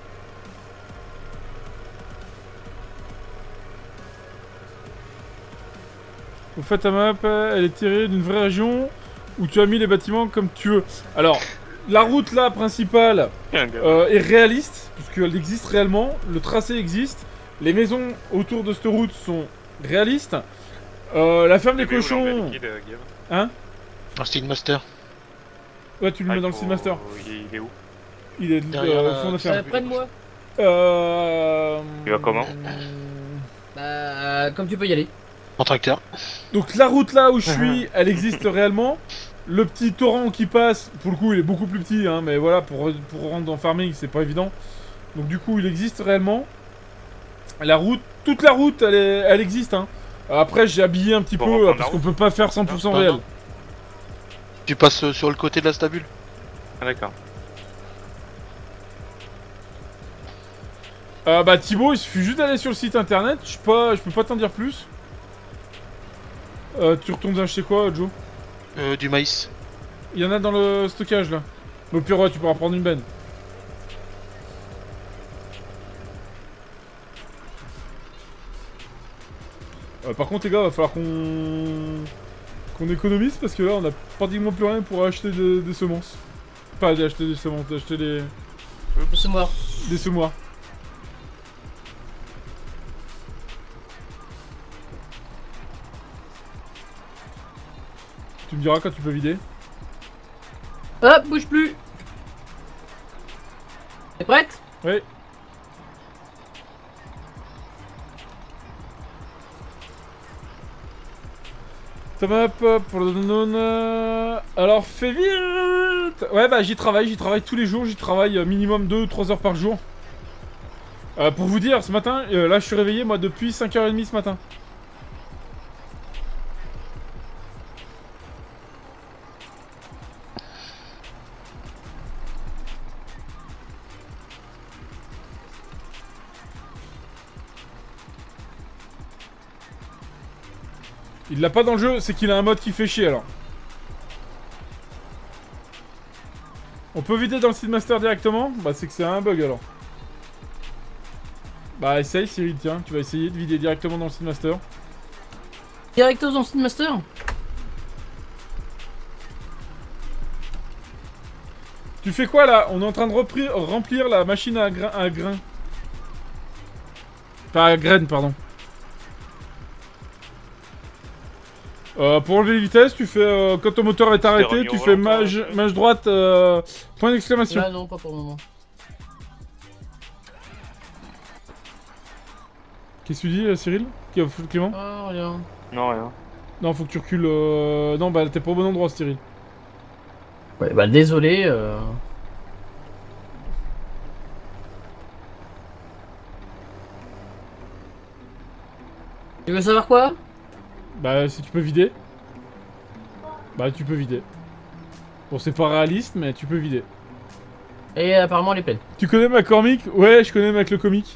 A: Au fait, ta map, elle est tirée d'une vraie région où tu as mis les bâtiments comme tu veux. Alors, la route là principale
D: Il y a un gars.
A: euh, est réaliste, puisqu'elle existe réellement. Le tracé existe. Les maisons autour de cette route sont réalistes. Euh, la ferme des
D: Tu mets où l'anglais
A: cochons.
D: liquide, euh, Gab
A: Hein?
C: Un Steam Master.
A: Ouais, tu le
D: Ah,
A: mets dans
D: il
A: le
D: faut-
A: Seamaster.
D: Il est, il est où?
A: Il est
C: Derrière
A: euh,
C: la-
A: au fond de la
C: Euh,
A: ferme.
E: près de moi.
A: Euh...
D: Tu vas comment?
E: Bah, comme tu peux y aller.
C: En tracteur.
A: Donc la route là où je suis, elle existe réellement. Le petit torrent qui passe, pour le coup, il est beaucoup plus petit, hein, mais voilà, pour, pour rentrer dans farming, c'est pas évident. Donc du coup, il existe réellement. La route, toute la route, elle, est, elle existe. Hein. Après, j'ai habillé un petit
D: Pour
A: peu,
D: reprendre
A: euh,
D: la
A: parce qu'on
D: route.
A: peut pas faire cent pour cent
C: Non,
A: réel.
C: non. Tu passes euh, sur le côté de la stabule.
D: Ah d'accord.
A: Euh, bah Thibaut, il suffit juste d'aller sur le site internet. Je peux pas, je peux pas t'en dire plus. Euh, tu retournes acheter quoi, Joe?
C: Euh, du maïs.
A: Il y en a dans le stockage là. Mais au pire, ouais, tu pourras prendre une benne. Euh, par contre, les gars, va falloir qu'on qu'on économise parce que là, on a pratiquement plus rien pour acheter de- des semences. Pas d'acheter des semences, d'acheter des,
E: C'est mort.
A: des semoirs. Tu me diras quand tu peux vider.
E: Hop, bouge plus. T'es prête?
A: Oui. Top up pour le non. euh, Alors fais vite. Ouais bah j'y travaille, j'y travaille tous les jours, j'y travaille euh, minimum deux ou trois heures par jour. Euh, pour vous dire, ce matin, euh, là je suis réveillé moi depuis cinq heures trente ce matin. Il l'a pas dans le jeu, c'est qu'il a un mode qui fait chier alors. On peut vider dans le Seedmaster directement? Bah c'est que c'est un bug alors. Bah essaye Cyril, tiens, tu vas essayer de vider directement dans le Seedmaster.
E: Directos dans Seedmaster?
A: Tu fais quoi là? On est en train de repri- remplir la machine à grains. À grain. Enfin à graines, pardon. Euh, pour enlever les vitesses, tu fais euh, quand ton moteur est arrêté, tu fais mage, mage droite, euh, point d'exclamation.
E: Là non, pas pour le moment.
A: Qu'est-ce que tu dis, euh, Cyril? Qui a foutu Clément?
E: Ah, rien.
D: Non, rien.
A: Non, faut que tu recules. Euh... Non, bah t'es pas au bon endroit, Cyril.
E: Ouais, bah désolé. Euh... Tu veux savoir quoi?
A: Bah, si tu peux vider. Bah, tu peux vider. Bon, c'est pas réaliste, mais tu peux vider.
E: Et apparemment, elle est pleine.
A: Tu connais ma comique? Ouais, je connais Mac le comique.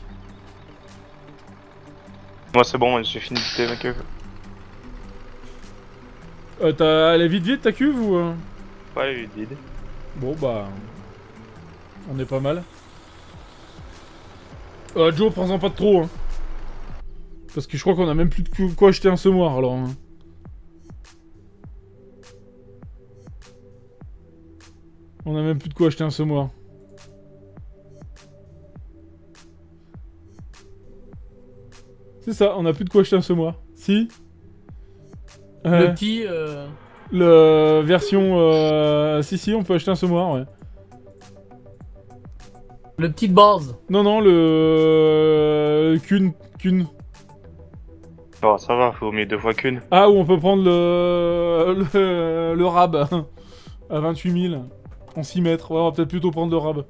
D: Moi, c'est bon, j'ai fini de ma queue.
A: Euh, t'as... Elle est vite vite ta cuve ou... Euh...
D: Ouais, j'ai vide.
A: Bon, bah... On est pas mal. Euh, Joe, prends-en pas de trop, hein. Parce que je crois qu'on a même plus de quoi acheter un semoir, alors. Hein. On a même plus de quoi acheter un semoir. C'est ça, on a plus de quoi acheter un semoir. Si. Euh,
E: Le petit... Euh...
A: Le version... Euh... Si, si, on peut acheter un semoir, ouais.
E: Le petit base.
A: Non, non, le... Qu'une... Qu'une...
D: Oh, ça va, faut mieux deux fois qu'une.
A: Ah, où on peut prendre le... Le, le rab à vingt-huit mille. En six mètres. Ouais, on va peut-être plutôt prendre le rab.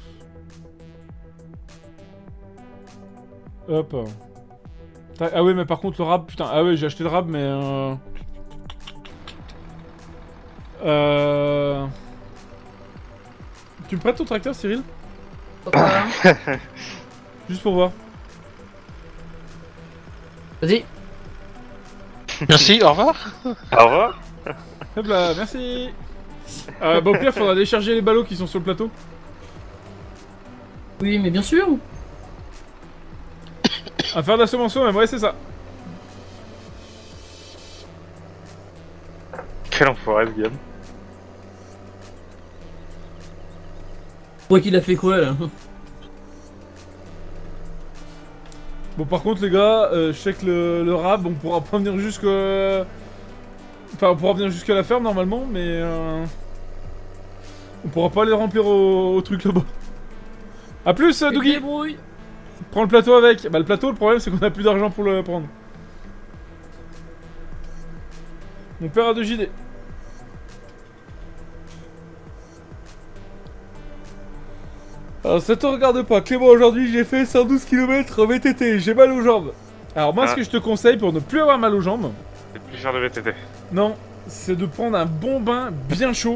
A: Hop. Ah ouais, mais par contre, le rab, putain. Ah ouais, j'ai acheté le rab, mais... Euh... euh... Tu me prêtes ton tracteur, Cyril?
E: Pourquoi?
A: Juste pour voir.
E: Vas-y.
C: Merci, au revoir.
D: Au revoir.
A: Hop là, merci. Euh, bah au pire, faudra décharger les ballots qui sont sur le plateau.
E: Oui, mais bien sûr.
A: À faire de la semençon, même, ouais, c'est ça.
D: Quel enfoiré, ce game.
E: Moi qu'il a fait quoi, là?
A: Bon, par contre, les gars, euh, je sais que le, le rab, on pourra pas venir jusque... Enfin, on pourra venir jusqu'à la ferme, normalement, mais... Euh... On pourra pas aller remplir au, au truc là-bas. A plus, euh, Dougie. Prends le plateau avec. Bah, le plateau, le problème, c'est qu'on a plus d'argent pour le prendre. Mon père a deux J D. Alors ça te regarde pas, Clément, aujourd'hui j'ai fait cent douze kilomètres en V T T, j'ai mal aux jambes. Alors moi ah. ce que je te conseille pour ne plus avoir mal aux jambes...
D: C'est plus faire de V T T.
A: Non, c'est de prendre un bon bain bien chaud.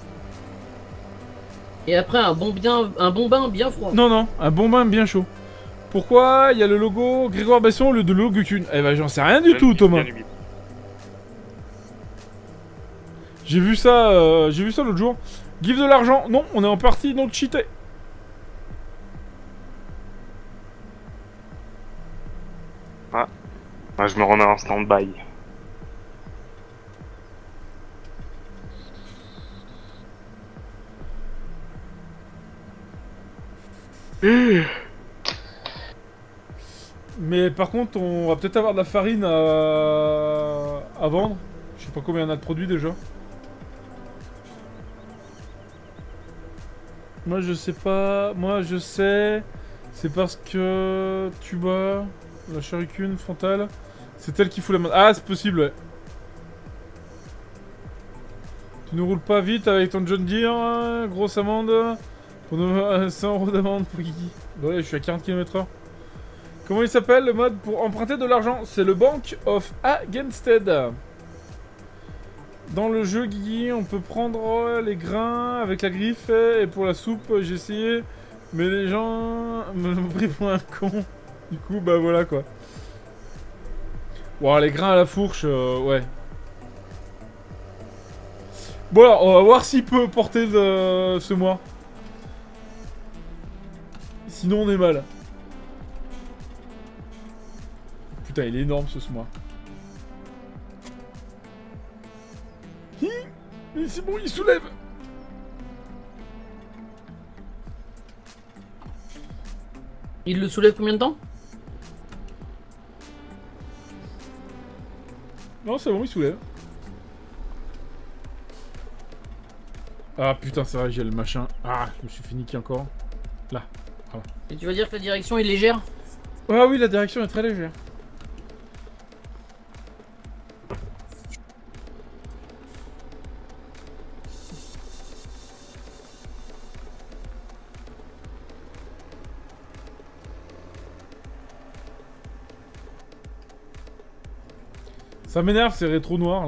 E: Et après un bon, bien, un bon bain bien froid.
A: Non, non, un bon bain bien chaud. Pourquoi il y a le logo Grégoire Besson au lieu de logo Thune? Eh ben j'en sais rien du tout, Thomas. J'ai vu ça, euh, j'ai vu ça l'autre jour. Give de l'argent, non, on est en partie non cheaté.
D: Ah. Ah, je me remets en stand-by.
A: Mais par contre, on va peut-être avoir de la farine à, à vendre. Je sais pas combien on a de produits déjà. Moi je sais pas. Moi je sais. C'est parce que Tuba, la Shuriken frontale, c'est elle qui fout la main. Ah, c'est possible, ouais. Tu ne roules pas vite avec ton John Deere, hein, grosse amende. Pour nous, cent euros d'amende pour Guigui. Ouais, je suis à quarante kilomètres heure. Comment il s'appelle le mode pour emprunter de l'argent? C'est le Bank of Againstead. Dans le jeu, Guigui, on peut prendre les grains avec la griffe et pour la soupe, j'ai essayé, mais les gens me l'ont pris pour un con. Du coup, bah voilà quoi. Bon, les grains à la fourche, euh, ouais. Bon alors, on va voir s'il peut porter le... ce mois. Sinon, on est mal. Putain, il est énorme ce semoir. Hi, mais c'est bon, il soulève.
E: Il le soulève combien de temps?
A: Non, c'est bon, il soulève. Ah putain, c'est vrai, j'ai le machin. Ah, je me suis fait niquer encore. Là. Voilà.
E: Et tu vas dire que la direction est légère?
A: Ah oui, la direction est très légère. Ça m'énerve ces rétro noirs là.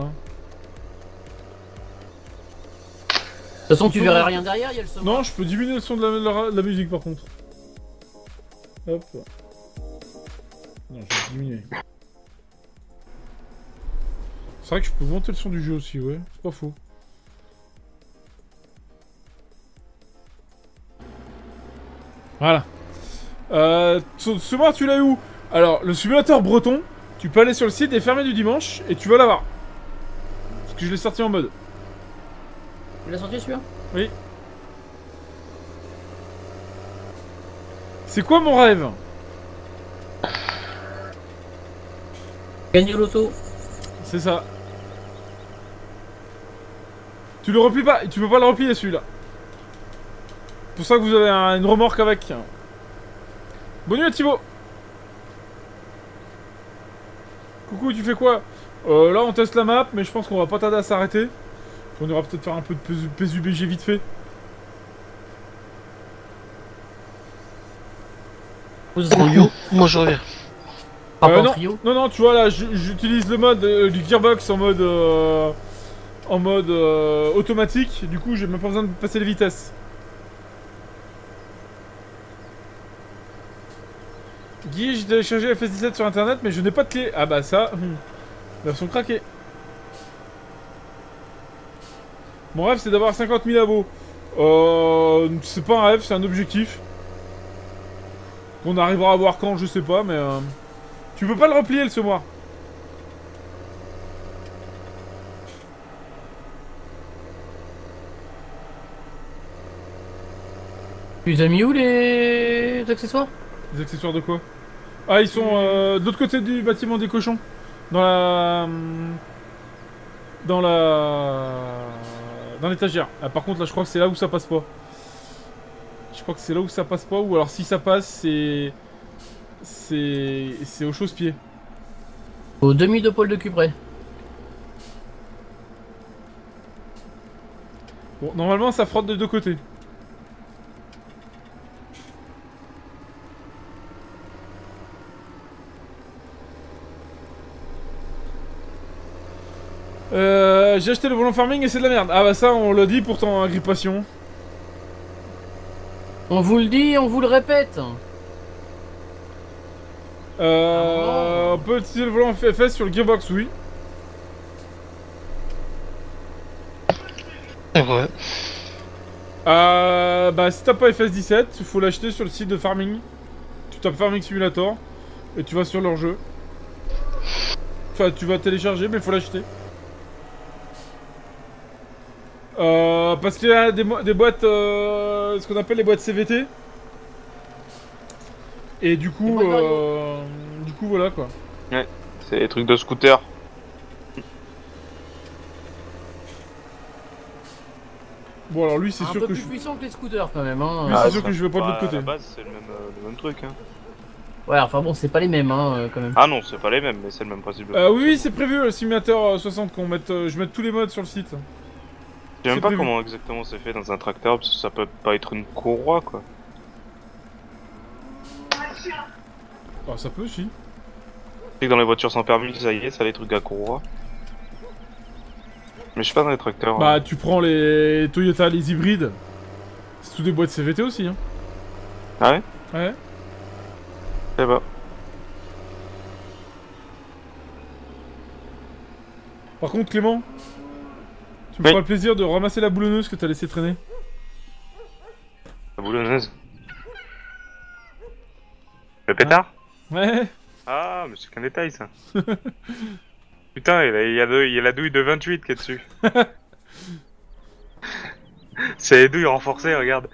E: De toute façon, tu verrais rien derrière, il y a le son.
A: Non, je peux diminuer le son de la, de la- de la musique par contre. Hop. Non, je vais diminuer. C'est vrai que je peux monter le son du jeu aussi, ouais. C'est pas faux. Voilà. Euh, ce ce mois, tu l'as eu où? Alors, le simulateur breton, tu peux aller sur le site et fermer du dimanche et tu vas l'avoir. Parce que je l'ai sorti en mode.
E: Tu l'as sorti celui-là?
A: Oui. C'est quoi mon rêve?
E: Gagner l'auto.
A: C'est ça. Tu le replies pas, tu peux pas le replier celui-là. C'est pour ça que vous avez un- une remorque avec. Bonne nuit Thibaut. Coucou, tu fais quoi? euh, Là on teste la map, mais je pense qu'on va pas tarder à s'arrêter. On ira peut-être faire un peu de P S U B G vite fait.
E: Pose en trio.
C: Moi je reviens.
E: Pas
A: Euh,
E: en
A: non,
E: trio.
A: non, non, tu vois là, je- j'utilise le mode euh, du Gearbox en mode euh, en mode euh, automatique. Du coup, j'ai même pas besoin de passer les vitesses. Guy, j'ai téléchargé F S dix-sept sur internet, mais je n'ai pas de clé. Ah bah ça, hum, version craquée. Mon rêve, c'est d'avoir cinquante mille abos. Euh, c'est pas un rêve, c'est un objectif. On arrivera à voir quand, je sais pas, mais euh, tu peux pas le replier le semoir.
E: Tu les as mis où les accessoires?
A: Les accessoires de quoi? Ah, ils sont euh, de l'autre côté du bâtiment des cochons. Dans la... hum, Dans la... Dans l'étagère. Ah, par contre, là, je crois que c'est là où ça passe pas. Je crois que c'est là où ça passe pas. Ou alors, si ça passe, c'est... C'est... C'est au chausse-pied.
E: Au demi de pôle de Cupré.
A: Bon, normalement, ça frotte des deux côtés. Euh, j'ai acheté le volant farming et c'est de la merde. Ah bah ça, on l'a dit pourtant, agrippation.
E: On vous le dit, on vous le répète.
A: Euh, on peut utiliser le volant F S sur le Gearbox, oui.
C: Ouais.
A: Euh, bah si t'as pas F S dix-sept, il faut l'acheter sur le site de Farming. Tu tapes Farming Simulator et tu vas sur leur jeu. Enfin, tu vas télécharger, mais il faut l'acheter. Euh, parce qu'il y a des, mo- des boîtes, euh, ce qu'on appelle les boîtes C V T. Et du coup,
E: Les boîtes Vario.
A: euh, du coup voilà quoi.
D: C'est des trucs de scooter.
A: Bon alors lui c'est
E: Un
A: sûr
E: peu
A: que
E: plus
A: je...
E: puissant que les scooters quand même. Hein.
A: Oui,
D: Ah,
A: c'est sûr
D: ça-
A: que je vais pas de l'autre
D: bah,
A: côté.
D: À la base, c'est le même, euh, le même truc. Hein.
E: Ouais, enfin bon, c'est pas les mêmes hein, euh, quand même.
D: Ah non, c'est pas les mêmes, mais c'est le même principe.
A: Euh, oui, oui c'est prévu le simulateur euh, soixante qu'on mette, euh, je mette tous les modes sur le site.
D: Je sais
A: c'est
D: même pas
A: prévu.
D: comment exactement c'est fait dans un tracteur, parce que ça peut pas être une courroie quoi.
A: Ah ça peut aussi.
D: Tu sais que dans les voitures sans permis, ça y est, ça a les trucs à courroie. Mais je sais pas dans les tracteurs.
A: Bah
D: hein.
A: tu prends les Toyota, les hybrides. C'est tout des boîtes C V T aussi hein.
D: Ah ouais?
A: Ouais.
D: Je sais pas.
A: Par contre, Clément, tu me
D: Oui.
A: feras le plaisir de ramasser la boulonneuse que t'as laissé traîner.
D: La boulonneuse. Le pétard?
A: Ouais.
D: Ah, mais c'est qu'un détail ça. Putain, il y, a, il, y a de- il y a la douille de vingt-huit qui est dessus. C'est les douilles renforcées, regarde.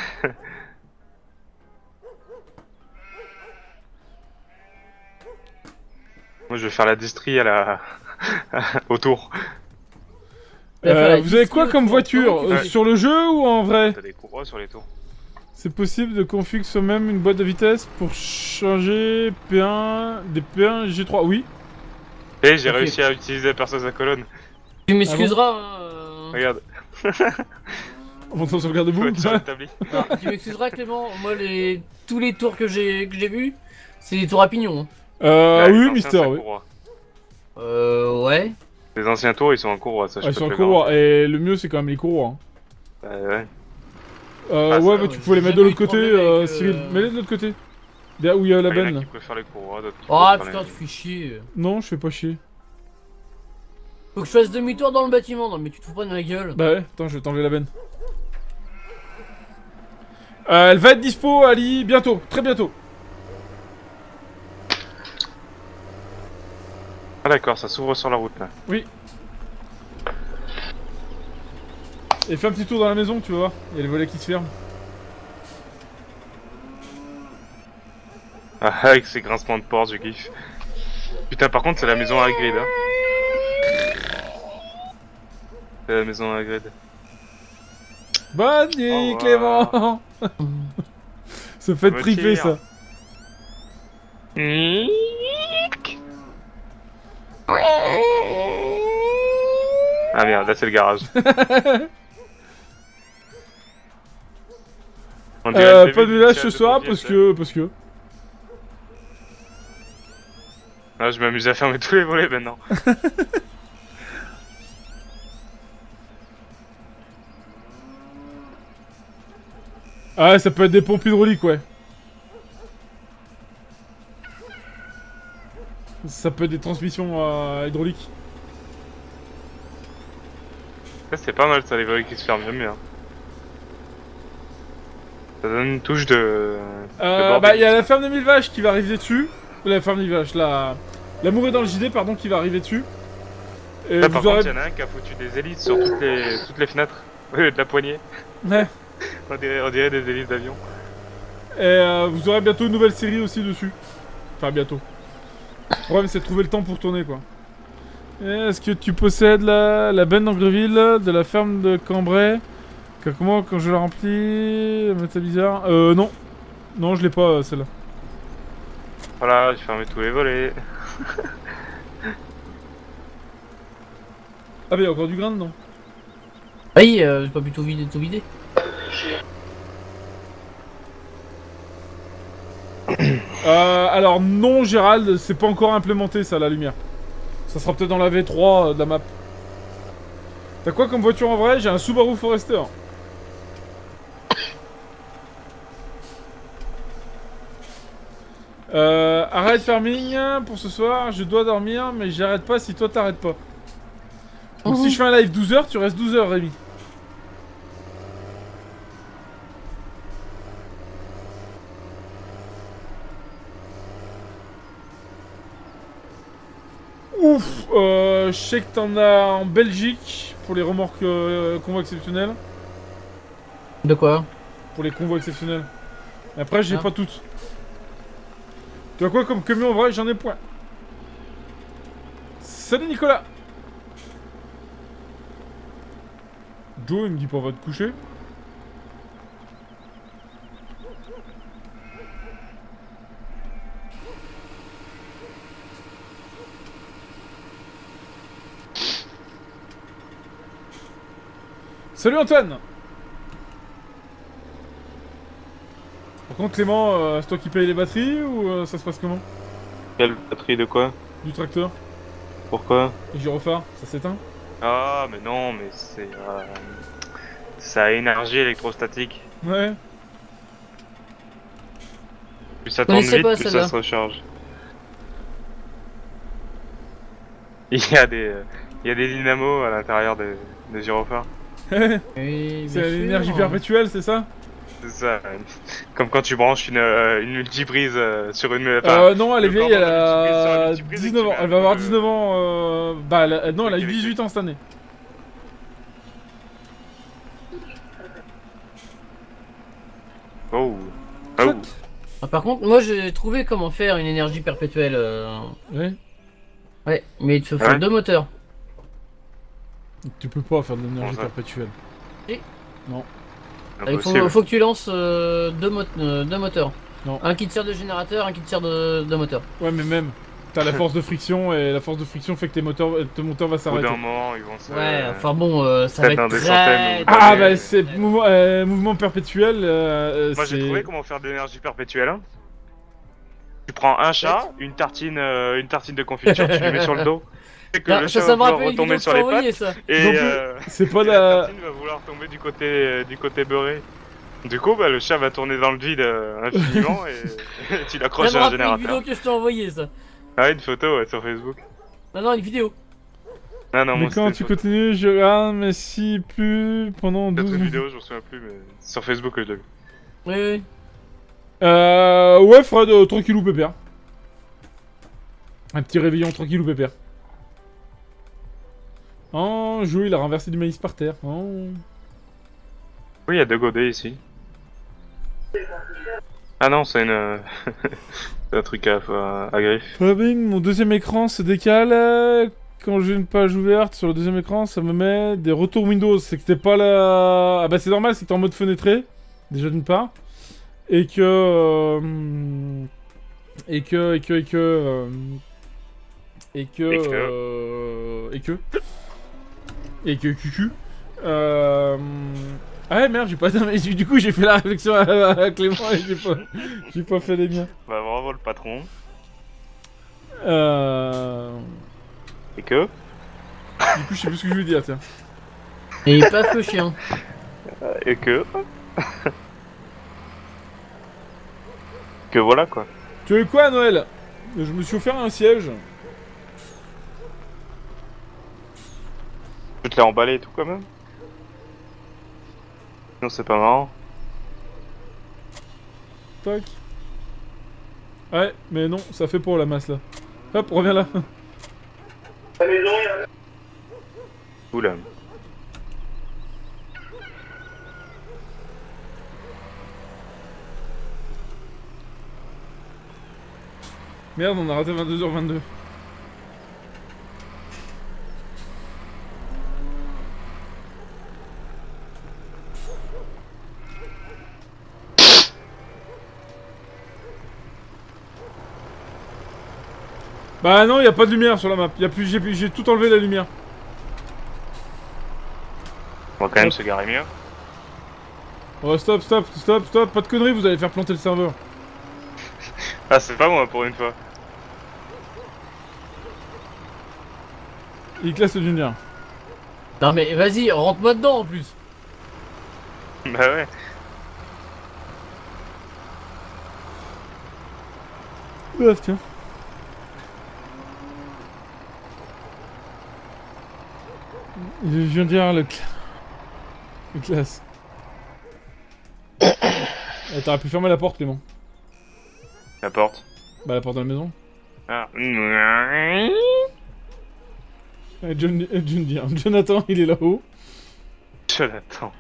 D: Moi je vais faire la distrie à la... autour.
E: Tu vas faire
A: Euh,
E: la
A: vous avez quoi
E: distille
A: comme
E: autour,
A: voiture
E: autour,
A: euh,
D: Ouais.
A: sur le jeu ou en vrai?
D: T'as des courroies sur les tours.
A: C'est possible de configurer soi-même une boîte de vitesse pour changer P un, des P un G trois, oui.
D: Et j'ai
E: Ok.
D: réussi à utiliser la perceuse à colonne.
E: Tu m'excuseras, hein, euh,
D: Regarde,
A: En montant sur le garde
D: faut
A: boue.
D: être sur l'établi.
E: alors, tu m'excuseras Clément, moi les... tous les tours que j'ai que j'ai vus, c'est des tours à pignon. hein.
A: Euh,
D: Ouais, les
A: oui,
D: anciens,
A: Mister,
D: c'est
A: oui.
D: courroie.
E: Euh, ouais.
D: Les anciens tours ils sont en courroie, ça je
A: Ah, ils
D: peux
A: sont
D: te
A: en
D: le
A: courroie, et le mieux c'est quand même les courroies. Hein.
D: garantir. Ouais, ouais.
A: Euh,
D: Ah, ça,
A: ouais, bah
E: ouais,
A: tu pouvais les
E: j'ai
A: mettre de
E: jamais
A: l'autre
E: eu de
A: côté,
E: problème
A: euh,
E: avec,
A: Cyril.
E: euh,
A: Mets-les de l'autre côté. Là où il y a la
D: Ah, il y en a
A: benne.
D: qui préfèrent les courroies, d'autres qui
E: Ah
D: préfèrent
E: putain,
D: les-
E: tu fais chier.
A: Non, je fais pas chier.
E: Faut que je fasse demi-tour dans le bâtiment, non mais tu te fous pas de ma gueule.
A: Bah ouais, attends, je vais t'enlever la benne. Euh, elle va être dispo, Ali, bientôt, très bientôt.
D: Ah d'accord, ça s'ouvre sur la route là.
A: Et fais un petit tour dans la maison, tu vas voir. Il y a les volets qui se ferment.
D: Ah, avec ces grincements de porte, je kiffe. Putain, par contre, c'est la maison à grid. Hein. C'est la maison à grid.
A: Bonne nuit,
D: Au revoir.
A: Clément. Ça fait
D: Me
A: triper,
D: tire.
A: ça.
D: Ah merde, là c'est le garage. On dirait
A: Euh,
D: le
A: pas de
D: début du
A: village
D: chat
A: ce
D: de
A: soir,
D: pompier,
A: parce
D: ça.
A: que... Parce que...
D: Ah, je m'amuse à fermer tous les volets maintenant.
A: Ah ouais, ça peut être des pompes hydrauliques, ouais. Ça peut être des transmissions euh, hydrauliques.
D: Ça, c'est pas mal ça, les volets qui se ferment, j'aime bien. Ça donne une touche de... de
A: Euh,
D: bordel.
A: bah, il y a la ferme des mille vaches qui va arriver dessus. La ferme des mille vaches, la... L'amour est dans le J D, pardon, qui va arriver dessus. Et
D: Là, par
A: vous aurez...
D: contre, il y en a un qui a foutu des hélices sur toutes les, toutes les fenêtres. Oui, de la poignée.
A: Ouais.
D: On dirait, on dirait des hélices d'avion.
A: Et euh, vous aurez bientôt une nouvelle série aussi dessus. Enfin, bientôt. Le problème, c'est de trouver le temps pour tourner, quoi. Est-ce que tu possèdes la, la benne d'Angreville de la ferme de Cambrai? Que- Comment, quand je la remplis... C'est bizarre. Euh, non. Non, je l'ai pas, euh, celle-là.
D: Voilà, j'ai fermé tous les volets.
A: Ah, mais il y a encore du grain, non?
E: Oui, euh, j'ai pas pu tout vider, tout vider.
A: Euh, alors non, Gérald, c'est pas encore implémenté, ça, la lumière. Ça sera peut-être dans la V trois euh, de la map. T'as quoi comme voiture en vrai? J'ai un Subaru Forester. Euh, arrête farming pour ce soir, je dois dormir, mais j'arrête pas si toi t'arrêtes pas. Donc si je fais un live douze heures, tu restes douze heures, Rémi. Ouf, euh, je sais que t'en as en Belgique pour les remorques euh, convois exceptionnels.
E: De quoi?
A: Pour les convois exceptionnels. Après, j'ai
E: Ah.
A: pas toutes. Tu as quoi comme camion en vrai? J'en ai point. Salut Nicolas. Joe, il me dit pas va te coucher. Salut Antoine. Par contre Clément, euh, c'est toi qui paye les batteries ou euh, ça se passe comment?
D: Quelle batterie de quoi?
A: Du tracteur
D: Pourquoi?
A: et gyrophare, ça s'éteint?
D: Ah, mais non, mais c'est... Euh... Ça a énergie électrostatique.
A: Ouais.
D: Plus ça
E: Je
D: tourne
E: connaissais
D: vite,
E: pas
D: plus
E: celle-là.
D: ça se recharge. Il y a des... euh, Il y a des dynamos à l'intérieur des, des gyrophares.
A: C'est
E: Oui, bien sûr.
A: l'énergie perpétuelle, c'est ça?
D: C'est ça. Comme quand tu branches une, euh, une multiprise euh, sur une...
A: Euh, non, elle est
D: le
A: vieille,
D: cordon
A: elle
D: de multiprise sur la
A: a
D: multiprise et
A: dix-neuf
D: tu
A: ans.
D: mets
A: Elle
D: un
A: va avoir
D: peu de-
A: dix-neuf ans. Euh... Bah, elle a- non, elle a eu
D: Ok, ok.
A: dix-huit ans cette année.
D: Oh. Oh.
E: Ah, par contre, moi j'ai trouvé comment faire une énergie perpétuelle. euh,
A: Ouais.
E: Ouais, mais il te faut
D: Ouais.
E: deux moteurs.
A: Tu peux pas faire de l'énergie
D: Comment ça
A: perpétuelle.
E: Ah, il faut,
D: Impossible.
E: faut que tu lances euh, deux, mo- euh, deux moteurs.
A: Non.
E: Un qui te sert de générateur, un qui te sert de, de moteur.
A: Ouais, mais même. T'as la force de friction et la force de friction fait que tes moteurs, ton moteur va
D: Au bout
A: s'arrêter.
D: d'un moment, ils vont se...
E: Ouais, enfin bon, euh, ça va
D: peut-être
E: être
D: dans des
E: très...
D: centaines ou-
A: Ah
D: Ouais,
A: bah
D: mais-
A: c'est mouvement, euh, mouvement perpétuel. Euh,
D: Moi j'ai
A: c'est-
D: trouvé comment faire de l'énergie perpétuelle. hein. Tu prends un chat, une tartine, euh, une tartine de confiture, tu lui mets sur le dos. Et que
E: Ah,
D: le
E: ça,
D: chat
E: ça
D: va
E: me
D: vouloir
E: rappelle une vidéo
D: retomber
E: que
D: sur
E: je t'ai
D: les pattes
E: envoyée, ça.
D: et,
A: Donc,
D: euh,
A: C'est pas
D: et la
A: la.
D: tartine va vouloir tomber du côté, euh, du côté beurré. Du coup, bah, le chat va tourner dans le vide euh, infiniment et tu
E: Ça
D: l'accroches
E: me
D: à un
E: rappelle une vidéo
D: générateur.
E: que je t'ai envoyée, ça.
D: Ah, une photo ouais, sur Facebook.
E: Non, non, une vidéo.
D: Ah non,
A: Mais
D: moi
A: quand
D: c'était
A: tu
D: une photo.
A: continues, je regarde, mais si plus pendant
D: Peut-être
A: douze
D: une
A: minutes.
D: vidéo, je me souviens plus, mais sur Facebook que je l'ai vu.
E: Oui, oui.
A: Euh. Ouais, Fred, euh, tranquillou pépère. Un petit réveillon tranquillou pépère. Oh, Joe, il a renversé du maïs par terre. Oh.
D: Oui, il y a deux godets ici. Ah non, c'est une... euh, c'est un truc à, à, à griffe.
A: Fabbing, mon deuxième écran se décale. euh, Quand j'ai une page ouverte sur le deuxième écran, ça me met des retours Windows. C'est que t'es pas là. Ah bah c'est normal, c'est que t'es en mode fenêtré. Déjà d'une part. Et que. euh, Et que. Et que. Et que. euh, Et que.
D: Et que.
A: euh, Et que. Et que. Cucu. Euh. Ah ouais, merde, j'ai pas. mais du coup, j'ai fait la réflexion à, à Clément et j'ai pas. J'ai pas fait les miens.
D: Bah bravo le patron.
A: Euh.
D: Et que
A: Du coup, je sais plus ce que je veux dire, tiens.
E: Et il passe le chien.
D: Et que Que voilà quoi.
A: Tu veux quoi, Noël? Je me suis offert un siège.
D: Tu te l'as emballé et tout quand même. Non, c'est pas marrant.
A: Toc. Ouais, mais non, ça fait pour la masse là. Hop, reviens là.
D: Oula.
A: Merde, on a raté vingt-deux heures vingt-deux. Bah non, y a pas de lumière sur la map. Y a plus, j'ai, j'ai tout enlevé la lumière.
D: On va quand même se garer mieux.
A: Oh stop, stop, stop, stop, pas de conneries, vous allez faire planter le serveur.
D: Ah, c'est pas moi pour une fois.
A: Il classe le junior.
E: Non mais vas-y, rentre-moi dedans en plus.
D: Bah ouais.
A: Ouf, tiens. Je viens de dire le, cla... le classe. Eh, t'aurais pu fermer la porte, Clément.
D: La porte.
A: Bah, la porte de la maison.
D: Ah.
A: Eh, John, eh, John dit, hein. Jonathan, il est là-haut.
D: Je l'attends.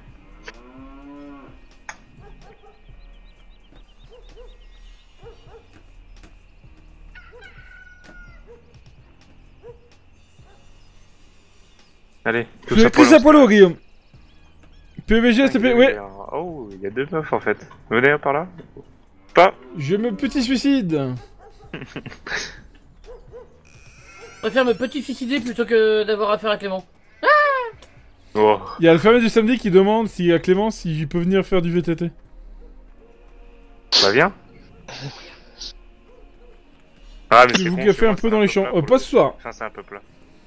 D: Allez, tout
A: Tu es plus à poil, Guillaume. P U B G, S T P, ouais.
D: Oh, il y a deux meufs en fait. Venez par là. Pas.
A: Je me petit suicide.
E: Je préfère me petit suicider plutôt que d'avoir affaire à Clément.
D: Oh.
A: Il y a le fermier du samedi qui demande si à Clément s'il peut venir faire du V T T.
D: Bah viens. Ah mais
A: Tu
D: c'est
A: vous
D: con,
A: café
D: chez
A: un
D: moi,
A: peu
D: c'est
A: dans les
D: peu
A: champs.
D: plat
A: Euh,
D: pour
A: pas
D: le-
A: ce soir.
D: Enfin c'est un peu plat.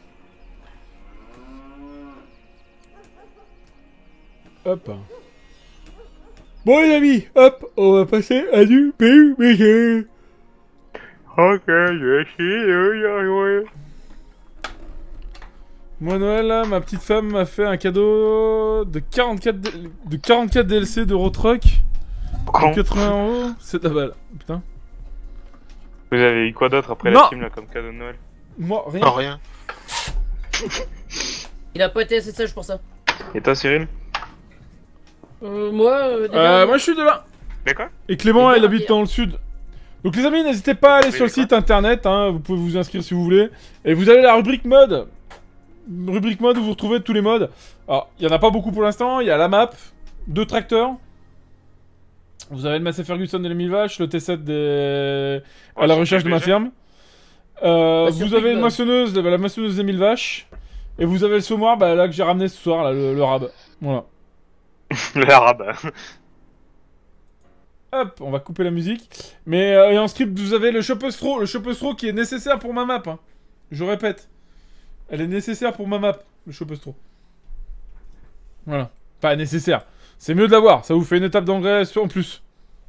A: Hop. Bon les amis, hop, on va passer à du P U B G.
D: Ok, je vais essayer de y arriver.
A: Moi, Noël, là, ma petite femme m'a fait un cadeau de quarante-quatre, D- de quarante-quatre D L C d'Eurotruck.
D: Con.
A: De quatre-vingts euros, c'est la balle. Putain.
D: Vous avez eu quoi d'autre après
A: Non.
D: la team là comme cadeau de Noël?
A: Moi, rien.
C: Non, rien.
E: Il a pas été assez sage pour ça.
D: Et toi Cyril?
E: Euh, moi, euh, déjà,
A: Euh, moi, je suis de là.
D: Mais quoi?
A: Et Clément,
E: Et
A: elle
E: bien,
A: habite
E: bien.
A: dans le sud. Donc les amis, n'hésitez pas à aller
D: Oui,
A: sur le
D: d'accord.
A: site internet, hein, vous pouvez vous inscrire si vous voulez. Et vous avez la rubrique mode. Rubrique mode où vous retrouvez tous les modes. Alors, il y en a pas beaucoup pour l'instant, il y a la map, deux tracteurs. Vous avez le Massey Ferguson de l'Emile Vache, le T sept des... à la
D: sur
A: recherche de ma
D: P P G.
A: ferme. Euh,
E: Bah, sur
A: vous avez une
E: Big
A: moissonneuse, bah, la moissonneuse d'Emile Vache. Et vous avez le semoir, bah, là que j'ai ramené ce soir, là, le, le rab. Voilà.
D: L'arabe.
A: Hop, on va couper la musique. Mais euh, et en script, vous avez le Shopostro, le Shopostro qui est nécessaire pour ma map. Hein. Je répète, elle est nécessaire pour ma map, le Shopostro. Voilà, pas nécessaire. C'est mieux de l'avoir, ça vous fait une étape d'engrais en plus.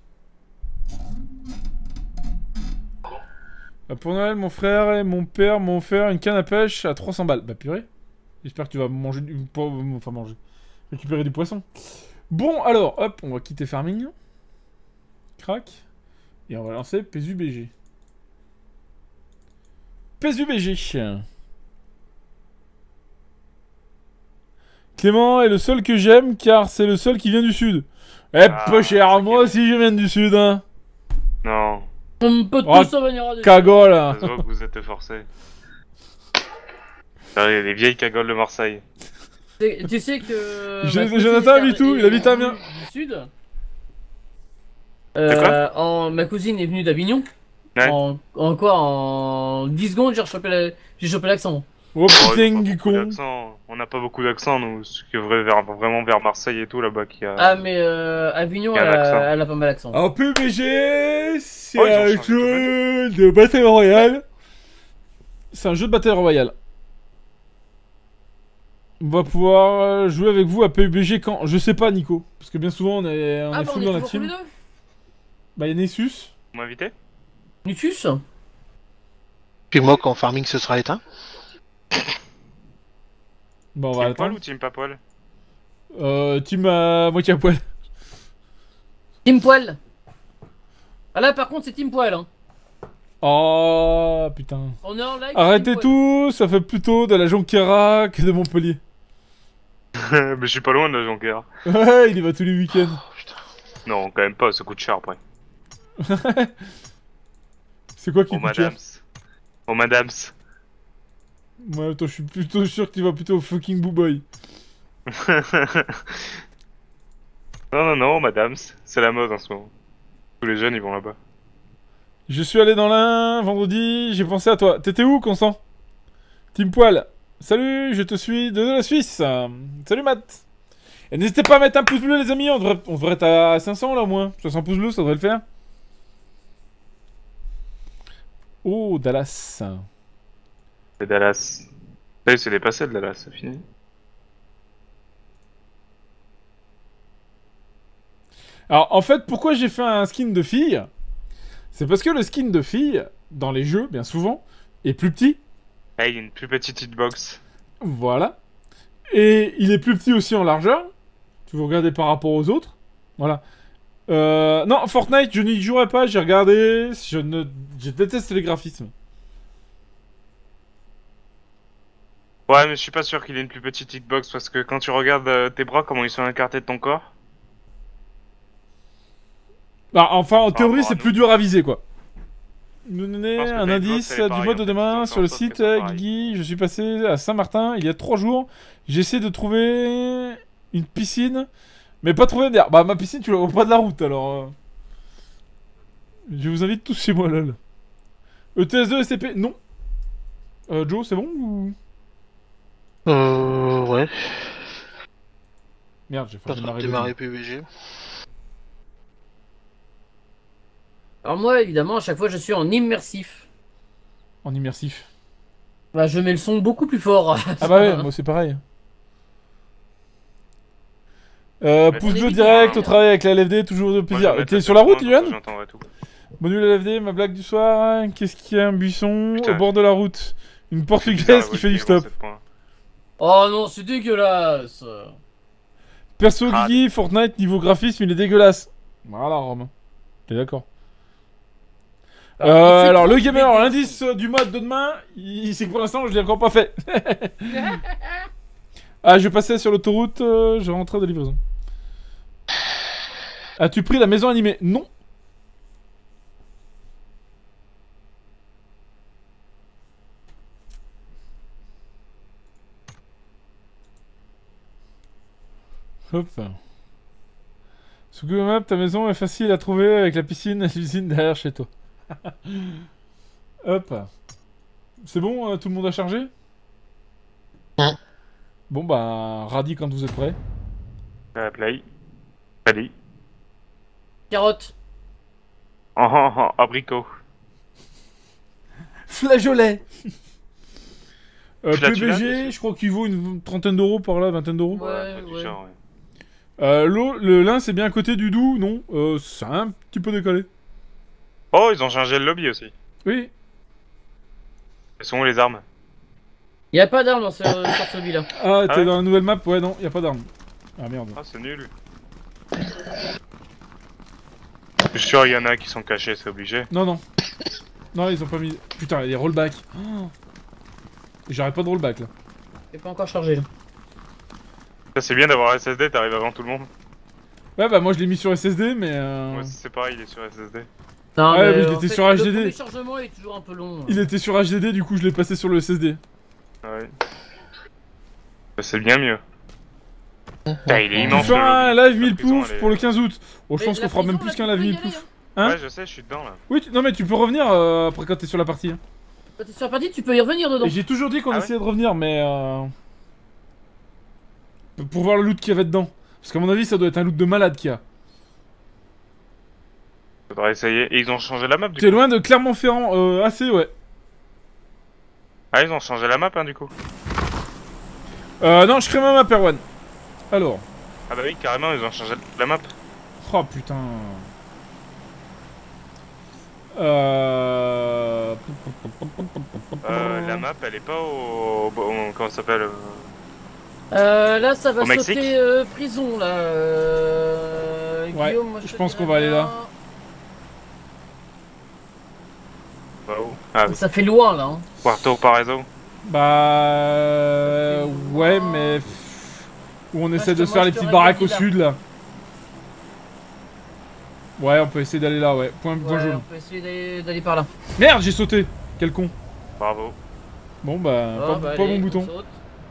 A: Euh, Pour Noël, mon frère et mon père m'ont offert une canne à pêche à trois cents balles. Bah purée. J'espère que tu vas manger du... pas- Enfin manger. Récupérer du poisson. Bon, alors, hop, on va quitter Farming. Crac. Et on va lancer P S U B G. P S U B G. Clément est le seul que j'aime car c'est le seul qui vient du sud. Eh,
D: Ah,
A: peu cher,
D: ok.
A: moi aussi je viens du sud, hein.
D: Non,
E: On peut
A: Oh,
E: tous en venir à des...
A: Cagole.
D: ça se voit que vous êtes forcés. Ah, les les vieilles cagoles de Marseille.
E: Tu tu sais que...
A: J'ai-
E: ma cousine
A: Jonathan
E: est
A: habite où?
E: est-
A: Il habite à
E: est
A: Amiens.
E: venue Du sud.
D: De quoi
E: Euh, en... Ma cousine est venue d'Avignon.
D: Ouais.
E: En... en quoi? En dix secondes, j'ai chopé la- j'ai chopé l'accent.
A: Oh
D: Oh,
A: putain
D: ils ont pas
A: du
D: beaucoup
A: con.
D: d'accent. On n'a pas beaucoup d'accent, nous. Ce qui est vrai vers, vraiment vers Marseille et tout là-bas qui a.
E: Ah, mais euh, Avignon,
D: Il y a
E: elle
D: l'accent.
E: a... elle a pas mal d'accent.
A: En P U B G, c'est
D: Oh, ils ont
A: un
D: changé tout
A: jeu de Battle Royale. C'est un jeu de Battle Royale. On va pouvoir euh, jouer avec vous à P U B G quand? Je sais pas, Nico. Parce que bien souvent on est, on
E: Ah,
A: est
E: bah, on
A: full
E: est
A: dans la
E: toujours tous les
A: team.
E: deux.
A: Bah, y'a Nessus.
D: Vous m'invitez?
E: Nutus.
C: Puis moi, quand Farming se sera éteint.
A: Bon, on va
D: Team Poil
A: attendre.
D: ou Team pas Poil?
A: Euh, team à moitié à poil.
E: Team Poil. Ah là, par contre, c'est Team Poil. Hein.
A: Oh putain.
E: On est en live.
A: Arrêtez
E: Team Poil.
A: tout, ça fait plutôt de la Jonquera que de Montpellier.
D: Mais je suis pas loin de la Jonquera.
A: Ouais, il y va tous les week-ends.
D: Non, quand même pas, ça coûte cher après.
A: C'est quoi qui
D: Oh
A: coûte cher?
D: madames. Oh madames.
A: Moi, attends, je suis plutôt sûr que tu vas plutôt au fucking Boo Boy.
D: Non, non, non, madames. C'est la mode en ce moment. Tous les jeunes ils vont là-bas.
A: Je suis allé dans l'Ain vendredi, j'ai pensé à toi. T'étais où, Constant? Team Poil. Salut, je te suis de la Suisse. Salut, Matt. Et n'hésitez pas à mettre un pouce bleu, les amis. On devrait, on devrait être à cinq cents, là, au moins. soixante pouces bleus, ça devrait le faire. Oh, Dallas.
D: C'est Dallas. Ça y est, c'est dépassé de Dallas, c'est fini.
A: Alors, en fait, pourquoi j'ai fait un skin de fille? C'est parce que le skin de fille, dans les jeux, bien souvent, est plus petit.
D: Ah, il y a une plus petite hitbox.
A: Voilà. Et il est plus petit aussi en largeur. Si vous regardez par rapport aux autres. Voilà. Euh, non, Fortnite, je n'y jouerai pas, j'ai regardé. Je ne... Je déteste les graphismes.
D: Ouais, mais je suis pas sûr qu'il ait une plus petite hitbox parce que quand tu regardes euh, tes bras, comment ils sont écartés de ton corps.
A: Bah, enfin, en théorie,
D: rapport à
A: c'est
D: nous.
A: plus dur à viser, quoi. Nous donner
D: pense que
A: un
D: ta
A: indice
D: hitbox, elle est
A: du
D: pareille,
A: mode
D: en
A: de
D: fait,
A: demain
D: c'est
A: sur le
D: encore
A: site
D: presque
A: euh,
D: pareil.
A: Guigui. Je suis passé à Saint-Martin il y a trois jours. J'essaie de trouver une piscine, mais pas trouver d'air. Bah, ma piscine, tu la vois pas de la route, alors. euh. Je vous invite tous chez moi, lol. E T S deux S C P, non. Euh, Joe, c'est bon ou...
C: Euh, ouais.
A: Merde, j'ai
C: Pas
A: fait
C: trop
A: démarrer. le
C: démarrer
A: dé.
C: P U B G.
E: Alors moi, évidemment, à chaque fois, je suis en immersif.
A: En immersif.
E: Bah, je mets le son beaucoup plus fort.
A: Ah bah ouais, moi c'est pareil. Euh,
D: Mais
A: pouce
E: on
A: bleu
E: évite,
A: direct,
E: hein.
A: au travail avec la L F D, toujours de
D: Moi, je
A: plaisir.
D: vais mettre
A: T'es
D: la
A: sur la route,
D: télécommande,
A: Yuan?
D: comme ça, j'entendrai tout.
A: Bonne nuit L F D, ma blague du soir. Qu'est-ce qu'il y a un buisson
D: Putain.
A: au bord de la route? Une
D: C'est bizarre,
A: portugaise
D: la
A: qui fait du
D: Wi-Fi avant
A: stop.
D: cette point.
E: Oh non, c'est dégueulasse.
A: Perso
D: Ah.
A: Guigui, Fortnite, niveau graphisme, il est dégueulasse. Voilà, Romain. T'es d'accord.
E: Ah,
A: Euh,
E: il fait
A: alors,
E: trop
A: le
E: de
A: gamer,
E: dégueulasse.
A: l'indice euh, du mode de demain, il- c'est que pour l'instant, je l'ai encore pas fait. Ah, je passais sur l'autoroute, euh, je rentrais de livraison. As-tu pris la maison animée? Non. Hop. Sous Google Maps, ta maison est facile à trouver avec la piscine et l'usine derrière chez toi. Hop. C'est bon, euh, tout le monde a chargé?
C: Ouais.
A: Bon bah, radis quand vous êtes prêts.
D: Euh, play. Allez.
E: Carotte.
D: Oh, oh, oh, abricot.
A: Flageolet. euh,
D: Tu l'as- tu l'as,
A: P B G,
D: dessus
A: je crois qu'il vaut une trentaine d'euros par là, vingtaine d'euros.
E: Ouais,
D: un peu du
E: ouais.
D: genre, ouais.
A: Euh, l'eau- le lin, c'est bien à côté du doux, non? Euh, c'est un petit peu décalé.
D: Oh, ils ont changé le lobby aussi.
A: Oui.
D: Elles sont où les armes?
E: Y a pas d'arme dans ce, sur celui-là.
A: Ah, t'es
D: ouais
A: dans la nouvelle map? Ouais, non, y a pas d'arme. Ah merde.
D: Ah, c'est nul. Je suis sûr, il y en a qui sont cachés, c'est obligé.
A: Non, non. Non, ils ont pas mis. Putain, il y a des rollbacks. Oh. J'arrête pas de rollback là.
E: C'est pas encore chargé là.
D: Ça, c'est bien d'avoir S S D, t'arrives avant tout le monde.
A: Ouais, bah moi je l'ai mis sur S S D, mais. Euh...
D: Moi, c'est pareil, il est sur S S D.
E: Non,
A: Ouais, mais il
E: en
A: était
E: fait,
A: sur H D D.
E: Le premier chargement est toujours un peu long.
A: Il était sur H D D, du coup je l'ai passé sur le S S D.
D: Ouais. Bah, c'est bien mieux. Putain, il est
A: Tu
D: immense.
A: fais
D: le
A: un
D: lobby.
A: live mille
D: La prison,
A: pouf
D: elle est-
A: pour le quinze août. Bon, je
E: Mais
A: pense
E: la
A: qu'on fera même
E: prison,
A: plus
E: là,
A: qu'un
E: tu
A: live
E: peux y
A: mille
E: aller,
A: pouf.
E: hein.
A: Hein?
D: Ouais, je sais, je suis dedans là.
A: Oui, tu- non, mais tu peux revenir euh, après quand t'es sur la partie. hein.
E: Quand t'es sur la partie, tu peux y revenir dedans.
A: Et j'ai toujours dit qu'on
D: Ah ouais
A: essayait de revenir, mais. Euh... Pour voir le loot qu'il y avait dedans. Parce qu'à mon avis, ça doit être un loot de malade qu'il y a.
D: Faudra essayer. Et ils ont changé la map du
A: T'es
D: coup.
A: loin de Clermont-Ferrand, euh, assez, ouais.
D: Ah, ils ont changé la map hein, du coup.
A: Euh, non, je crée ma map, Erwan. Alors.
D: Ah bah oui, carrément, ils ont changé la map.
A: Oh putain. Euh...
D: Euh, la map, elle est pas au. au- au- comment ça s'appelle euh,
E: Euh, là, ça va
D: Au Mexique
E: sauter euh, prison là. Euh...
A: Ouais,
E: Guillaume, moi,
A: je
E: te
A: pense
E: dirais
A: qu'on va aller
E: bien.
A: là.
D: bah, où Ah oui.
E: Ça fait loin là. Hein.
D: Puerto Paraiso.
A: Bah... Ouais, mais... Où on
E: Moi,
A: essaie
E: je te-
A: de se
E: moi,
A: faire
E: je
A: les
E: te
A: petites
E: règle
A: baraques au
E: là.
A: sud, là. Ouais, on peut essayer d'aller là, ouais. Point, point
E: Ouais, on
A: jaune.
E: peut essayer d'aller- d'aller par là.
A: Merde, j'ai sauté. Quel con.
D: Bravo.
A: Bon, bah...
E: Ah,
A: pas,
E: bah,
A: pas
E: allez,
A: bon
E: on
A: bouton.
E: saute.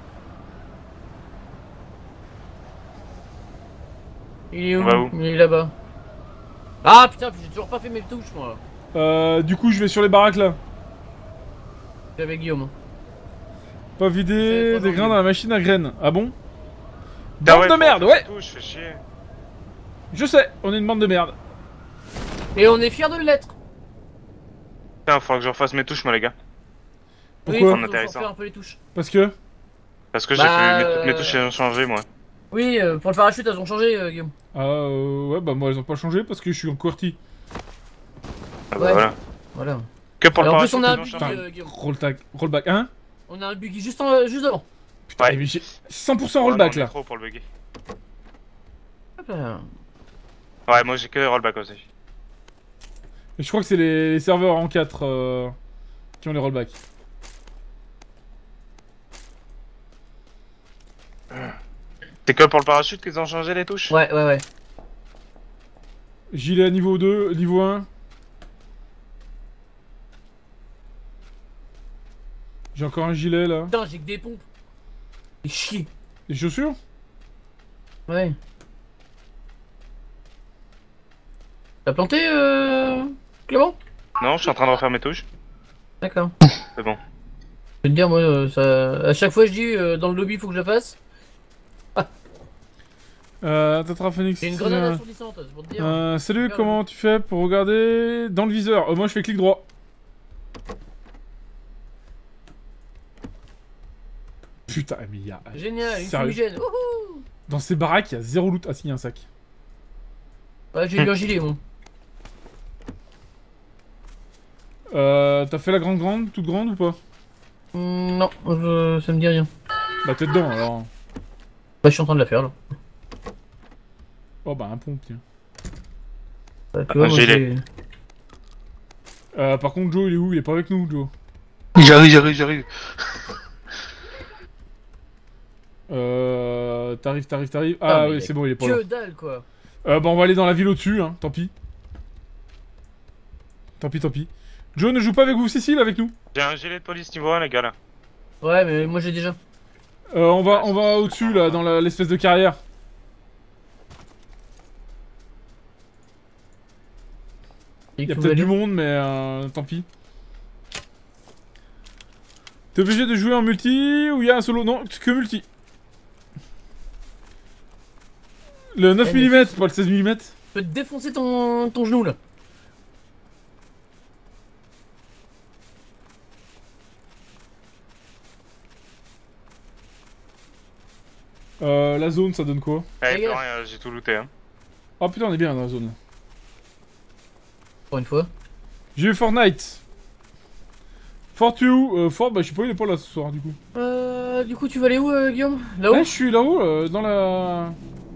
E: Il est où?
D: On va où
E: Il est là-bas. Ah putain, puis j'ai toujours pas fait mes touches moi.
A: Euh... Du coup, je vais sur les baraques, là.
E: Je suis avec Guillaume.
A: Pas
E: C'est
A: vider
E: trop
A: des grains
E: gentil.
A: dans la machine à graines. Ah bon?
D: Ah
A: Bande
D: ouais,
A: de
D: faut
A: merde,
D: faire
A: ouais.
D: tout, je fais chier.
A: Je sais, on est une bande de merde.
E: Et on est fiers de l'être.
D: Putain, faudra que je refasse mes touches, moi, les gars.
A: Pourquoi?
E: Oui,
D: En
E: faut- faut
D: intéressant.
E: faire un peu les touches.
A: Parce que...
D: Parce que j'ai
E: Bah,
D: fait mes, toutes mes
E: euh,
D: touches, elles ont changé, moi.
E: Oui, euh, pour le parachute, elles ont changé, euh, Guillaume.
A: Ah euh, ouais, bah moi elles ont pas changé parce que je suis en QWERTY.
D: Ah bah
E: Ouais.
D: voilà.
E: Voilà.
D: Que pour
E: Alors, en
D: le
E: plus,
D: parachute,
E: on a un
D: ils ont
E: buggy,
D: changé.
E: euh, Guillaume.
A: Rollback, rollback un.
E: On a un buggy juste, en, euh, juste devant.
A: Putain,
D: Ouais.
A: mais j'ai cent pour cent
D: Ouais,
A: rollback
D: non, on est
A: là.
D: trop pour le bugger.
E: Hop là.
D: Ouais, moi j'ai que rollback aussi.
A: Et je crois que c'est les, les serveurs en quatre euh, qui ont les rollbacks.
D: C'est que pour le parachute qu'ils ont changé les touches?
E: Ouais, ouais, ouais.
A: Gilet à niveau deux, niveau un. J'ai encore un gilet là.
E: Putain, j'ai que des pompes. C'est chier.
A: Les chaussures?
E: Ouais. T'as planté, euh... Clément?
D: Non, je suis en train de refaire mes touches.
E: D'accord.
D: C'est bon.
E: Je vais te dire, moi, euh, ça... à chaque fois je dis euh, dans le lobby, faut que je la fasse.
A: Euh, Tatra Phoenix.
E: J'ai une grenade
A: euh,
E: assourdissante, c'est pour te dire.
A: euh, salut,
E: Regarde.
A: comment tu fais pour regarder dans le viseur? Euh, Moi je fais clic droit. Putain, mais il y a...
E: Génial, une
A: Sérieux.
E: fumigène. Wouhou.
A: Dans ces baraques, il y a zéro loot. Ah si, il y a un sac.
E: Ouais, j'ai eu un gilet, moi.
A: Euh, t'as fait la grande grande, toute grande ou pas?
E: Hmm, non, je... ça me dit rien.
A: Bah t'es dedans alors.
E: Bah, je suis en train de la faire là.
A: Oh bah un pont, tiens.
E: Bah, tu vois, moi,
D: j'ai
E: j'ai-
A: Euh, par contre, Joe, il est où? Il est pas avec nous, Joe.
C: J'arrive, j'arrive, j'arrive.
A: Euh... T'arrives, t'arrives, t'arrives.
E: Ah,
A: Ah
E: mais
A: oui, c'est bon, il est pas là.
E: Que dalle quoi.
A: Euh, bah on va aller dans la ville au-dessus, hein, tant pis. Tant pis, tant pis. Joe ne joue pas avec vous, Cécile, avec nous.
D: J'ai un gilet de police niveau un, les gars là.
E: Ouais, mais moi j'ai déjà.
A: Euh, on va, on va au-dessus, là, dans la- l'espèce de carrière.
E: Et
A: Il y a
E: que vous
A: peut-être
E: allez-
A: du monde, mais euh, tant pis. T'es obligé de jouer en multi ou il y a un solo? Non, que multi. Le neuf
E: Eh, mais
A: millimètres, pas le seize millimètres.
E: Je peux te défoncer ton, ton genou là.
A: Euh, la zone, ça donne quoi?
D: Eh,
E: Les
D: plus
E: gars.
D: rien, j'ai tout looté. Hein.
A: Oh putain, on est bien dans la zone. là.
E: Pour une fois.
A: J'ai eu Fortnite. Fort tu où? euh, Fort, bah je sais pas, il est pas là ce soir du coup.
E: Euh, du coup, tu vas aller où, euh, Guillaume? Là-haut?
A: Ouais, je suis là-haut, euh, dans la...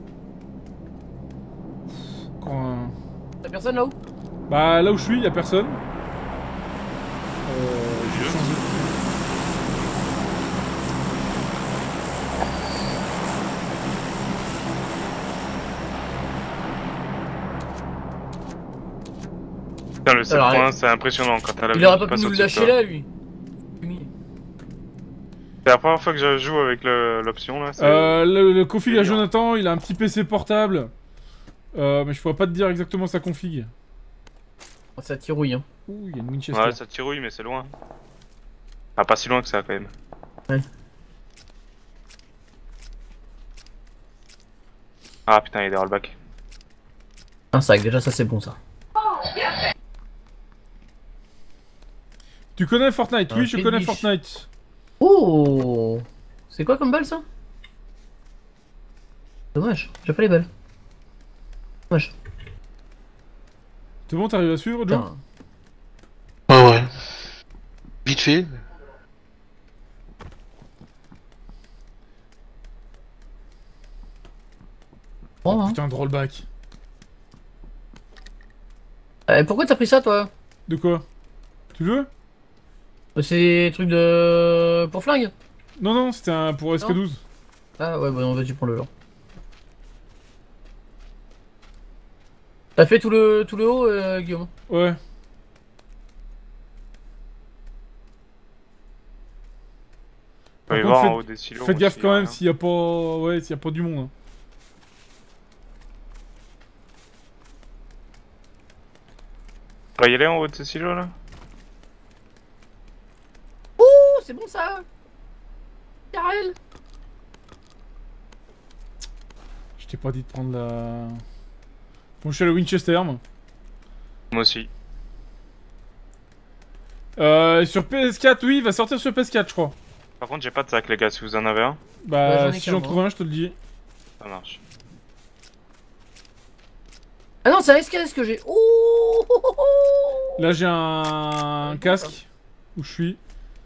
A: Quand, euh,
E: T'as personne là-haut?
A: Bah là où je suis, y a personne. Euh, je vais changer.
D: Putain, le sept
E: Alors,
D: points, c'est impressionnant quand t'as la
E: Il
D: vie
E: aurait
D: qui
E: pas pu
D: passe
E: nous le
D: au-dessus
E: lâcher
D: de toi.
E: là, lui. Fini.
D: C'est la première fois que je joue avec le- l'option là. c'est-
A: Euh, le, le config à
D: C'est bien.
A: Jonathan, il a un petit P C portable. Euh, mais je pourrais pas te dire exactement sa config.
E: Oh, ça tirouille, hein.
A: Ouh, il y a une Winchester.
D: Ouais, ça tirouille, mais c'est loin. Ah, pas si loin que ça quand même.
E: Ouais.
D: Ah putain, il y a des rollbacks.
E: Un sac, déjà, ça c'est bon ça.
A: Tu connais Fortnite?
E: Un
A: Oui, je
E: pied de
A: connais
E: biche.
A: Fortnite.
E: Oh! C'est quoi comme balle ça? Dommage, j'ai pas les balles. Dommage.
A: C'est bon, t'arrives à suivre, Joe?
E: Putain.
C: Ouais, ouais. Vite fait.
E: Bon, hein.
A: Putain, de rollback.
E: Euh, pourquoi t'as pris ça toi?
A: De quoi? Tu veux?
E: C'est des trucs de... pour flingue?
A: Non, non, c'était un pour S K douze.
E: Ah ouais, bah non, vas-y, prends le genre. T'as fait tout le, tout le haut, euh, Guillaume?
A: Ouais.
D: On va y
A: Par
D: voir
A: contre,
D: en haut des silos.
A: Faites gaffe
D: aussi,
A: quand même
D: hein.
A: s'il y a pas... Ouais, s'il y a pas du monde. hein.
D: On va y aller en haut de ces silos là.
E: Oh, c'est bon ça! Karel!
A: Je t'ai pas dit de prendre la... Bon, je suis à la Winchester, moi.
D: Moi aussi.
A: Euh, sur P S quatre, oui, il va sortir sur P S quatre, je crois.
D: Par contre, j'ai pas de sac, les gars, si vous en avez un,
E: Ouais,
A: Bah,
E: j'en ai
A: si
E: qu'un,
A: j'en
E: moi.
A: trouve un, je te le dis.
D: ça marche.
E: Ah non, c'est un S K S que j'ai. Oh, oh, oh, oh.
A: Là, j'ai un... un casque. Où je suis.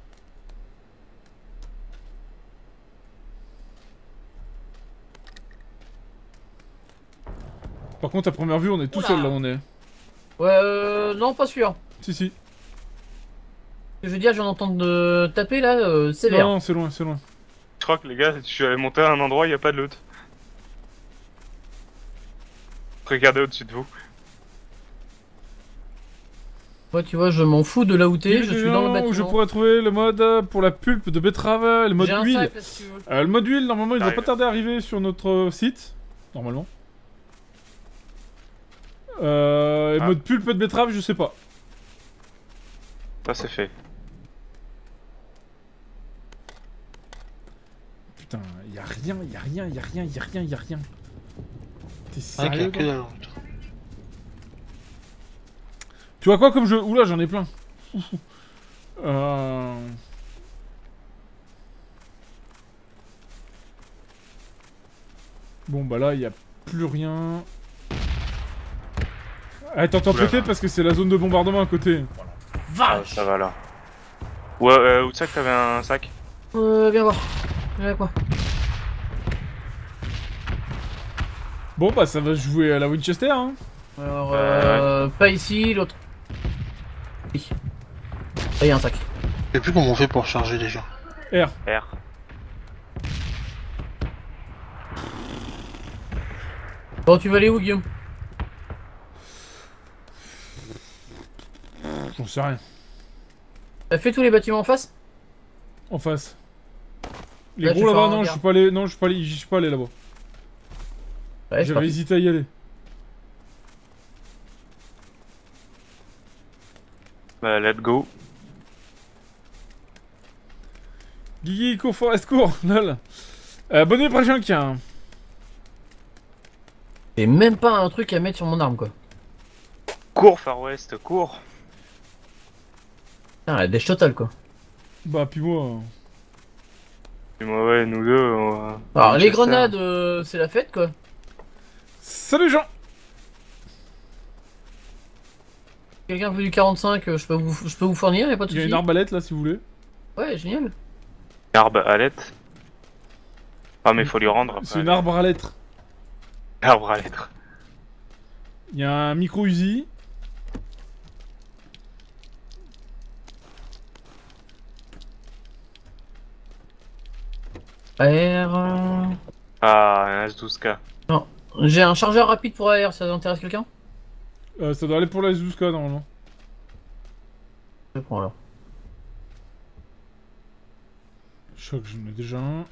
A: Par contre, à première vue, on est tout
E: Oula.
A: seul, là, on est.
E: Ouais, euh, non, pas sûr.
A: Si, si.
E: Je veux dire, j'en entends de taper là, euh, sévère.
A: Non, non, c'est loin, c'est loin.
D: Je crois que les gars, je suis allé monter à un endroit, il y a pas de loot. Regardez au-dessus de vous.
E: Moi, tu vois, je m'en fous de là où t'es, je
A: Des
E: suis dans le
A: gens
E: bâtiment.
A: où je pourrais trouver le mode pour la pulpe de betterave, le mode
E: J'ai un
A: huile.
E: sac, là, si tu veux.
A: Euh, le mode huile, normalement, il doit
D: J'arrive.
A: pas tarder à arriver sur notre site. Normalement. Euh, et
D: Ah.
A: mode pulpe de betterave, je sais pas.
D: Ça c'est fait.
A: Putain, y a rien, y a rien, y a rien, y a rien, y a rien. T'es
C: Ah, que,
A: sérieux
C: que
A: toi
C: dalle.
A: Tu vois quoi comme jeu? Oula, j'en ai plein. euh... Bon, bah là, y a plus rien. Ah, t'entends
D: Oula.
A: péter parce que c'est la zone de bombardement à côté.
D: Ah, ça va là. Ouais, euh, où ça que t'avais un sac?
E: Euh, viens voir. Là, quoi.
A: Bon, bah, ça va jouer à la Winchester, hein.
E: Alors, euh, pas ici, l'autre. Oui. Là, il y a un sac.
C: Je sais plus comment on fait pour charger déjà.
A: R.
D: R.
E: Bon, tu vas aller où, Guillaume?
A: J'en sais rien.
E: T'as fait tous les bâtiments en face?
A: En face. Les
E: Là,
A: gros
E: tu fais
A: là-bas,
E: un
A: non, je
E: regard.
A: suis pas allé. Non, je suis pas allé. J'y suis pas allé là-bas.
E: Ouais, c'est
A: J'avais
E: parti.
A: hésité à y aller.
D: Bah, let's go.
A: Guigui, cours, Forest, cours. Lol. Euh, bonne nuit, prochain qui a.
E: J'ai même pas un truc à mettre sur mon arme, quoi.
D: Cours, Far West, cours.
E: Putain, la dèche totale, quoi.
A: Bah, puis moi. euh,
D: Et moi, ouais, nous deux. On va-
E: Alors, les
D: Manchester.
E: grenades, euh, c'est la fête, quoi.
A: Salut, Jean.
E: Quelqu'un veut du quarante-cinq, euh, je peux vous, je peux vous fournir, y'a pas de
A: Il y a
E: soucis.
A: une arbalète là, si vous voulez.
E: Ouais, génial.
D: Arbre à lettres. Ah, mais faut lui rendre après.
A: C'est une arbre à lettres.
D: Arbre à lettres.
A: Il y a un micro Uzi.
E: A R... euh,
D: Ah, un S douze K.
E: J'ai un chargeur rapide pour A R, ça intéresse quelqu'un?
A: Euh, ça doit aller pour la S douze K normalement.
E: Je prends alors.
A: Choc, j'en ai déjà un.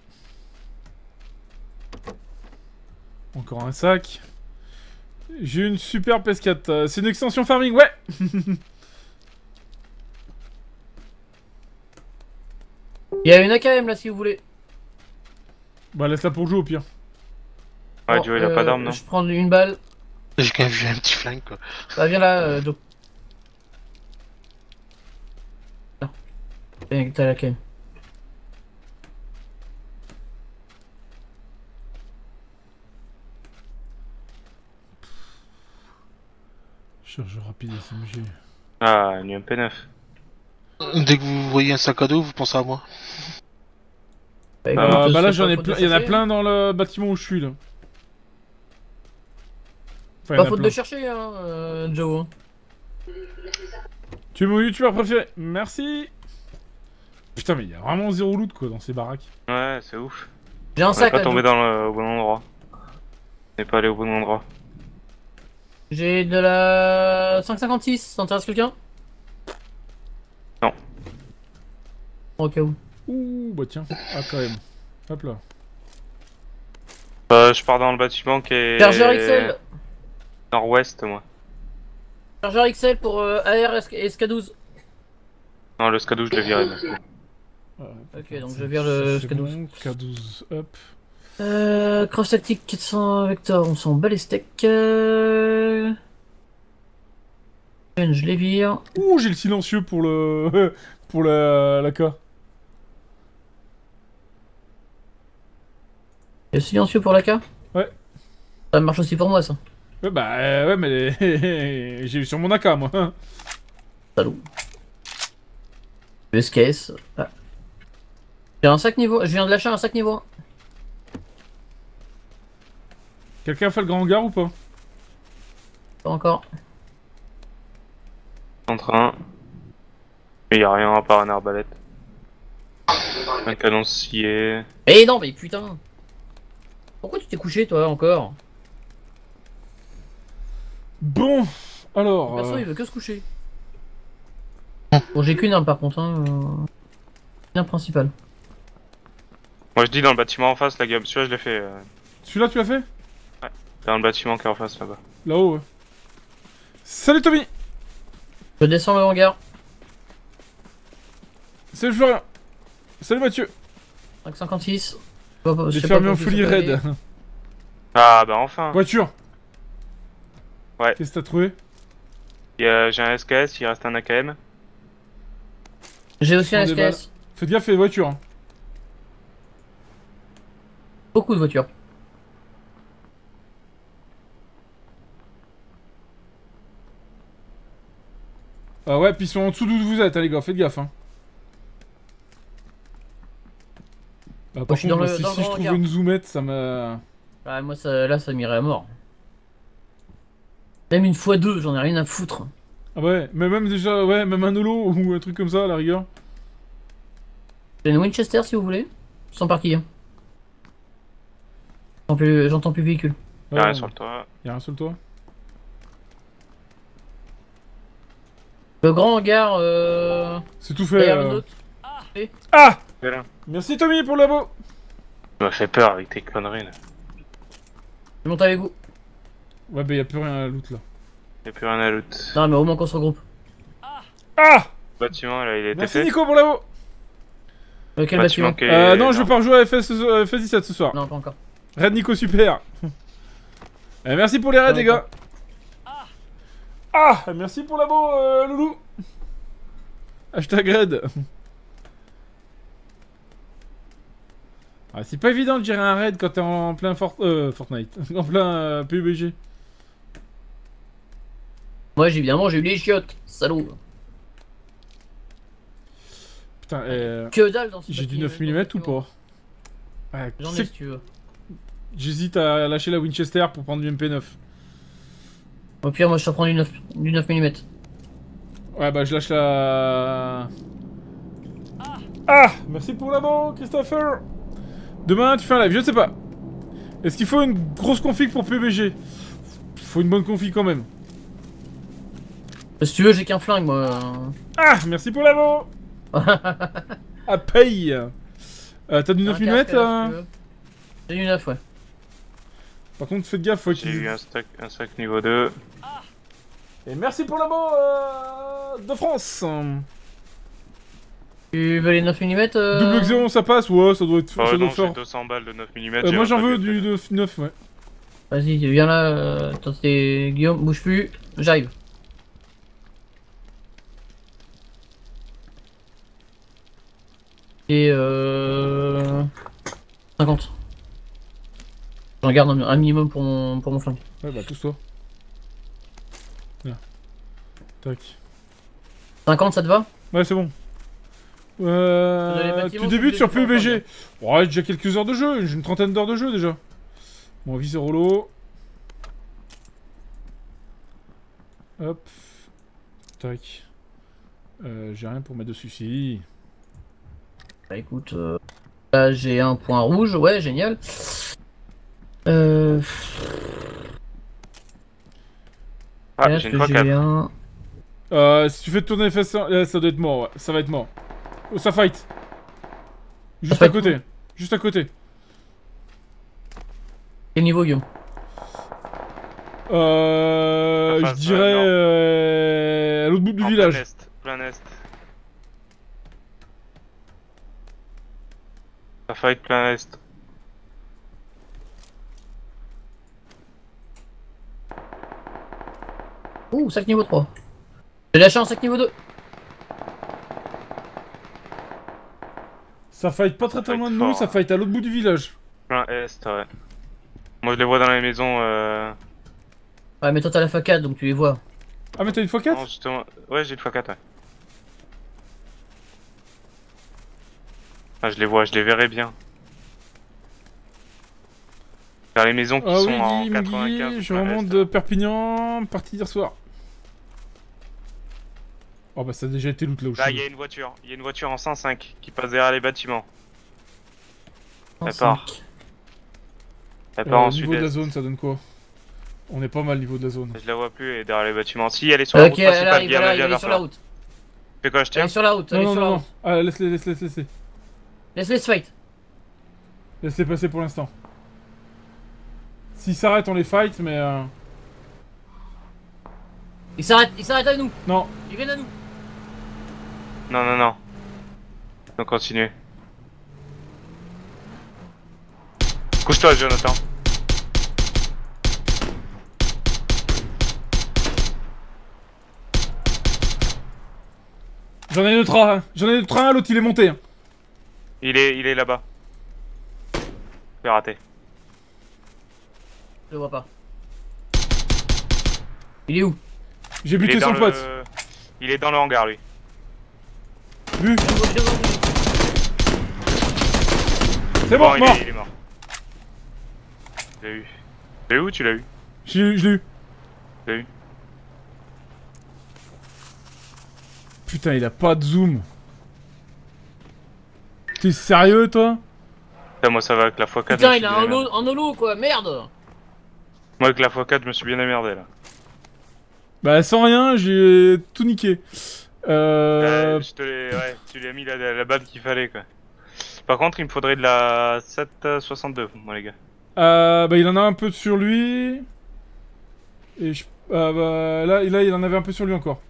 A: Encore un sac. J'ai une super P S quatre. euh, C'est une extension farming, ouais.
E: Il y a une A K M là si vous voulez.
A: Bah laisse-la pour jouer au pire.
D: Ouais,
E: Bon,
D: Joe, il a
E: euh,
D: pas d'arme, non?
E: Je prends une balle.
C: J'ai quand même vu un petit flingue quoi.
E: Bah viens là, euh, Joe. Là. Viens, t'as la K M.
A: Chargeur rapide S M G.
D: Ah, une M P neuf.
C: Dès que vous voyez un sac à dos, vous pensez à moi.
E: Bah,
D: Ah,
E: écoute,
A: bah là
E: c'est
A: j'en
E: pas
A: ai
E: faute
A: plein.
E: de
A: Il y en a
E: chercher,
A: plein
E: hein.
A: dans le bâtiment où je suis là. Enfin, il y
E: Pas
A: en a
E: faute
A: plein.
E: de chercher, hein, euh, Joe.
A: Tu es mon youtubeur préféré. Merci. Putain mais il y a vraiment zéro loot quoi dans ces baraques.
D: Ouais, c'est ouf.
E: J'ai un
D: On est
E: sac
D: pas
E: là,
D: tombé
E: Joe.
D: dans le au bon endroit. On n'est pas allé au bon endroit.
E: J'ai de la cinq cinquante-six, ça intéresse quelqu'un?
D: Non.
E: Au cas où.
A: Ouh bah tiens. Ah quand même. Hop là.
D: Euh, je pars dans le bâtiment qui est...
E: Chargeur X L.
D: Nord-ouest, moi.
E: Chargeur X L pour euh, A R et S K douze.
D: Non, le Skadou, je l'ai viré. mais c'est bon.
A: Ah,
E: Ok, donc je vire le
A: c'est
E: K douze.
A: bon, K douze, hop.
E: Euh, cross tactique quatre cents vecteurs, on s'en bat les steaks. Euh... Je les vire.
A: Ouh, j'ai le silencieux pour le... pour la, la K.
E: Le silencieux pour la K?
A: Ouais.
E: Ça marche aussi pour moi ça.
A: Ouais bah euh, ouais mais j'ai eu sur mon A K moi.
E: Salaud. Le S K S. Ah. J'ai un sac niveau. Je viens de lâcher un sac niveau un.
A: Quelqu'un fait le grand hangar ou pas?
E: Pas encore.
D: En train. Mais y a rien à part un arbalète. Un canon scié.
E: Eh non mais putain. Pourquoi tu t'es couché toi encore?
A: Bon, alors...
E: Perso
A: euh,
E: il veut que se coucher. Bon j'ai qu'une arme par contre hein. euh, Une arme principale.
D: Moi je dis dans le bâtiment en face, la gueule. Celui-là je l'ai fait. Euh...
A: Celui-là tu l'as fait?
D: Dans le bâtiment qui est en face là-bas.
A: Là-haut ouais. Salut Tommy.
E: Je descends le hangar.
A: Salut Florian. Salut Mathieu.
E: cinq cinquante-six. Je sais pas- je
A: J'ai
E: sais
A: fermé
E: pas
A: en
E: comment
A: folie
E: ça s'appelle.
A: raid.
D: Ah bah enfin.
A: Voiture.
D: Ouais.
A: Qu'est-ce que t'as trouvé?
D: Y a- J'ai un S K S, il reste un A K M.
E: J'ai aussi un
A: Prends
E: S
A: des
E: K S.
A: Faites gaffe les voitures. hein.
E: Beaucoup de voitures.
A: Ah ouais, puis ils sont en dessous d'où vous êtes, hein, les gars, faites gaffe. Hein. Bah,
E: je
A: par
E: suis
A: contre,
E: dans
A: moi,
E: le-
A: si,
E: dans le
A: si je
E: grand
A: trouve
E: regard.
A: une zoomette, ça m'a...
E: Ah, moi, ça, là, ça m'irait à mort. Même une fois deux, j'en ai rien à foutre.
A: Ah ouais, mais même déjà, ouais, même un holo ou un truc comme ça, à la rigueur.
E: J'ai une Winchester si vous voulez. Sans parking. hein. J'entends plus, j'entends plus véhicule.
A: Ouais,
D: Y'a rien sur le toit.
A: Y'a rien sur le toit.
E: Le grand hangar, euh...
A: C'est tout fait.
E: derrière le
A: euh.
E: nôtre.
A: Ah
D: Voilà.
A: Merci Tommy pour le labo.
D: Tu m'as fait peur avec tes conneries là.
E: Je monte avec vous.
A: Ouais, bah y'a plus rien à la loot là.
D: Y'a plus rien à loot.
E: Non, mais au moins qu'on se regroupe.
A: Ah
D: Le bâtiment là, il a été
A: Merci
D: fait.
A: Nico pour le labo.
E: Euh, quel
D: Bâtiment
E: bâtiment
D: qui est-
A: Euh, non, je vais pas rejouer à F S, ce- F S dix-sept ce soir.
E: Non, pas encore.
A: Red Nico, super. Euh, merci pour les raids,
E: Non,
A: les gars. Ah, merci pour l'abo, euh, Loulou. Hashtag raid. Ah, c'est pas évident de gérer un raid quand t'es en plein Fort euh, Fortnite. En plein euh, P U B G.
E: Moi, j'ai évidemment, j'ai eu les chiottes. Salaud.
A: Putain, euh,
E: Que dalle dans ce
A: j'ai du
E: bâtiment,
A: neuf millimètres ou
E: bâtiment.
A: pas Ouais,
E: J'en
A: c'est-
E: ai si tu veux.
A: J'hésite à lâcher la Winchester pour prendre du M P neuf.
E: Au pire, moi, je te prends du neuf, du neuf millimètres.
A: Ouais, bah je lâche la... Ah, merci pour l'abo, Christopher. Demain, tu fais un live, je sais pas. Est-ce qu'il faut une grosse config pour P U B G? Faut une bonne config quand même.
E: Si tu veux, j'ai qu'un flingue, moi.
A: Ah, merci pour l'abo. Ah, paye. Euh, T'as du neuf
E: Un
A: millimètres
E: casque, là,
A: là
E: si tu veux. J'ai du neuf, ouais.
A: Par contre, faites gaffe, faut
D: J'ai
A: qu'il...
D: eu un stock, un stock niveau deux.
A: Et merci pour l'abo euh, de France.
E: Tu veux les neuf millimètres euh...
A: Double Xéon, ça passe? Ouais, ça doit être...
D: Oh
A: ça doit
D: non,
A: faire...
D: j'ai deux cents balles de neuf millimètres.
E: Euh,
A: Euh, moi j'en veux du neuf, ouais.
E: Vas-y, viens là. euh, Attends, c'était Guillaume, bouge plus. J'arrive. Et euh... cinquante. J'en garde un, un minimum pour mon, pour mon flingue.
A: Ouais, bah pousse-toi. Là. Tac.
E: cinquante, ça te va?
A: Ouais, c'est bon.
E: Vous avez les
A: Euh,
E: bâtiments,
A: tu
E: si
A: débutes
E: vous
A: sur
E: voulez
A: P U B
E: faire
A: G. Ouais, déjà quelques heures de jeu, j'ai une trentaine d'heures de jeu déjà. Bon, viseur holo. Hop. Tac. Euh, j'ai rien pour mettre dessus, si.
E: Bah écoute, euh, là j'ai un point rouge, ouais, génial. Euh...
D: Ah,
E: là,
D: j'ai
E: ce
D: une
E: que
D: fois quatre.
E: un...
A: Euh, si tu fais tourner F S, euh, ça doit être mort, ouais. Ça va être mort. Oh, ça fight. Juste
E: Ça
A: à
E: fight
A: côté.
E: où?
A: Juste à côté.
E: Quel niveau, Guillaume?
A: Euh,
D: En
A: je
D: face,
A: dirais
D: ouais, non.
A: euh, à l'autre bout du
D: En
A: village.
D: Plein est, plein est. Ça fight plein est.
E: Ouh, sac niveau trois. J'ai lâché un sac niveau deux.
A: Ça fight pas très très
D: fight
A: loin de
D: fort,
A: nous, ça
D: hein.
A: fight à l'autre bout du village.
D: Plein est, ouais. Moi je les vois dans les maisons. Euh...
E: Ouais, mais toi t'as la facade donc tu les vois.
A: Ah, mais t'as une fois
D: Non,
A: quatre?
D: justement. Ouais, j'ai le fois quatre, ouais. Ah, je les vois, je les verrai bien. Vers les maisons qui
A: Ah
D: sont
A: oui,
D: en
A: Guy,
D: quatre-vingt-quinze.
A: Guy, je
D: plein
A: remonte
D: est.
A: de Perpignan, parti hier soir. Oh bah ça a déjà été loot là où je
D: Là, il y
A: suis.
D: a une voiture. Il y a une voiture en cent cinq qui passe derrière les bâtiments. Elle
E: cent
D: part.
E: cinq.
D: Elle
A: Euh,
D: part en
A: niveau de la
D: sud-est.
A: zone, ça donne quoi? On est pas mal niveau de la zone.
D: Je la vois plus, elle est derrière les bâtiments. Si, elle est sur la
E: Ok,
D: route
E: elle
D: principale,
E: arrive,
D: viens,
E: elle arrive,
D: viens
E: elle est
D: vers
E: sur la
D: toi.
E: route.
D: Fais quoi, je
E: Elle
D: tiens
E: est sur la route, elle
A: Non,
E: est
A: non,
E: sur
A: non,
E: la
A: non.
E: route.
A: Ah, laisse-les, laisse-les, laisse-les.
E: Laisse-les se fight.
A: Laisse-les passer pour l'instant. S'ils s'arrêtent, on les fight, mais euh...
E: Ils s'arrêtent, ils s'arrêtent à nous.
A: Non.
E: Ils viennent à nous.
D: Non, non, non. Donc continue. Couche-toi, Jonathan.
A: J'en ai deux trains, hein. J'en ai deux trains, l'autre il est monté. hein.
D: Il est, il est là-bas. C'est raté.
E: Je le vois pas. Il est où?
A: J'ai
D: Il est
A: buté
D: dans
A: son
D: le...
A: pote.
D: Il est dans le hangar, lui.
A: Vu.
E: Je le vois devant
A: C'est bon,
D: il,
A: mort.
D: est, il est mort. Tu l'as eu. Tu l'as eu ou tu l'as eu?
A: Je l'ai eu, je l'ai eu.
D: Tu l'as eu.
A: Putain, il a pas de zoom. T'es sérieux, toi?
D: Putain, moi ça va avec la fois quatre.
E: Putain,
D: je me
E: il
D: suis
E: a
D: bien
E: un
D: émerdé.
E: holo, un holo quoi, merde.
D: Moi avec la fois quatre, je me suis bien émerdé là.
A: Bah, sans rien, j'ai tout niqué. Euh...
D: Euh, je te l'ai. Ouais, tu lui as mis la, la, la balle qu'il fallait quoi. Par contre, il me faudrait de la sept soixante-deux, moi les gars.
A: Euh, bah, il en a un peu sur lui. Et je... euh, bah, là, là, il en avait un peu sur lui encore.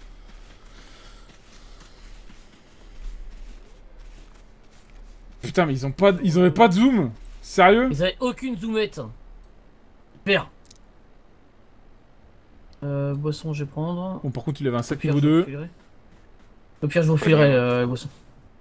A: Putain, mais ils ont pas, de... ils avaient pas de zoom. Sérieux?
E: Ils avaient aucune zoomette. Super. Euh, boisson, je vais prendre.
A: Bon, par contre, il avait un
E: Au
A: sac
E: pire,
A: niveau
E: je vous
A: deux.
E: filerai. Au pire, je vous filerai, euh, boisson.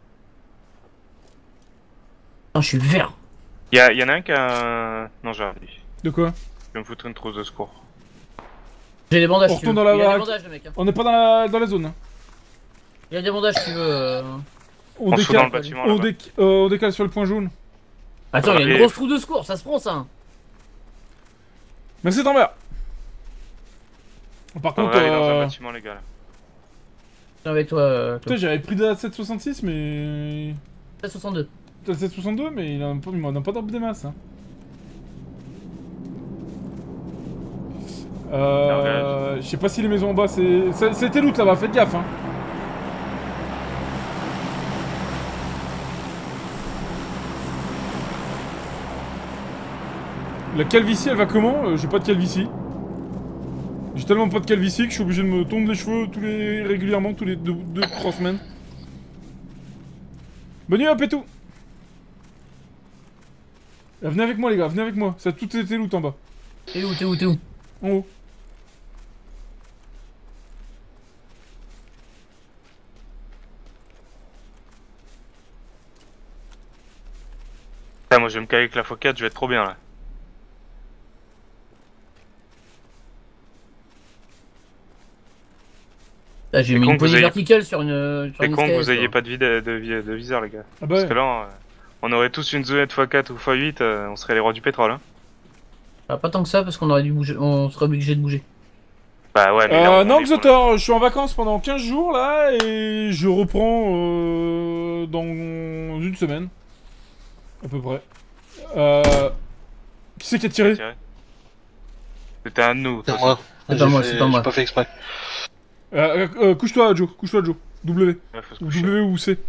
E: Non, je suis vert.
D: Il y, a, y en a un qui a un... Non, j'ai rien dit.
A: De quoi?
D: Je vais me foutre une trousse de secours.
E: J'ai des bandages.
A: On
E: si tu veux.
A: retourne dans la
E: Il y a des
A: baraque.
E: bandages, le mec. Hein.
A: On n'est pas dans la, dans la zone. Hein.
E: Il y a des bandages, si tu veux. Euh...
A: On,
D: On se fout dans
A: décale,
D: le bâtiment
A: on,
D: là-bas.
A: déc- euh, on décale sur le point jaune.
E: Attends, il y a une
D: Allez.
E: grosse trou de secours, ça se prend ça. Hein.
A: Merci, Tambert. Par
D: On
A: contre,
D: va aller dans
A: euh...
D: un bâtiment les gars là.
E: Je suis avec toi. Euh,
A: putain, j'avais pris de la sept soixante-six, mais...
E: sept soixante-deux.
A: T'as le sept soixante-deux, mais il en a pas, il m'en a pas d'arbre des masses. Hein. Euh... Je sais pas si les maisons en bas, c'est... c'est- C'était loot là-bas, faites gaffe, hein. La calvitie, elle va comment? Euh, J'ai pas de calvitie. J'ai tellement pas de calvitie que je suis obligé de me tondre les cheveux tous les... régulièrement, tous les deux trois semaines. Bonne nuit à Pétou. Euh, Venez avec moi les gars, venez avec moi. Ça a tout été loot en bas.
E: T'es où, t'es où, t'es où?
A: En haut.
D: Putain, moi je vais me caler avec la fois quatre, je vais être trop bien là.
E: Là, j'ai
D: C'est
E: mis
D: con
E: une
D: que vous
E: poignée
D: ayez-
E: verticale sur une. Sur
D: C'est
E: une
D: con que
E: escalade,
D: vous ayez
E: quoi.
D: pas de, vide, de, vi- de viseur les gars.
A: Ah bah
D: Parce
A: ouais.
D: que là, euh, on aurait tous une zone fois quatre ou fois huit, euh, on serait les rois du pétrole. Hein.
E: Ah, pas tant que ça parce qu'on aurait dû bouger. On serait obligé de bouger.
D: Bah ouais, mais là,
A: Euh,
D: on
A: non,
D: est-
A: Xotor, je suis en vacances pendant quinze jours là et je reprends euh, dans une semaine. À peu près. Euh... Qui c'est qui a tiré?
D: Tiré. C'était un de nous. de toute
C: C'est
D: façon.
C: moi.
E: C'est
C: J'ai
E: pas moi,
C: fait-
E: c'est pas moi.
C: J'ai pas fait exprès.
A: euh, euh, Couche-toi, Joe. Couche-toi, Joe. W.
D: Ouais, faut se
A: Ou
D: coucher.
A: W ou C.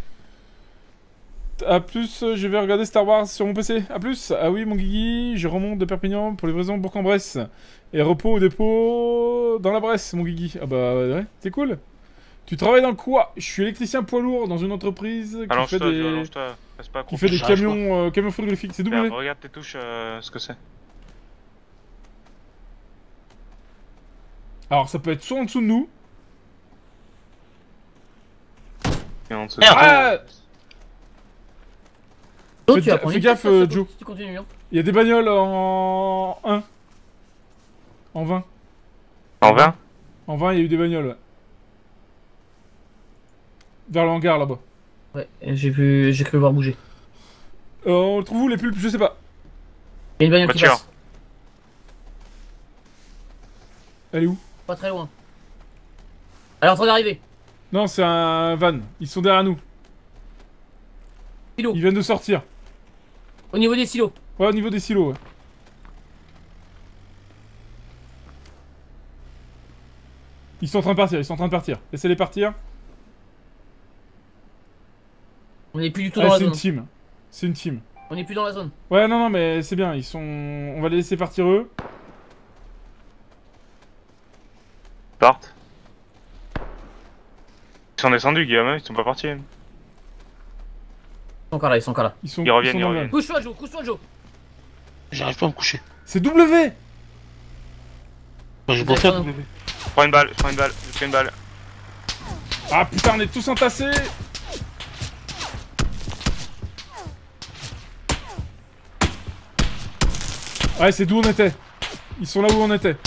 A: A plus, euh, je vais regarder Star Wars sur mon P C. A plus. Ah oui, mon Guigui, je remonte de Perpignan pour livraison Bourg-en-Bresse. Et repos au dépôt dans la Bresse, mon Guigui. Ah bah ouais, c'est cool. Tu travailles dans quoi? Je suis électricien poids lourd dans une entreprise qui fait
D: Allonge-toi,
A: des,
D: allonge-toi. Reste pas
A: qui
D: accroupi.
A: fait des
C: J'arrive
A: camions, euh, camions frigorifiques. C'est
D: Regarde,
A: W.
D: regarde tes touches, euh, ce que c'est.
A: Alors ça peut être soit en dessous de nous.
D: Et en dessous.
C: Merde.
A: Ah,
E: Donc,
A: Fais
E: tu vas
A: ga-
E: prendre
A: fais
E: une
A: gaffe,
E: petite
A: euh,
E: passe,
A: Joe.
E: si tu continues. Hein.
A: il y a des bagnoles en un. En vingt.
D: En vingt.
A: En vingt, il y a eu des bagnoles. Ouais. Vers le hangar là-bas.
E: Ouais, j'ai vu, j'ai cru le voir bouger.
A: Euh, on le trouve où les pulpes? Je sais pas.
E: Il y a une bagnole qui
D: Voiture.
E: passe.
A: Elle est où?
E: Pas très loin. Elle est en train d'arriver.
A: Non, c'est un van. Ils sont derrière nous.
E: Silo.
A: Ils viennent de sortir.
E: Au niveau des silos.
A: Ouais, au niveau des silos, ouais. Ils sont en train de partir, ils sont en train de partir. Laissez-les partir.
E: On est plus du tout dans
A: Ah,
E: la
A: c'est une
E: zone.
A: team. C'est une team.
E: On est plus dans la zone.
A: Ouais, non, non, mais c'est bien. Ils sont. On va les laisser partir eux.
D: Ils partent. Ils sont descendus, Guillaume, hein, ils sont pas partis.
E: Ils sont encore là, ils sont encore là.
A: Ils sont.
D: Ils reviennent,
A: sont
D: ils
A: dans le
D: reviennent.
A: van.
E: Couche-toi, Joe, couche-toi, Joe.
C: J'arrive pas à me coucher.
A: C'est W.
C: Bah, je vais pas faire.
E: D'accord.
D: Je prends une balle, je prends une balle, je prends une balle.
A: Ah putain, on est tous entassés. Ouais, c'est d'où on était. Ils sont là où on était.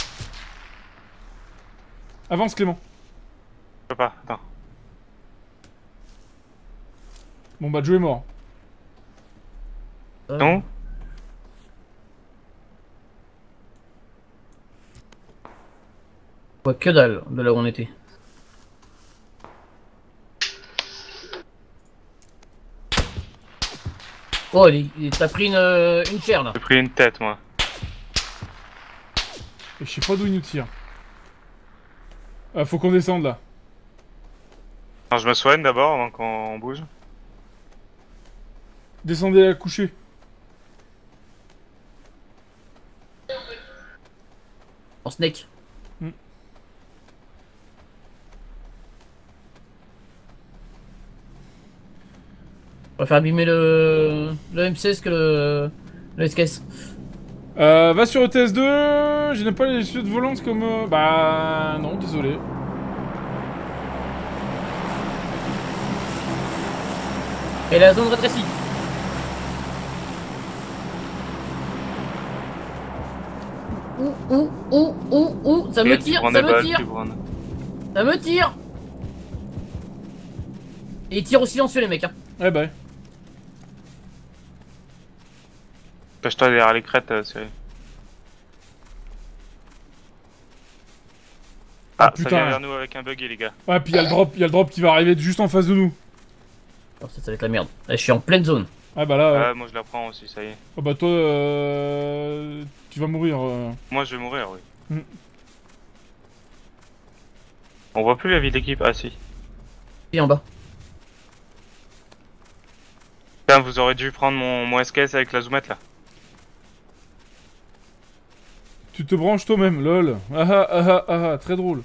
A: Avance, Clément.
D: Je peux pas, attends.
A: Bon bah, Joe est mort.
E: ça.
D: Non.
E: On voit que dalle de là où on était. Oh, il, il t'a pris une, euh, une chair là.
D: J'ai pris une tête, moi.
A: Et je sais pas d'où il nous tire. Ah, faut qu'on descende là.
D: Alors, je me soigne d'abord avant qu'on bouge.
A: Descendez à coucher.
E: En snake.
A: Hmm.
E: Je préfère abîmer le, le M seize que le, le S K S.
A: Euh, va sur E T S deux. Je n'ai pas les chutes volantes comme... euh, Bah... Non, désolé.
E: Et la zone rétrécie. Ouh, ouh, ouh, ouh, ouh, ça me
D: Regarde, tu
E: tire,
D: prends
E: ça
D: des
E: me
D: balles,
E: tire,
D: tu prends-
E: ça me tire. Et ils tirent au silencieux les mecs hein.
A: Eh bah...
D: Cache-toi derrière les crêtes, euh, Cyril. Ah, ça
A: putain.
D: vient vers nous avec un buggy, les gars.
A: Ouais, puis il y a le drop, il y a le drop qui va arriver juste en face de nous.
E: Oh, ça, ça va être la merde. Là, je suis en pleine zone.
A: Ah bah là...
D: Ah, moi je la prends aussi, ça y est.
A: Oh bah toi... Euh... Tu vas mourir. euh.
D: Moi je vais mourir, oui.
A: Hmm.
D: On voit plus la vie d'équipe. Ah si.
E: Et en bas.
D: Putain, vous aurez dû prendre mon, mon S K S avec la zoomette là.
A: Tu te branches toi-même, lol. Ah ah ah ah ah, ah, très drôle.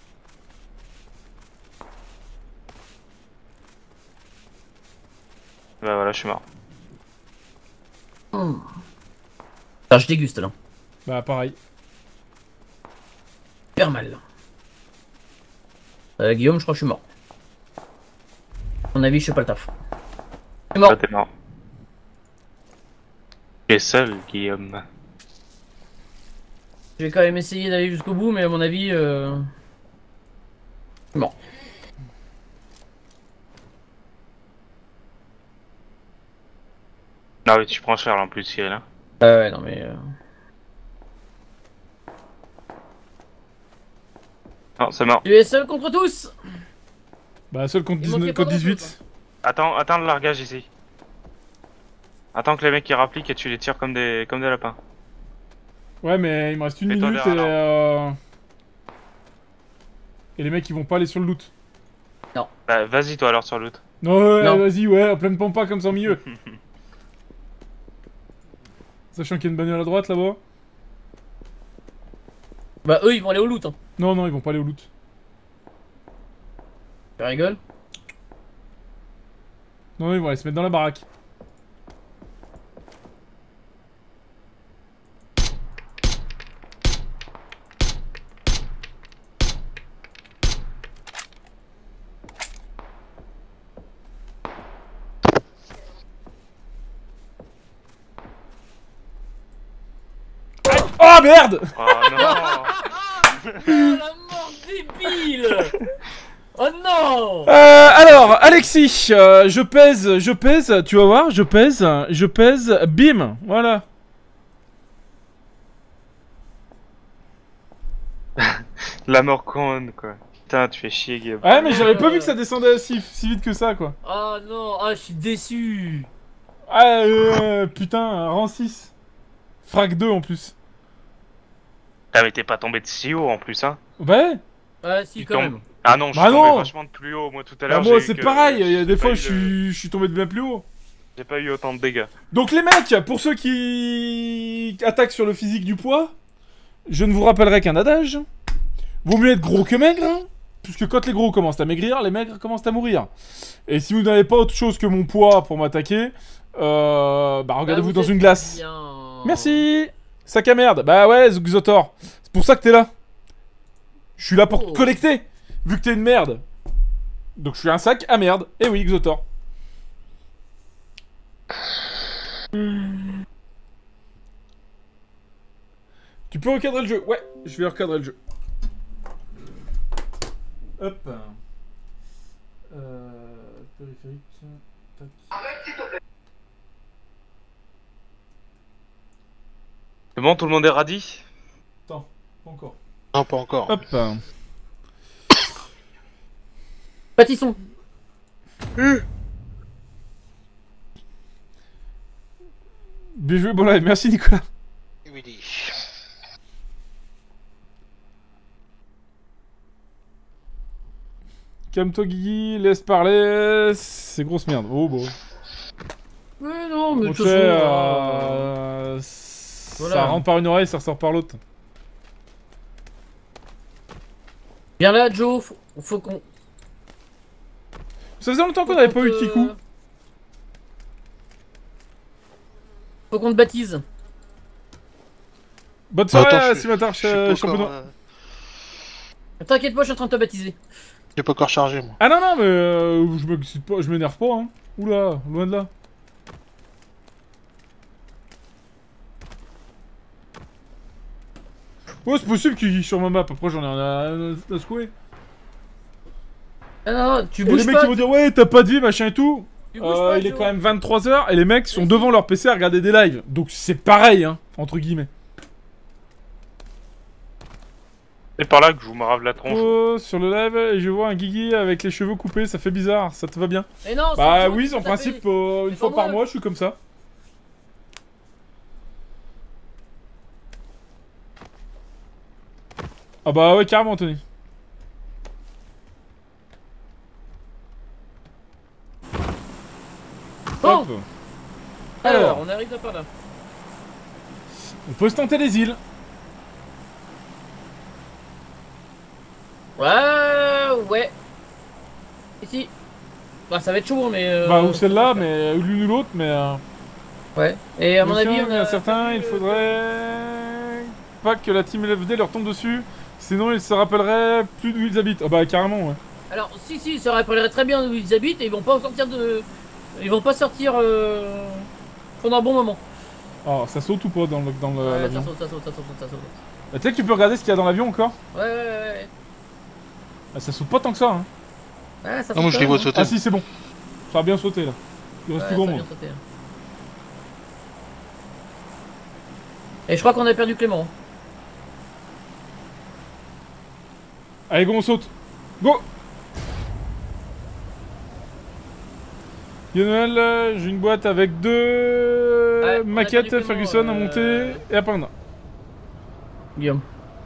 D: Bah voilà, je suis mort.
E: Hmm. Ah, je déguste là.
A: Bah pareil.
E: Super mal. Euh, Guillaume, je crois que je suis mort. À mon avis, je fais pas le taf. Je suis mort.
D: Ah, t'es mort. Tu es seul, Guillaume.
E: Je vais quand même essayer d'aller jusqu'au bout, mais à mon avis, euh... je suis mort.
D: Ah oui, tu prends cher là, en plus, Cyril. Hein.
E: Ah ouais, non mais... Euh...
D: Non, c'est mort.
E: Tu es seul contre tous.
A: Bah seul contre,
E: Il manquait
A: dix-neuf,
E: pas
A: contre
E: grand-chose,
A: dix-huit.
D: Attends, attends le largage ici. Attends que les mecs ils rappliquent et tu les tires comme des, comme des lapins.
A: Ouais mais il me reste une
D: Mets-toi
A: minute et...
D: derrière
A: Euh... Et les mecs ils vont pas aller sur le loot.
D: Bah vas-y toi alors sur l'autre.
A: Non, ouais,
E: Non.
A: vas-y, ouais, en pleine pampa comme ça au milieu. Sachant qu'il y a une bagnole à droite là-bas.
E: Bah eux, ils vont aller au loot. Hein.
A: Non, non, ils vont pas aller au loot.
E: Tu rigoles?
A: Non, non, ils vont aller se mettre dans la baraque. Oh merde!
D: Oh non.
E: Oh la mort débile. Oh non.
A: Euh, alors, Alexis, euh, je pèse, je pèse, tu vas voir, je pèse, je pèse, bim, voilà.
D: La mort con quoi. Putain, tu fais chier Guillaume.
A: Ouais, mais j'avais pas vu que ça descendait si, si vite que ça, quoi.
E: Oh non, ah je suis déçu.
A: Ah, euh, putain, rang six. Frag deux en plus.
D: Ah mais t'es pas tombé de si haut en plus hein.
A: Ouais.
E: Ah si
D: Tu
E: quand
D: tombes.
E: même.
D: Ah non, je
A: Bah
D: suis tombé
A: non.
D: vachement de plus haut moi tout à
A: Bah,
D: l'heure.
A: moi,
D: j'ai
A: c'est
D: eu que-
A: pareil, il y a
D: j'ai
A: des
D: pas
A: fois,
D: eu
A: je
D: le-
A: suis, je suis tombé de bien plus haut.
D: J'ai pas eu autant de dégâts.
A: Donc les mecs, pour ceux qui attaquent sur le physique du poids, je ne vous rappellerai qu'un adage. Vaut mieux être gros que maigre, hein, puisque quand les gros commencent à maigrir, les maigres commencent à mourir. Et si vous n'avez pas autre chose que mon poids pour m'attaquer, euh, bah regardez-vous
E: Bah,
A: dans
E: êtes
A: une glace.
E: bien.
A: Merci. Sac à merde. Bah ouais, Xotor. C'est pour ça que t'es là. Je suis là pour
E: Oh.
A: te collecter, vu que t'es une merde. Donc je suis un sac à merde. Eh oui, Xotor. Tu peux recadrer le jeu. Ouais, je vais recadrer le jeu. Hop. Euh... Périphérique. Tac.
D: bon, tout le monde est radis?
A: Attends, pas encore.
C: Non, pas encore.
A: Hop.
E: Pâtisson.
A: Bien joué, bon live, merci Nicolas.
C: Midi.
A: Calme-toi Guigui, laisse parler, c'est grosse merde. Oh bon.
E: Ouais, non, mais de
A: Ok,
E: toute façon, euh,
A: euh,
E: voilà.
A: ça rentre par une oreille, ça ressort par l'autre.
E: Viens là, Joe, faut, faut qu'on.
A: Ça faisait longtemps qu'on
E: faut
A: n'avait
E: qu'on
A: pas eu de
E: te-
A: Kikou.
E: Faut qu'on te baptise.
A: Bonne soirée,
C: Attends, je-
A: Simatar,
C: je suis pas
A: champion.
C: encore, euh,
E: T'inquiète pas, je suis en train de te baptiser.
C: J'ai pas encore chargé, moi.
A: Ah non, non, mais euh, je m'excite pas, je m'énerve pas, hein. Oula, loin de là. Ouais, c'est possible qu'il y sur ma map, après j'en ai rien à, à secouer.
E: Ah non, non, tu
A: Et
E: bouges
A: les mecs
E: pas.
A: qui vont dire ouais, t'as pas de vie, machin et tout.
E: tu bouges
A: Euh,
E: pas,
A: il est
E: Joe.
A: quand même vingt-trois heures et les mecs sont devant leur P C à regarder des lives. Donc c'est pareil, hein, entre guillemets.
D: C'est par là que je vous marave la tronche.
A: Oh, sur le live, et je vois un Guigui avec les cheveux coupés, ça fait bizarre, ça te va bien?
E: Mais non,
A: Bah
E: c'est Joe
A: oui,
E: qui
A: en
E: t'a
A: principe,
E: tapé.
A: euh, une
E: C'est
A: fois
E: pas
A: par
E: moi.
A: mois, je suis comme ça. Ah bah ouais, carrément, Anthony.
E: Bon,
A: Hop.
E: alors,
A: Alors.
E: on arrive là par là.
A: On peut se tenter les îles.
E: Ouais, ouais. Ici. Bah, ça va être chaud, mais. Euh,
A: Bah ou celle-là, mais ou l'une ou l'autre, mais... Euh...
E: Ouais. Et à mon
A: Lucien,
E: avis,
A: il
E: on
A: y en a
E: a.
A: certains, il faudrait... Pas que la team L F D leur tombe dessus, sinon ils se rappelleraient plus d'où ils habitent. Ah bah carrément, ouais.
E: Alors, si, si, ça rappellerait très bien où ils habitent et ils vont pas sortir de. Ils vont pas sortir euh... pendant un bon moment.
A: Oh, ça saute ou pas dans le- dans le-
E: Ouais, ça
A: l'avion?
E: saute, ça saute, ça saute, ça saute.
A: Ah, tu sais que tu peux regarder ce qu'il y a dans l'avion encore?
E: Ouais, ouais, ouais, ouais.
A: Ah, ça saute pas tant que ça, hein.
E: Ouais, ça
C: Non, moi je
E: saute
C: les
E: pas,
C: vois
E: hein.
C: sauter.
A: Ah si, c'est bon. Ça a bien sauté, là. Il reste
E: Ouais,
A: plus grand
E: ça a
A: monde.
E: bien sauté, hein. Et je crois qu'on a perdu Clément.
A: Allez, go, on saute. Go! Lionel, euh, j'ai une boîte avec deux
E: Ouais, on a
A: maquettes
E: perdu Clément,
A: Ferguson à
E: euh,
A: monter et à prendre.
E: Guillaume.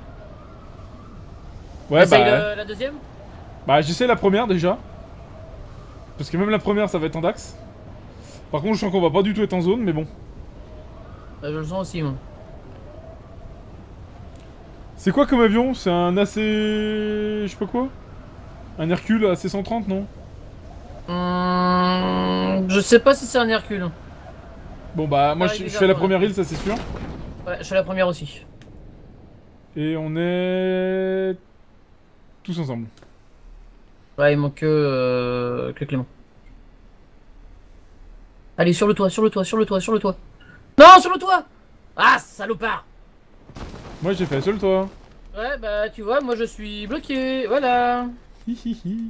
A: Ouais,
E: Essaye
A: bah,
E: le- la deuxième.
A: bah j'essaie la première déjà. Parce que même la première, ça va être en dax. Par contre, je sens qu'on va pas du tout être en zone, mais bon.
E: Euh, je le sens aussi, moi.
A: C'est quoi comme avion? C'est un A C... je sais pas quoi? Un Hercule A C cent trente, non?
E: Hum, je sais pas si c'est un Hercule.
A: Bon bah, moi
E: Ah,
A: je,
E: il est
A: je fais la
E: vers
A: première île, ça c'est sûr.
E: Ouais, je fais la première aussi.
A: Et on est... tous ensemble.
E: Ouais, il manque que, euh, que Clément. Allez, sur le toit, sur le toit, sur le toit, sur le toit. Non, sur le toit! Ah, salopard!
A: Moi j'ai fait seul toi.
E: Ouais, bah, tu vois, moi je suis bloqué, voilà.
A: Hihihi.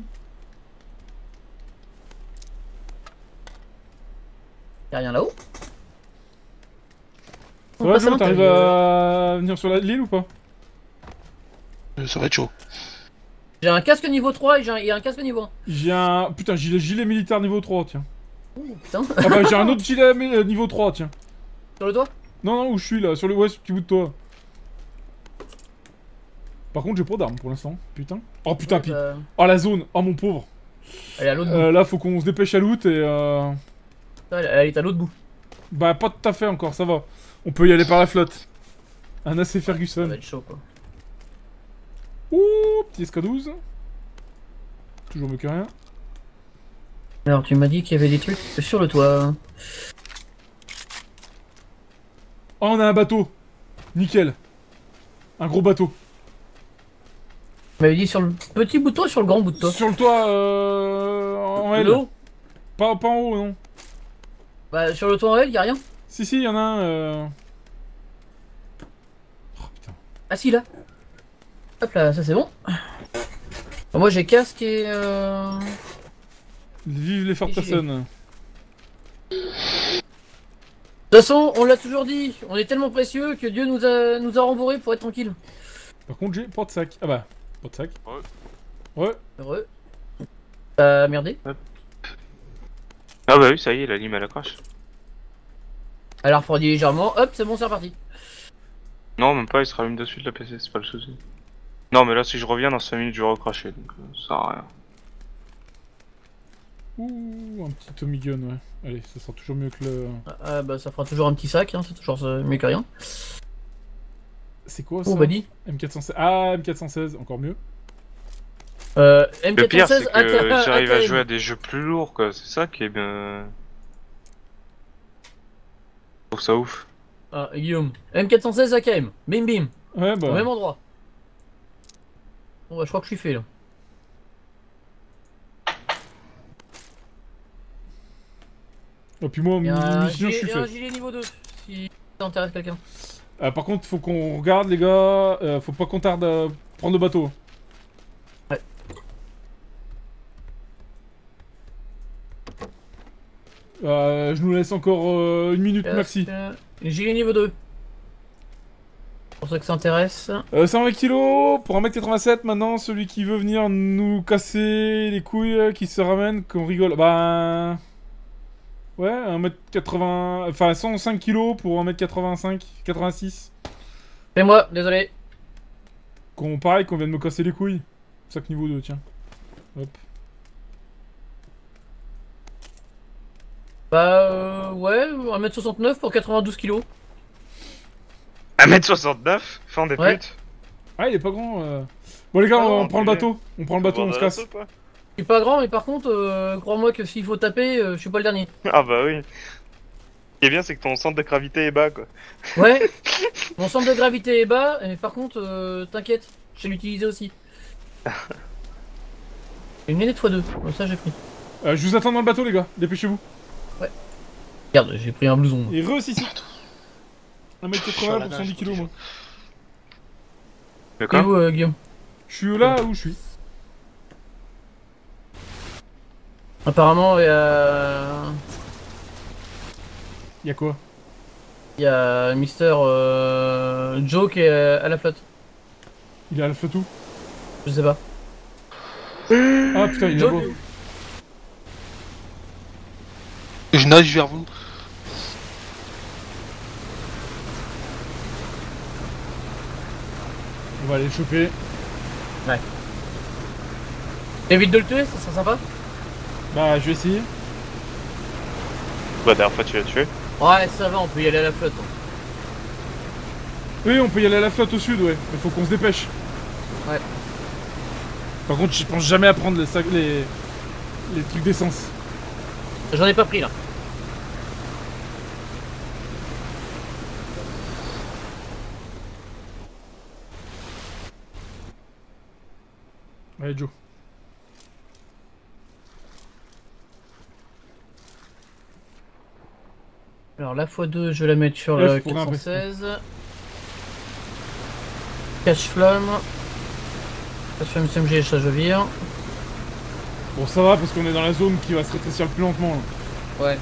E: Y'a rien là-haut?
A: Ça
E: On
A: va
E: passe à
A: Joe, t'arrives
E: l'intérieur.
A: à venir sur la- l'île ou pas?
C: Euh, Ça va être chaud.
E: J'ai un casque niveau trois et j'ai un, et un casque niveau un.
A: J'ai un... Putain, gilet, gilet militaire niveau trois, tiens.
E: Ouh, putain.
A: Ah bah j'ai un autre gilet mi- euh, niveau trois, tiens.
E: Sur le toit?
A: Non, non, où je suis là, sur le... Ouais, ce petit bout de toi. Par contre, j'ai pas d'armes pour l'instant, putain. Oh putain,
E: Ouais,
A: pi-
E: bah,
A: Oh la zone, oh mon pauvre.
E: elle est à l'autre
A: Euh, là, faut qu'on se dépêche à loot et euh...
E: bout. Elle, elle est à l'autre bout.
A: Bah pas tout à fait encore, ça va. On peut y aller par la flotte. Un A C
E: Ça
A: Ferguson.
E: va être chaud, quoi.
A: Ouh, petit S K douze. Toujours mieux que rien.
E: Alors, tu m'as dit qu'il y avait des trucs sur le toit.
A: Oh, on a un bateau. Nickel. Un gros bateau.
E: Tu m'avais dit sur le petit bout de toit ou sur le grand bout de toit?
A: Sur le toit, euh... en L.
E: Le haut?
A: Pas, pas en haut, non.
E: Bah, sur le toit en L, y'a rien.
A: Si, si, y en a un, euh... Oh, putain.
E: Ah si, là. Hop là, ça c'est bon. Bon, moi j'ai casque et... Euh...
A: Vive les fortes
E: Et j'y
A: personnes.
E: toute façon, on l'a toujours dit, on est tellement précieux que Dieu nous a, nous a rembourrés pour être tranquille.
A: Par contre, j'ai pas de sac. Ah bah, pas de sac.
D: Ouais.
A: Ouais.
E: Heureux. Euh, merdé.
D: Ah bah oui, ça y est, la lime elle accroche.
E: Elle a refroidi légèrement, hop, c'est bon, c'est reparti.
D: Non, même pas, il se rallume de suite la P C, c'est pas le souci. Non, mais là, si je reviens dans cinq minutes, je vais recracher, donc euh, ça sert à rien.
A: Ouh, un petit Tommy Gun, ouais. Allez, ça sera toujours mieux que le...
E: Ah bah ça fera toujours un petit sac, hein, c'est toujours euh, mieux que rien.
A: C'est quoi ça?
E: Oh bah dit.
A: M quatre cent seize. Ah, M quatre cent seize, encore mieux.
E: Euh,
D: Le pire, c'est
E: M quatre cent seize
D: que j'arrive à
E: A K M.
D: jouer à des jeux plus lourds, quoi. C'est ça qui est bien... Je trouve ça ouf.
E: Ah, Guillaume. M quatre cent seize A K M. Bim bim.
A: Ouais, bah...
E: Au même endroit. Bon bah je crois que je suis fait là.
A: Et puis moi,
E: Il y a un
A: munitions, je
E: gilet,
A: suis
E: il y a un
A: fait.
E: gilet niveau deux, si ça intéresse quelqu'un.
A: Euh, par contre, faut qu'on regarde, les gars. Euh, faut pas qu'on tarde à prendre le bateau.
E: Ouais.
A: Euh, je nous laisse encore euh, une minute maxi.
E: Euh, gilet niveau deux. Pour ceux que ça intéresse.
A: Euh, cent vingt kilos pour un mètre quatre-vingt-sept maintenant. Celui qui veut venir nous casser les couilles, euh, qui se ramène, qu'on rigole. Bah. Ouais, un mètre quatre-vingts. Enfin, cent cinq kilos pour un mètre quatre-vingt-cinq, quatre-vingt-six.
E: C'est moi, désolé.
A: Qu'on, pareil, qu'on vient de me casser les couilles. Sac niveau deux, tiens. Hop.
E: Bah euh, ouais, un mètre soixante-neuf pour quatre-vingt-douze kilos.
D: un mètre soixante-neuf, fin des
E: Ouais.
D: putes.
A: Ah, il est pas grand. Euh... Bon, les gars,
D: Ah
A: on,
D: non,
A: on prend le
D: mais-
A: bateau. On prend le bateau, on se casse.
E: Je suis pas grand, mais par contre, euh, crois-moi que s'il faut taper, euh, je suis pas le dernier.
D: Ah bah oui. Ce qui est bien, c'est que ton centre de gravité est bas, quoi.
E: Ouais, mon centre de gravité est bas, mais par contre, euh, t'inquiète, je sais l'utiliser aussi. Une lunette fois deux, comme ça j'ai pris.
A: Euh, je vous attends dans le bateau, les gars. Dépêchez-vous.
E: Regarde, j'ai pris un blouson.
A: Et re, si, si. un mètre quatre-vingts pour cent dix kilos, moi.
E: T'es
D: D'accord.
E: où, euh, Guillaume?
A: Je suis là où je suis.
E: Apparemment, il y a...
A: Y'a quoi?
E: Il y a Mister euh, Joe qui est à la flotte.
A: Il est à la flotte où?
E: Je sais pas.
A: Ah putain, il est
E: Joe,
A: là-bas.
E: t'es où?
C: Je nage vers vous.
A: On va aller le choper.
E: Évite de le tuer, ça serait sympa.
A: Bah, je vais essayer.
D: Bah, dernière fois, tu l'as tué.
E: Ouais, ça va, on peut y aller à la flotte.
A: Oui, on peut y aller à la flotte au sud, ouais. Mais faut qu'on se dépêche.
E: Ouais.
A: Par contre, je pense jamais à prendre les, sacs, les... les trucs d'essence.
E: J'en ai pas pris là.
A: Allez, Joe.
E: Alors la fois deux, je vais la mettre sur
A: F
E: le
A: pour
E: quatre cent
A: un
E: seize. Cache-flamme. Cache-flamme S M G, ça je vire.
A: Bon, ça va parce qu'on est dans la zone qui va se rétrécir le plus lentement. Là.
E: Ouais.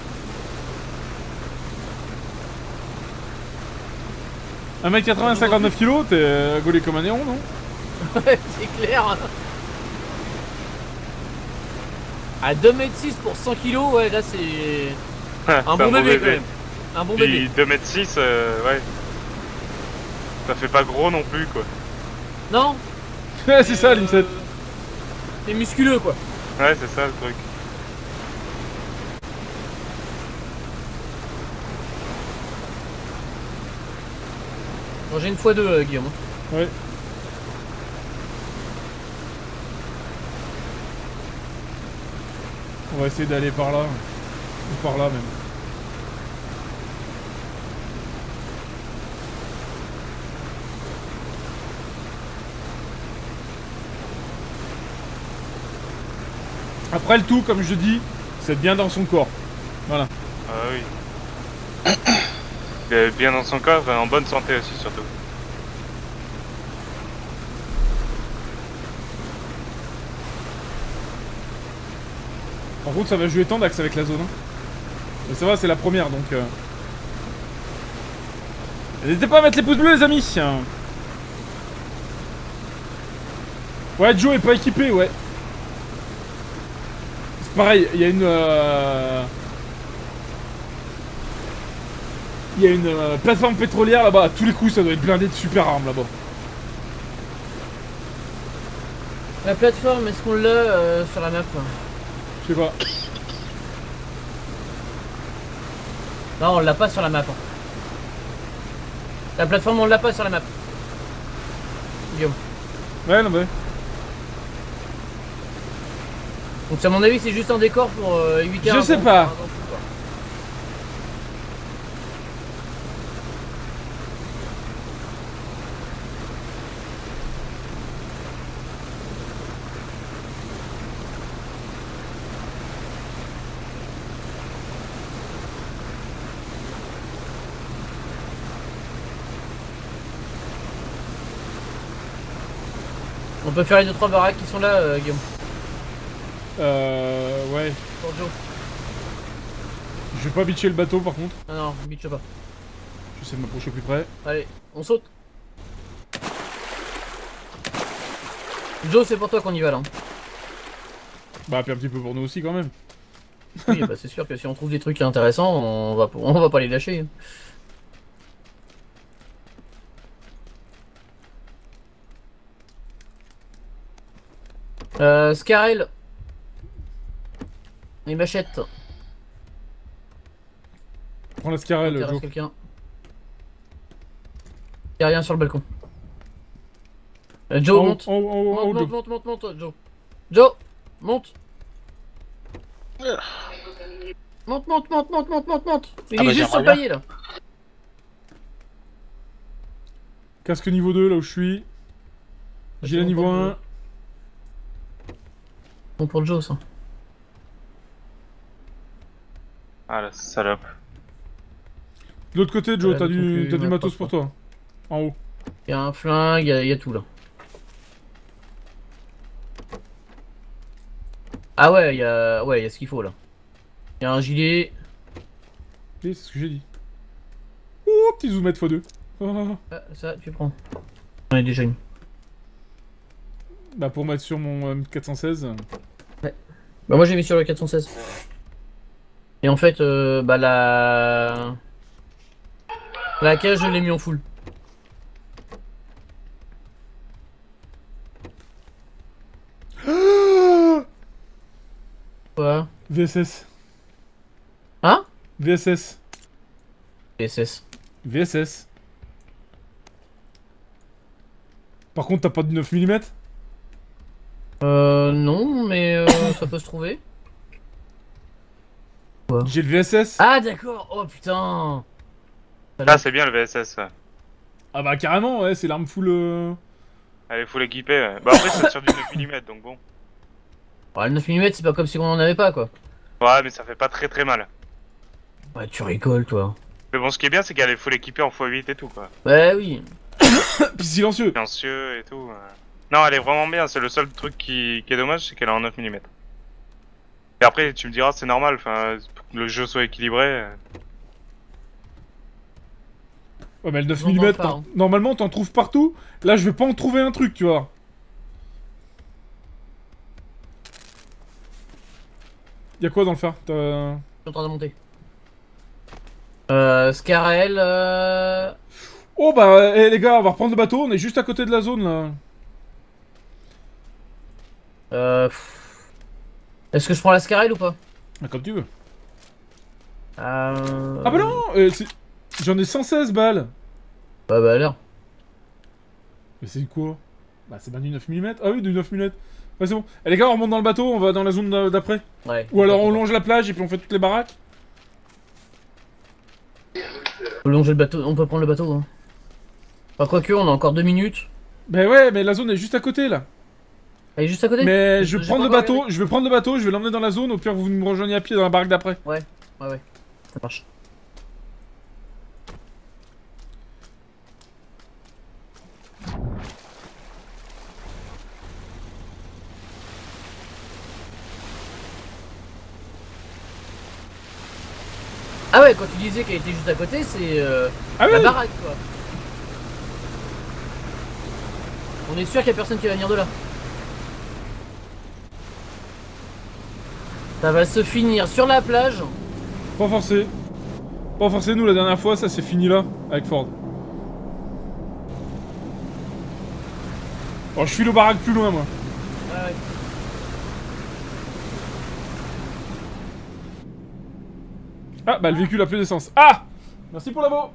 A: un mètre quatre-vingts, cinquante-neuf kilos, t'es euh, gaulé comme un néon, non?
E: Ouais, c'est clair. À deux mètres six pour cent kilos, ouais, là c'est un bon bébé quand même. Un bon
D: Puis
E: bébé.
D: deux mètres six, euh, ouais. Ça fait pas gros non plus, quoi.
E: Non,
A: Ouais, c'est ça, l'I M sept.
E: c'est musculeux quoi.
D: Ouais, c'est ça le truc.
E: Bon, j'ai une fois deux, euh, Guillaume.
A: Ouais. On va essayer d'aller par là. Ou par là même. Après le tout, comme je dis, c'est bien dans son corps. Voilà.
D: Ah oui. Il est bien dans son corps, et en bonne santé aussi, surtout.
A: Par contre, ça va jouer tendax avec la zone. Hein. Mais ça va, c'est la première donc. Euh... N'hésitez pas à mettre les pouces bleus, les amis. Ouais, Joe est pas équipé, ouais. C'est pareil, il y a une... Euh... Il y a une euh, plateforme pétrolière là-bas. À tous les coups, ça doit être blindé de super armes là-bas.
E: La plateforme, est-ce qu'on l'a euh, sur la map?
A: Je sais pas.
E: Non, on l'a pas sur la map. Hein. La plateforme, on l'a pas sur la map. Guillaume.
A: Ouais, non, mais...
E: Donc à mon avis, c'est juste un décor pour euh, éviter un...
A: Je sais pas.
E: On peut faire les deux trois baraques qui sont là, euh, Guillaume.
A: Euh... Ouais.
E: Pour Joe.
A: Je vais pas bitcher le bateau par contre.
E: Ah non, bitch pas.
A: J'essaie de m'approcher plus près.
E: Allez, on saute. Joe, c'est pour toi qu'on y va là.
A: Bah, puis un petit peu pour nous aussi quand même.
E: Oui, bah c'est sûr que si on trouve des trucs intéressants, on va, on va pas les lâcher. Euh, Scarel. Les machettes.
A: Prends la Scarel,
E: Intéresse
A: Joe.
E: quelqu'un. Y'a rien sur le balcon. Euh, Joe,
A: En haut,
E: monte.
A: en haut, en haut, en haut,
E: Monte,
A: Joe.
E: monte, monte, monte, monte, Joe. Joe, monte. Monte, monte, monte, monte, monte, monte, monte. Il
C: Ah
E: est
C: bah,
E: juste sur le
C: j'aimerais
E: palier là.
A: Casque niveau deux là où je suis. J'ai le
E: bon
A: niveau
E: pour
A: un.
E: Joe. Bon pour Joe ça.
D: Ah la salope.
A: De l'autre côté, Joe,
E: Ouais,
A: t'as
E: donc,
A: du,
E: euh,
A: t'as du
E: ouais,
A: matos
E: pas
A: pour
E: trop.
A: toi. En haut.
E: Il y a un flingue, il y, a- il y a tout là. Ah ouais, il y a, ouais, il y a ce qu'il faut là. Il y a un gilet.
A: Oui, c'est ce que j'ai dit. Ouh, petit zoomette fois deux. Oh.
E: Ah, ça, tu prends. J'en ai déjà une.
A: Bah, pour mettre sur mon euh, quatre cent seize.
E: Bah moi j'ai mis sur le quatre cent seize. Et en fait, euh, bah la... La cage je l'ai mis en full. Quoi?
A: V S S.
E: Hein?
A: V S S.
E: V S S.
A: V S S. Par contre, t'as pas de neuf millimètres?
E: Euh non, mais euh, ça peut se trouver.
A: J'ai le V S S.
E: Ah d'accord, oh putain.
D: Ah, c'est bien le V S S. Ouais.
A: Ah bah carrément, ouais, c'est l'arme full... euh,
D: Elle est full équipée. Ouais. Bah après, ça tire du neuf millimètres donc bon.
E: Ouais, le neuf millimètres c'est pas comme si on en avait pas quoi.
D: Ouais, mais ça fait pas très très mal.
E: Ouais, tu rigoles toi.
D: Mais bon, ce qui est bien, c'est qu'elle est full équipée en fois huit et tout quoi.
E: Ouais, oui.
A: Puis silencieux.
D: Silencieux et tout. Ouais. Non, elle est vraiment bien. C'est le seul truc qui, qui est dommage, c'est qu'elle est en neuf millimètres. Et après, tu me diras, c'est normal. Enfin, pour que le jeu soit équilibré. euh.
A: Ouais, mais le neuf
E: On en
A: millimètres,
E: parle.
A: t'en- normalement, t'en trouves partout. Là, je vais pas en trouver un truc, tu vois. Y'a quoi dans le phare? T'as-
E: Je suis en train de monter. Euh, Scarel, euh...
A: Oh bah, eh, les gars, on va reprendre le bateau. On est juste à côté de la zone, là.
E: euh... pff. Est-ce que je prends la Scarel ou pas?
A: Ah, comme tu veux.
E: Euh...
A: Ah bah non, euh, c'est- j'en ai cent seize balles.
E: Bah bah alors.
A: Mais c'est quoi? Bah c'est bien du neuf millimètres. Ah oui, du neuf millimètres. Ouais, c'est bon. Eh les gars, on remonte dans le bateau, on va dans la zone d'a- d'après.
E: Ouais.
A: Ou alors on longe la plage et puis on fait toutes les baraques.
E: On peut longer le bateau, on peut prendre le bateau. Hein. Enfin, quoique, on a encore deux minutes.
A: Bah ouais, mais la zone est juste à côté, là.
E: Elle est juste à côté.
A: Mais je
E: J'ai
A: vais
E: pas
A: prendre le
E: encore
A: bateau,
E: regardé.
A: je vais prendre le bateau, je vais l'emmener dans la zone, au pire vous me rejoignez à pied dans la baraque d'après.
E: Ouais, ouais, ouais. Ça marche. Ah ouais, quand tu disais qu'elle était juste à côté, c'est euh,
A: Ah
E: la
A: oui.
E: baraque quoi. On est sûr qu'il y a personne qui va venir de là. Ça va se finir sur la plage.
A: Pas forcé. Pas forcé, nous la dernière fois, ça s'est fini là, avec Ford. Oh, je suis le baraque plus loin, moi.
E: Ouais, ouais.
A: Ah, bah le véhicule a plus d'essence. Ah! Merci pour l'abo.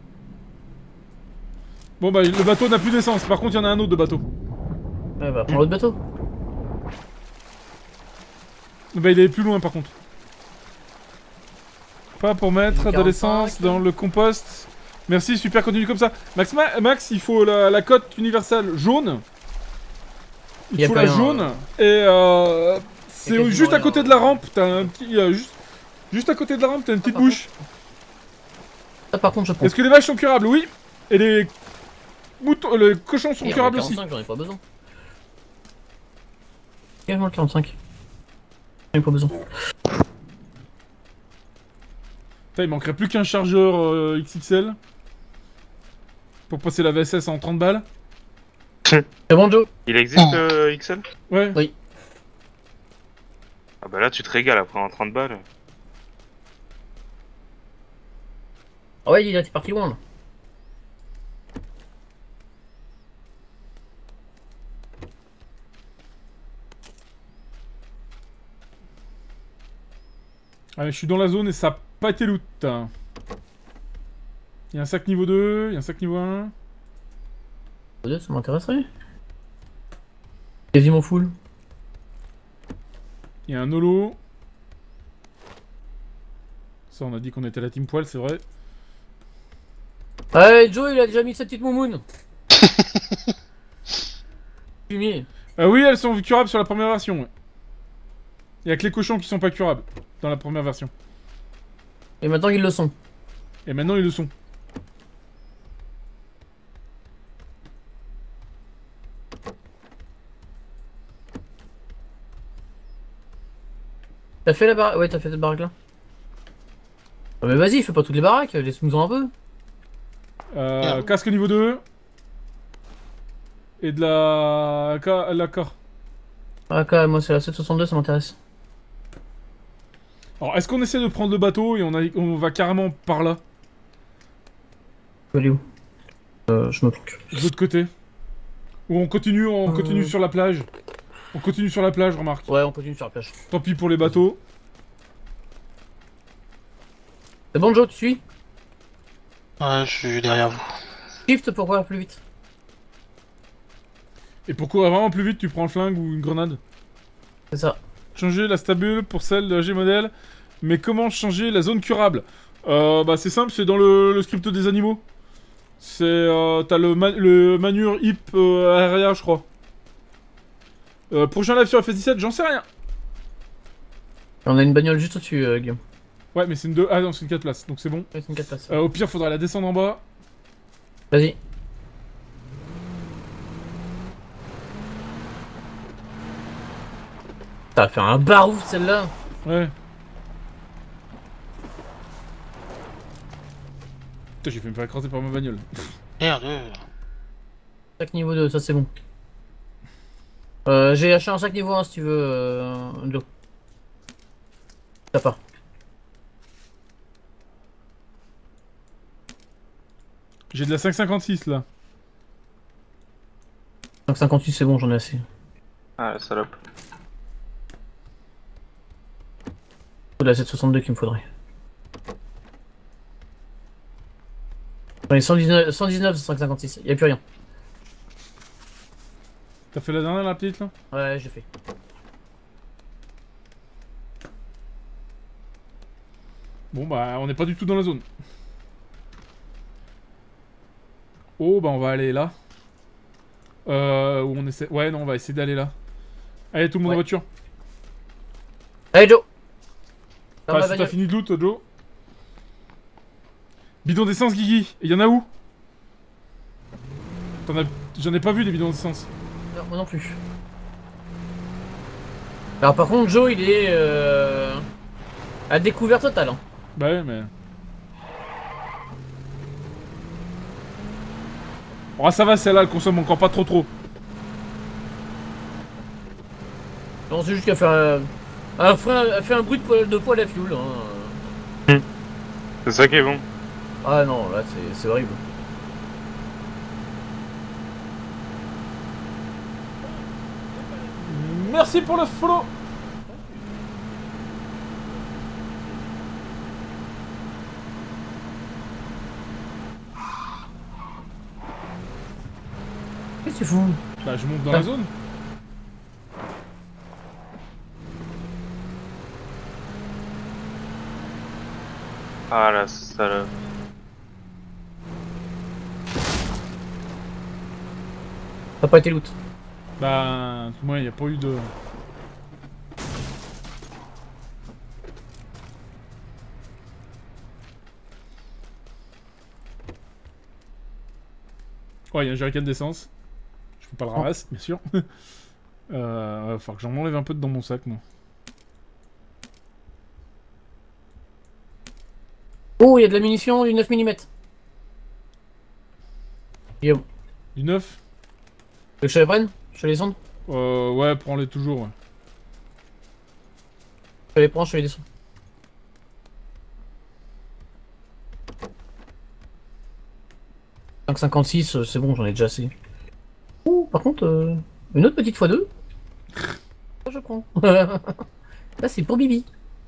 A: Bon, bah le bateau n'a plus d'essence. Par contre, il y en a un autre de bateau.
E: Ouais, bah, prends l'autre bateau.
A: Bah, il est plus loin, par contre. Pas pour mettre de l'essence dans le compost. Merci, super, continue comme ça. Max, Ma Max il faut la, la cote universelle jaune. Il
E: Y a
A: faut
E: pas
A: la
E: rien,
A: jaune.
E: ouais.
A: Et euh, c'est
E: quasiment
A: juste à
E: rien,
A: côté
E: ouais.
A: de la rampe. T'as un petit. euh, juste, juste à côté de la rampe, t'as une petite
E: par
A: bouche.
E: Ça, par contre, je prends.
A: Est-ce que les vaches sont curables? Oui. Et les moutons, les cochons sont
E: Et
A: curables
E: le
A: aussi.
E: quarante-cinq, j'en ai pas besoin. Également le quarante-cinq. J'en ai pas besoin.
A: Putain, il manquerait plus qu'un chargeur euh, X X L pour passer la V S S en trente balles.
E: C'est bon, Joe?
D: Il existe le X L?
A: Ouais.
E: Oui.
D: Ah bah là tu te régales après en trente balles.
E: Ah ouais, il a été parti loin là.
A: Allez, je suis dans la zone et ça a pas été loot. Il y a un sac niveau deux, il y a un sac niveau un.
E: Ça m'intéresserait. Quasiment full.
A: Il y a un holo. Ça, on a dit qu'on était la team poil, c'est vrai.
E: Allez, Joe, il a déjà mis sa petite moumoune. Fumier.
A: Euh, oui, elles sont curables sur la première version. Ouais. Il y a que les cochons qui sont pas curables dans la première version.
E: Et maintenant, ils le sont.
A: Et maintenant, ils le sont.
E: T'as fait la baraque? Ouais, t'as fait cette baraque là. Ah, mais vas-y, fais pas toutes les baraques, laisse-nous-en un peu.
A: Euh,
C: Merde.
A: casque niveau deux. Et de la... Ka- la K.
E: Ah, quand même, moi c'est la sept soixante-deux, ça m'intéresse.
A: Alors, est-ce qu'on essaie de prendre le bateau et on, a... on va carrément par là?
E: Tu vas aller où? Euh, je me planque.
A: De l'autre côté? Ou on continue, on
E: Euh.
A: continue sur la plage? On continue sur la plage, remarque.
E: Ouais, on continue sur la plage.
A: Tant pis pour les bateaux.
E: C'est bon, Joe, tu suis?
C: Ouais, je suis derrière vous.
E: Shift pour courir plus vite.
A: Et pour courir vraiment plus vite, tu prends le flingue ou une grenade?
E: C'est ça.
A: Changer la stabule pour celle de G-Model. Mais comment changer la zone curable? Euh, bah c'est simple, c'est dans le, le script des animaux. C'est... Euh, T'as le, ma le manure hip euh, aérien, je crois. Euh, prochain live sur F S dix-sept, j'en sais rien.
E: On a une bagnole juste au-dessus, euh, Guillaume.
A: Ouais, mais c'est une deux... Ah non, c'est une quatre places, donc c'est bon.
E: Ouais, c'est une quatre places.
A: Euh, au pire, faudra la descendre en bas.
E: Vas-y. Ça va faire un barouf celle-là.
A: Ouais. Putain, j'ai fait me faire écraser par ma bagnole.
C: Merde.
E: Sac niveau deux, ça c'est bon. Euh, j'ai acheté un sac niveau un si tu veux, euh, Joe. Ça part.
A: J'ai de la cinq cinquante-six là.
E: cinq cinquante-huit c'est bon, j'en ai assez.
D: Ah la salope.
E: C'est la sept soixante-deux qu'il me faudrait. J'en ai cent dix-neuf, cent dix-neuf de cinq cinquante-six, y'a plus rien.
A: T'as fait la dernière la petite là?
E: Ouais, j'ai fait.
A: Bon bah on n'est pas du tout dans la zone. Oh bah on va aller là. Euh... Où on essaie... Ouais non on va essayer d'aller là. Allez tout le monde en
E: Ouais.
A: voiture.
E: Allez Joe. Dans
A: Ah
E: ma
A: si t'as
E: bagnole.
A: fini de loot Joe. Bidon d'essence Guigui. Et y'en a où? T'en as... J'en ai pas vu des bidons d'essence.
E: Non, moi non plus. Alors par contre Joe il est euh... à découvert totale. Hein.
A: Bah ouais mais... Oh ça va celle-là elle consomme encore pas trop trop.
E: Non, c'est juste qu'elle fait un... Elle fait un, elle fait un bruit de poêle, de poêle à fioul. Hein.
D: C'est ça qui est bon.
E: Ah non, là c'est c'est horrible.
A: Merci pour le follow.
E: Qu'est-ce que c'est fou?
A: Bah je monte dans
E: Ah.
A: la zone.
D: Ah la salope.
E: Ça n'a pas été loot.
A: Bah moi il n'y a pas eu de... Ouais, il y a un jerrycan d'essence. Je peux pas le ramasser, bien sûr. euh, va falloir que j'en enlève un peu de dans mon sac, moi.
E: Oh, il y a de la munition du neuf millimètres. Yo.
A: Du neuf.
E: Tu veux que je te les prenne? Je te les descends?
A: Euh, ouais, prends-les toujours, ouais.
E: Je te les prends, je te les descends. cinq cinquante-six, euh, c'est bon, j'en ai déjà assez. Ouh, par contre, euh, une autre petite fois deux. Ça, je prends. Là, c'est pour Bibi.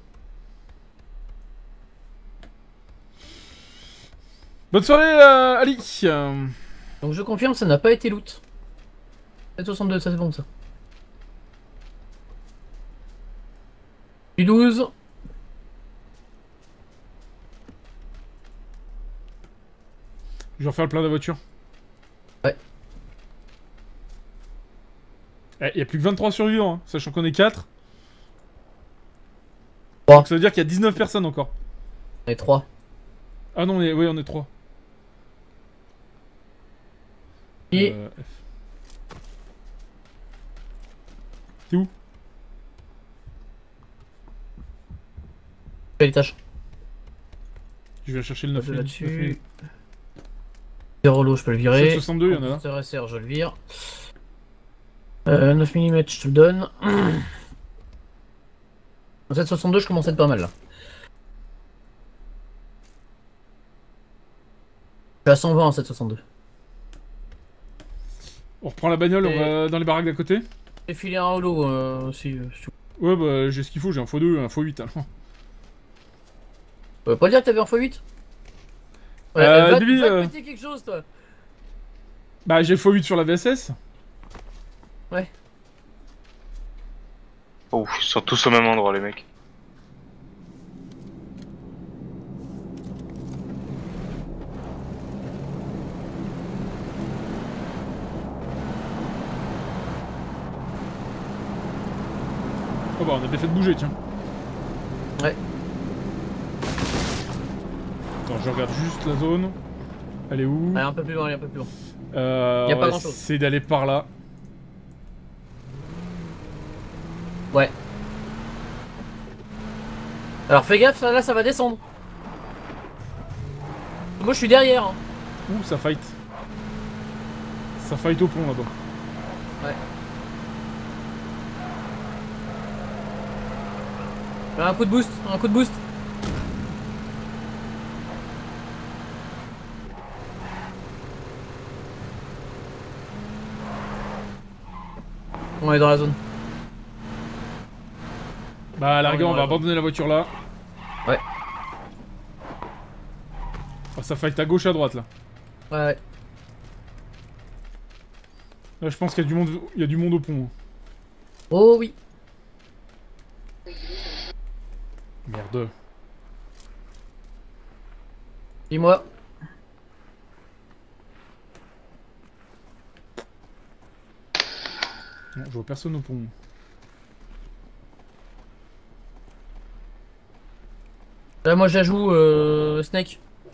A: Bonne soirée, euh, Ali. Euh,
E: Donc je confirme, ça n'a pas été loot. sept soixante-deux, ça c'est bon ça. Puis douze.
A: Je vais refaire le plein de la voiture.
E: Ouais.
A: Il y a plus que vingt-trois survivants, hein, sachant qu'on est quatre.
E: Trois.
A: Donc ça veut dire qu'il y a dix-neuf personnes encore.
E: On est trois.
A: Ah non, on est... oui, on est trois.
E: Et
A: Euh, F. T'es où?
E: fais les tâches.
A: Je vais chercher le neuf mille.
E: Là-dessus. Zéro lot, je peux le virer.
A: sept soixante-deux, il y en a là.
E: Compositeur S R, je le vire. Euh, neuf millimètres, je te le donne. sept soixante-deux, je commence à être pas mal là. Je suis à cent vingt en sept soixante-deux.
A: On reprend la bagnole,
E: Et-
A: on va dans les baraques d'à côté.
E: J'ai filé un holo euh, si, euh, si tu
A: Ouais, bah j'ai ce qu'il faut, j'ai un fois deux, un fois huit alors.
E: veux. Pas dire que t'avais un fois huit? Ouais,
A: Euh,
E: va,
A: Bibi,
E: va te
A: euh,
E: péter quelque chose toi.
A: Bah j'ai le fois huit sur la V S S.
D: Oh, ils sont tous au même endroit, les mecs.
A: Oh bah on a bien fait de bouger, tiens.
E: Ouais.
A: Attends, je regarde juste la zone. Elle est où?
E: Allez, un peu plus loin, allez, un peu plus loin.
A: Euh,
E: Y a
A: on
E: pas
A: va
E: grand-chose.
A: essayer d'aller par là.
E: Ouais. Alors fais gaffe, là, là ça va descendre. Moi je suis derrière. Hein.
A: Ouh, ça fight. Ça fight au pont là-bas.
E: Ouais. Un coup de boost, un coup de boost. On est dans la zone.
A: Bah à la
E: Non,
A: rigueur,
E: non,
A: on va
E: non.
A: abandonner la voiture là.
E: Ouais.
A: Oh, ça fight à gauche, à droite là.
E: Ouais, ouais.
A: Là, je pense qu'il y a du monde, il y a du monde au pont. hein.
E: Oh oui.
A: Merde.
E: Dis-moi.
A: Non, je vois personne au pont.
E: Là moi j'ajoute euh, Snake.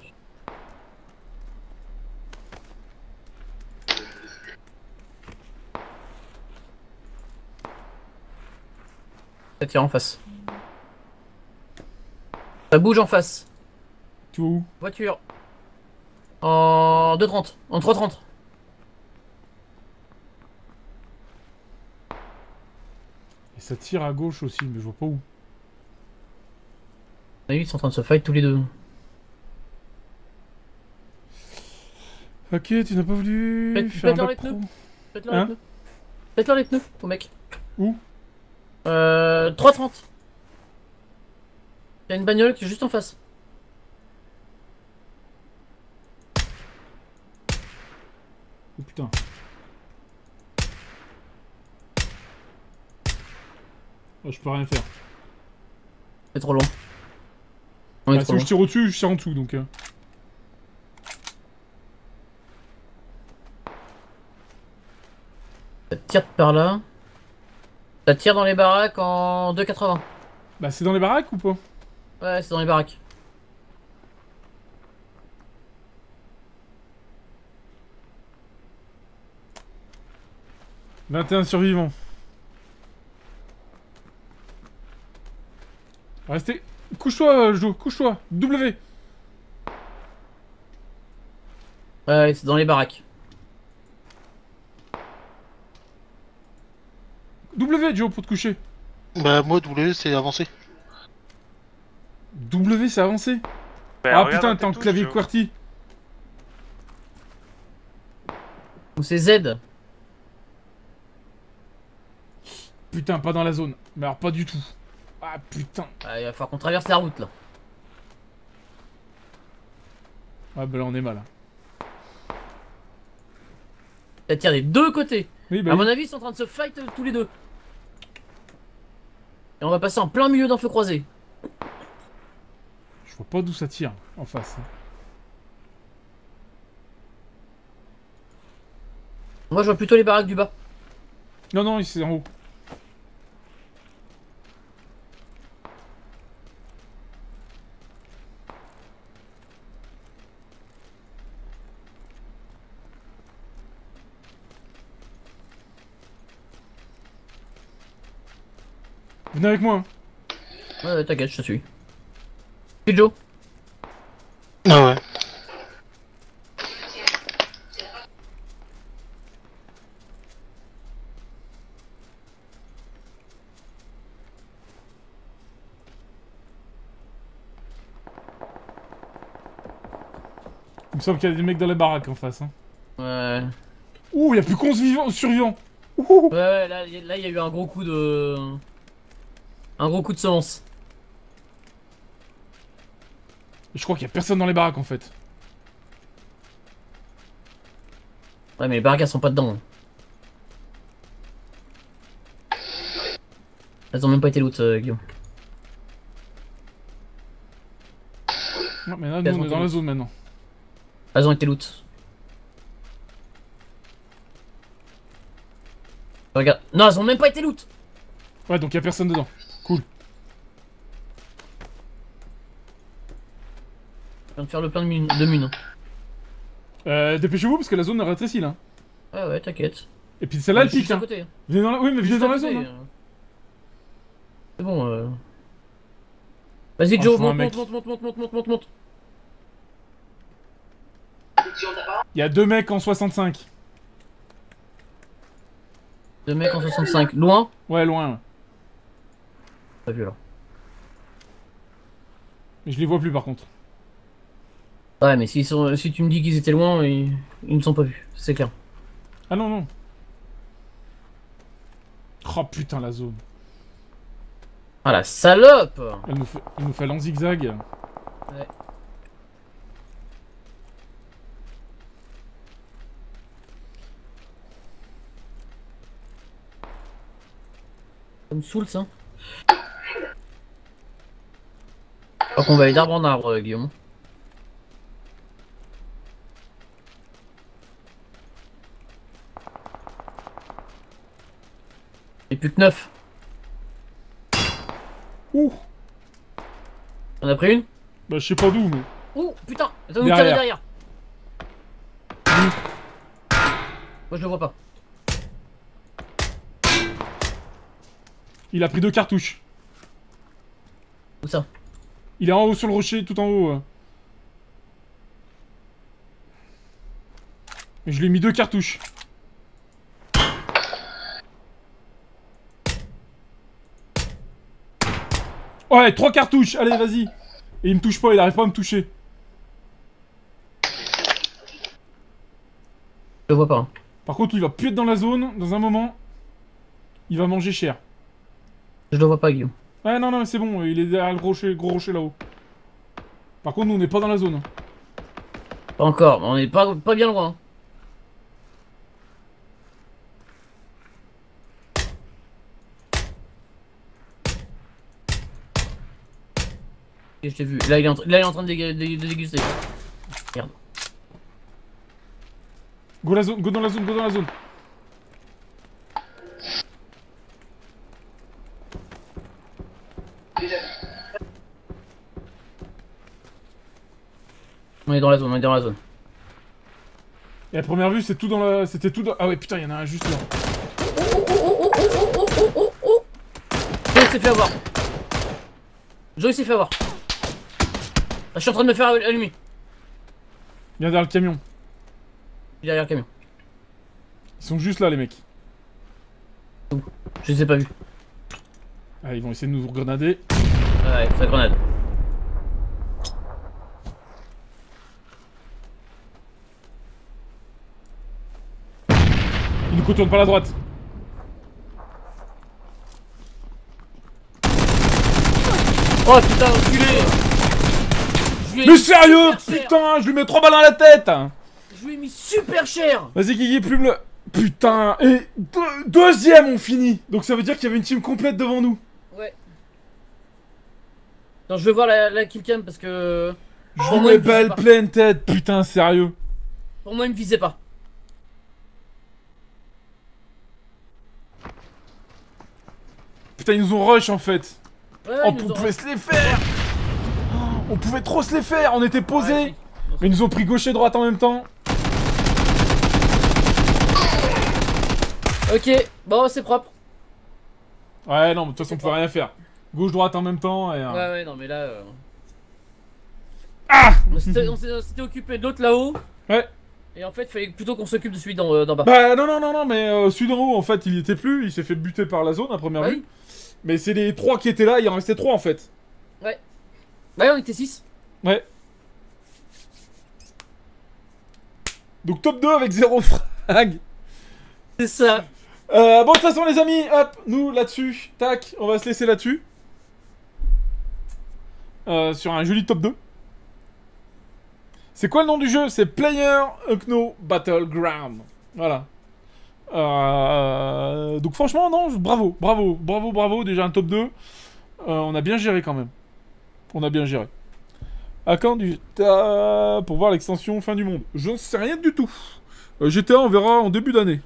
E: Ça tire en face. Ça bouge en face.
A: Tu vois où?
E: Voiture. En deux trente. En trois trente.
A: Et ça tire à gauche aussi, mais je vois pas où.
E: Ah oui, ils sont en train de se fight tous les deux.
A: Ok, tu n'as pas voulu
E: Faites-
A: faire un
E: faites-leur
A: bac
E: les
A: pro.
E: pneus. Faites-leur
A: Hein
E: les pneus. Faites-leur les pneus, au mec.
A: Où?
E: Euh. trois trente. Il y a une bagnole qui est juste en face.
A: Oh putain. Oh, je peux rien faire.
E: C'est trop loin. On est
A: Bah,
E: trop
A: si
E: loin.
A: je tire au-dessus, je tire en dessous donc. Euh...
E: Ça tire par là. Ça tire dans les baraques en deux quatre-vingts.
A: Bah, c'est dans les baraques ou pas?
E: Ouais, c'est dans les baraques.
A: vingt et un survivants. Restez. Couche-toi, Jo, couche-toi. W.
E: Ouais, c'est dans les baraques.
A: W, Joe, pour te coucher.
C: Bah, moi, W, c'est avancé.
A: W, c'est avancé.
D: Bah,
A: Ah
D: regarde
A: putain,
D: tes
A: t'es en
D: touches,
A: clavier
D: Joe.
A: QWERTY.
E: Ou c'est Z.
A: Putain, pas dans la zone. Mais alors, pas du tout. Ah putain.
E: Ah, il va falloir qu'on traverse la route là.
A: Ah bah là, on est mal.
E: Ça tire des deux côtés.
A: Oui, bah
E: À
A: oui.
E: mon avis, ils sont en train de se fight euh, tous les deux. Et on va passer en plein milieu d'un feu croisé.
A: Je vois pas d'où ça tire, en face.
E: Moi, je vois plutôt les baraques du bas.
A: Non, non, c'est en haut. Venez avec moi.
E: Ouais, ouais, t'inquiète, je te suis. C'est Joe.
C: Ah ouais.
A: Il me semble qu'il y a des mecs dans les baraques en face. Hein.
E: Ouais.
A: Ouh, il y a plus qu'onze vivants, survivants. Ouh.
E: Ouais, ouais, là, y- là, il y a eu un gros coup de. Un gros coup de semence.
A: Je crois qu'il y a personne dans les baraques en fait.
E: Ouais, mais les baraques, elles sont pas dedans. Elles ont même pas été loot, euh, Guillaume.
A: Non, mais là, nous,
E: Elles
A: on
E: ont
A: est dans
E: été
A: la zone maintenant.
E: Elles ont été loot. Regarde. Non, elles ont même pas été loot.
A: Ouais, donc il y a personne dedans. Cool.
E: Je viens de faire le plein de mines. De mines.
A: Euh, dépêchez-vous parce que la zone rétrécit là.
E: Ouais, ouais, t'inquiète.
A: Et puis celle-là, elle
E: Je suis
A: pique.
E: juste à
A: Hein.
E: côté.
A: Venez dans la... Oui, mais venez
E: Juste
A: dans
E: à
A: la
E: côté,
A: zone. Hein.
E: euh. C'est bon, euh... Vas-y,
A: Oh, je
E: Joe,
A: vois un
E: monte,
A: mec.
E: monte, monte, monte, monte, monte, monte, monte.
A: Il y a deux mecs en soixante-cinq.
E: Deux mecs en soixante-cinq. Loin?
A: Ouais, loin. Ouais.
E: Pas vu, alors.
A: Mais je les vois plus par contre.
E: Ouais, mais s'ils sont... si tu me dis qu'ils étaient loin, ils... ils ne sont pas vus. C'est clair.
A: Ah non, non. Oh putain, la zone.
E: Ah, la salope!
A: Elle nous fait, elle nous fait aller en zigzag.
E: Ouais. Ça me saoule, ça. Je crois qu'on va aller d'arbre en arbre, euh, Guillaume. Et plus que neuf.
A: Ouh.
E: On a pris une?
A: Bah, je sais pas d'où, mais.
E: Ouh, putain! Attends, nous
A: Derrière.
E: derrière. Moi, je le vois pas.
A: Il a pris deux cartouches.
E: Où ça?
A: Il est en haut sur le rocher, tout en haut. euh. Et je lui ai mis deux cartouches. Ouais, trois cartouches, allez, vas-y. Et il me touche pas, il arrive pas à me toucher.
E: Je le vois pas. Hein.
A: Par contre, lui, il va plus être dans la zone, dans un moment. Il va manger cher.
E: Je le vois pas, Guillaume.
A: Ouais, non, non, mais c'est bon, il est derrière le rocher, gros rocher là-haut. Par contre, nous, on n'est pas dans la zone.
E: Pas encore, on est pas, pas bien loin. Hein. Et je t'ai vu. Là il, est en, là, il est en train de, dég de, de déguster. Merde.
A: Go la zone, go dans la zone, go dans la zone.
E: On est dans la zone, on est dans la zone.
A: Et à première vue, c'est tout dans la... C'était tout dans... Ah ouais, putain, il y en a un juste là.
E: Joe s'est fait avoir. Joe s'est fait avoir. Je suis en train de me faire allumer.
A: Viens derrière le camion.
E: Derrière le camion.
A: Ils sont juste là, les mecs.
E: Je les ai pas vus.
A: Ah, ils vont essayer de nous grenader.
E: Ouais, sa grenade.
A: Ils nous contournent par la droite.
E: Oh putain, enculé. Je lui ai
A: Mais
E: mis
A: sérieux,
E: super cher.
A: putain, je lui mets trois balles dans la tête.
E: Je lui ai mis super cher.
A: Vas-y, Guigui, plume le... Putain, et deux, deuxième, on finit. Donc ça veut dire qu'il y avait une team complète devant nous.
E: Ouais. Non, je veux voir la, la killcam parce que...
A: Je
E: Pour
A: lui
E: moi,
A: mets
E: il me visait
A: balle
E: pas.
A: pleine tête, putain, sérieux.
E: Pour moi, il me visait pas.
A: Putain, ils nous ont rush en fait.
E: Ouais,
A: Oh,
E: ils nous
A: on
E: ont-
A: pouvait se les faire. Oh, on pouvait trop se les faire, on était posés.
E: Ouais,
A: Mais ils nous ont pris gauche et droite en même temps.
E: Ok, bon, c'est propre.
A: Ouais, non, mais de toute façon, on pouvait rien faire. Gauche-droite en même temps et... euh,
E: Ouais, ouais, non, mais là... Euh...
A: Ah
E: On s'était on s'était- on s'était occupé de l'autre là-haut.
A: Ouais.
E: Et en fait, il fallait plutôt qu'on s'occupe de celui d'en euh, d'en bas.
A: Bah non, non, non, non, mais euh, celui d'en haut, en fait, il y était plus. Il s'est fait buter par la zone à première
E: Ouais.
A: vue. Mais c'est les trois qui étaient là, il en restait trois en fait.
E: Ouais, on était six.
A: Ouais. Donc top deux avec zéro frag.
E: C'est ça.
A: Euh, bon, de toute façon, les amis, hop, nous là-dessus, tac, on va se laisser là-dessus. Euh, sur un joli top deux. C'est quoi le nom du jeu? C'est Player Unknown Battleground. Voilà. Euh, donc franchement, non, bravo, bravo, bravo, bravo, déjà un top deux. Euh, on a bien géré quand même. On a bien géré. À quand du G T A pour voir l'extension fin du monde? Je ne sais rien du tout. Euh, G T A, on verra en début d'année.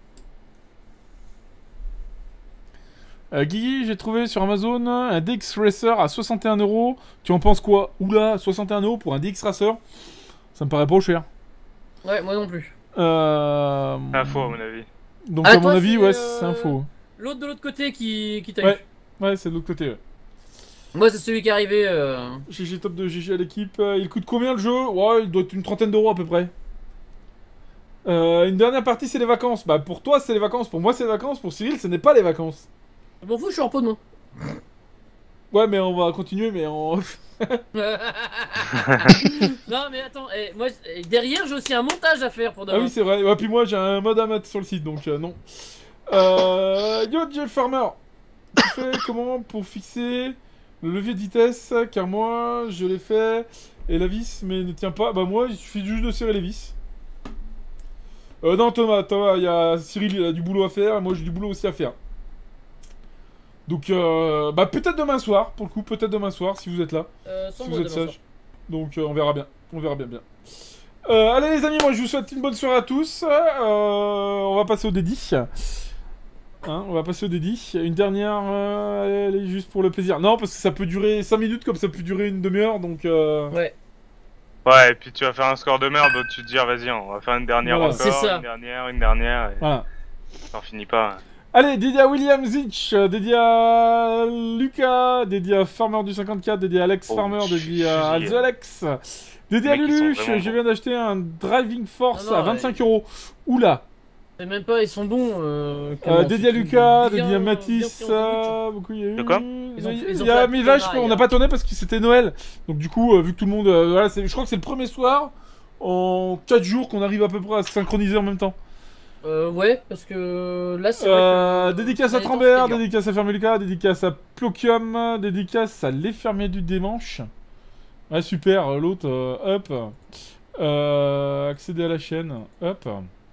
A: Euh, Guigui, j'ai trouvé sur Amazon un D X Racer à soixante et un euros. Tu en penses quoi? Oula, soixante et un euros pour un D X Racer? Ça me paraît pas cher.
E: Ouais, moi non plus.
A: Euh...
D: C'est un faux, à mon avis.
A: Donc,
E: Ah,
A: à mon
E: toi,
A: avis,
E: c'est,
A: ouais,
E: euh,
A: c'est un faux.
E: L'autre de l'autre côté qui, qui t'a
A: Ouais.
E: eu.
A: Ouais, c'est de l'autre côté, ouais.
E: Moi, c'est celui qui est arrivé. Euh...
A: G G top de G G à l'équipe. Euh, il coûte combien le jeu? Ouais, il doit être une trentaine d'euros à peu près. Euh, une dernière partie, c'est les vacances. Bah, pour toi, c'est les vacances. Pour moi, c'est les vacances. Pour Cyril, ce n'est pas les vacances.
E: Je m'en fous, je suis en repos demain.
A: Ouais, mais on va continuer, mais en...
E: Non, mais attends, eh, moi, eh, derrière, j'ai aussi un montage à faire pour demain.
A: Ah oui, c'est vrai. Ouais, puis moi, j'ai un mode à mettre sur le site, donc euh, non. Euh... Yo, Jeff Farmer. Tu fais comment pour fixer le levier de vitesse? Car moi, je l'ai fait et la vis, mais ne tient pas. Bah moi, il suffit juste de serrer les vis. Euh, non, Thomas, Thomas, il y a Cyril, il a du boulot à faire, et moi, j'ai du boulot aussi à faire. Donc, euh, bah peut-être demain soir, pour le coup, peut-être demain soir, si vous êtes là.
E: Euh, sans
A: Si
E: moi
A: vous êtes
E: demain
A: sage. Donc euh, on verra bien. On verra bien bien. Euh, allez les amis, moi je vous souhaite une bonne soirée à tous. Euh, on va passer au dédi. Hein, on va passer au dédi. Une dernière, euh, allez, juste pour le plaisir. Non, parce que ça peut durer cinq minutes comme ça peut durer une demi-heure, donc... Euh...
E: Ouais.
D: Ouais, et puis tu vas faire un score de merde, donc tu te dis, ah, vas-y, on va faire une dernière
A: Voilà.
D: encore,
E: C'est ça.
D: une dernière, une dernière, et
A: Voilà.
D: ça en finit pas.
A: Allez, dédié à William Zich, dédié à Lucas, dédié à Farmer du cinquante-quatre, dédié à Alex
D: Oh,
A: Farmer, dédié
D: chier.
A: à The Alex, dédié à
D: Les mecs, ils sont
A: Luluche,
D: vraiment
A: je
D: bons.
A: viens d'acheter un Driving Force
E: Non, non,
A: à vingt-cinq
E: ouais.
A: euros. Oula.
E: Et même pas, ils sont bons. Euh,
A: Euh,
E: Clément,
A: dédié à
E: c'est
A: Lucas,
E: bien-
A: dédié à
E: bien
A: Matisse,
E: pris en conduite,
A: euh, beaucoup il y a eu.
D: De quoi
E: Ils ont-
A: Il
E: ils ont
A: y a
E: fait la
A: Milage,
E: petite
A: on n'a pas tourné parce que c'était Noël. Donc du coup, euh, vu que tout le monde... euh, voilà, c'est- je crois que c'est le premier soir en quatre jours qu'on arrive à peu près à se synchroniser en même temps.
E: Euh, ouais, parce que là, c'est vrai
A: Euh,
E: que...
A: dédicace à
E: les temps,
A: Trambert,
E: c'était dur.
A: dédicace à Fermer Lucas, dédicace à Ploquium, dédicace à l'Effermier du Démanche. Ouais, super, euh, l'autre, euh, hop. Euh, accéder à la chaîne, hop.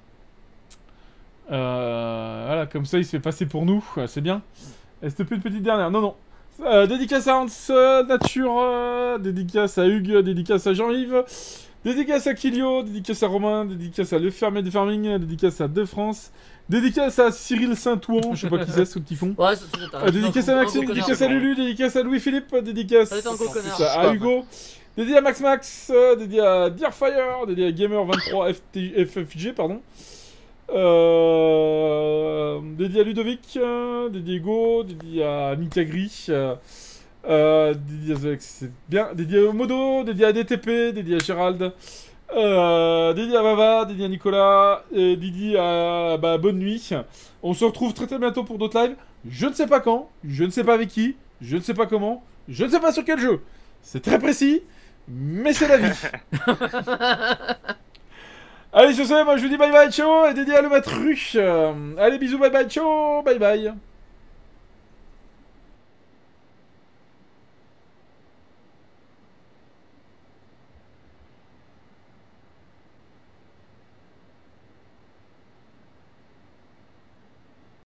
A: Euh, voilà, comme ça il se fait passer pour nous, ouais, c'est bien. Est-ce que plus une petite dernière? Non, non. Euh, dédicace à Hans euh, Nature, euh, dédicace à Hugues, dédicace à Jean-Yves, dédicace à Kilio, dédicace à Romain, dédicace à Le Fermier de Farming, dédicace à De France, dédicace à Cyril Saint-Ouan, je sais pas qui c'est ce petit con.
E: Ouais, c'est c'est-
A: Euh, dédicace à Maxime, dédicace à Lulu, dédicace à Louis-Philippe, dédicace
E: Ça va être un gros connard.
A: c'est ça, à Hugo, dédié à Max Max, euh, dédié à Dearfire, dédié à Gamer vingt-trois F F G, pardon. Euh, dédié à Ludovic, euh, dédié à Hugo, dédié à Mikagri, euh, euh, dédié à c'est bien, dédié au Modo, dédié à D T P, dédié à Gérald, euh, dédié à Bava, dédié à Nicolas, et dédié à bah, bonne nuit. On se retrouve très très bientôt pour d'autres lives. Je ne sais pas quand, je ne sais pas avec qui, je ne sais pas comment, je ne sais pas sur quel jeu. C'est très précis, mais c'est la vie. Allez, sur ce, moi je vous dis bye bye, ciao, et dédié à le matruche. Euh, allez, bisous, bye bye, ciao, bye bye.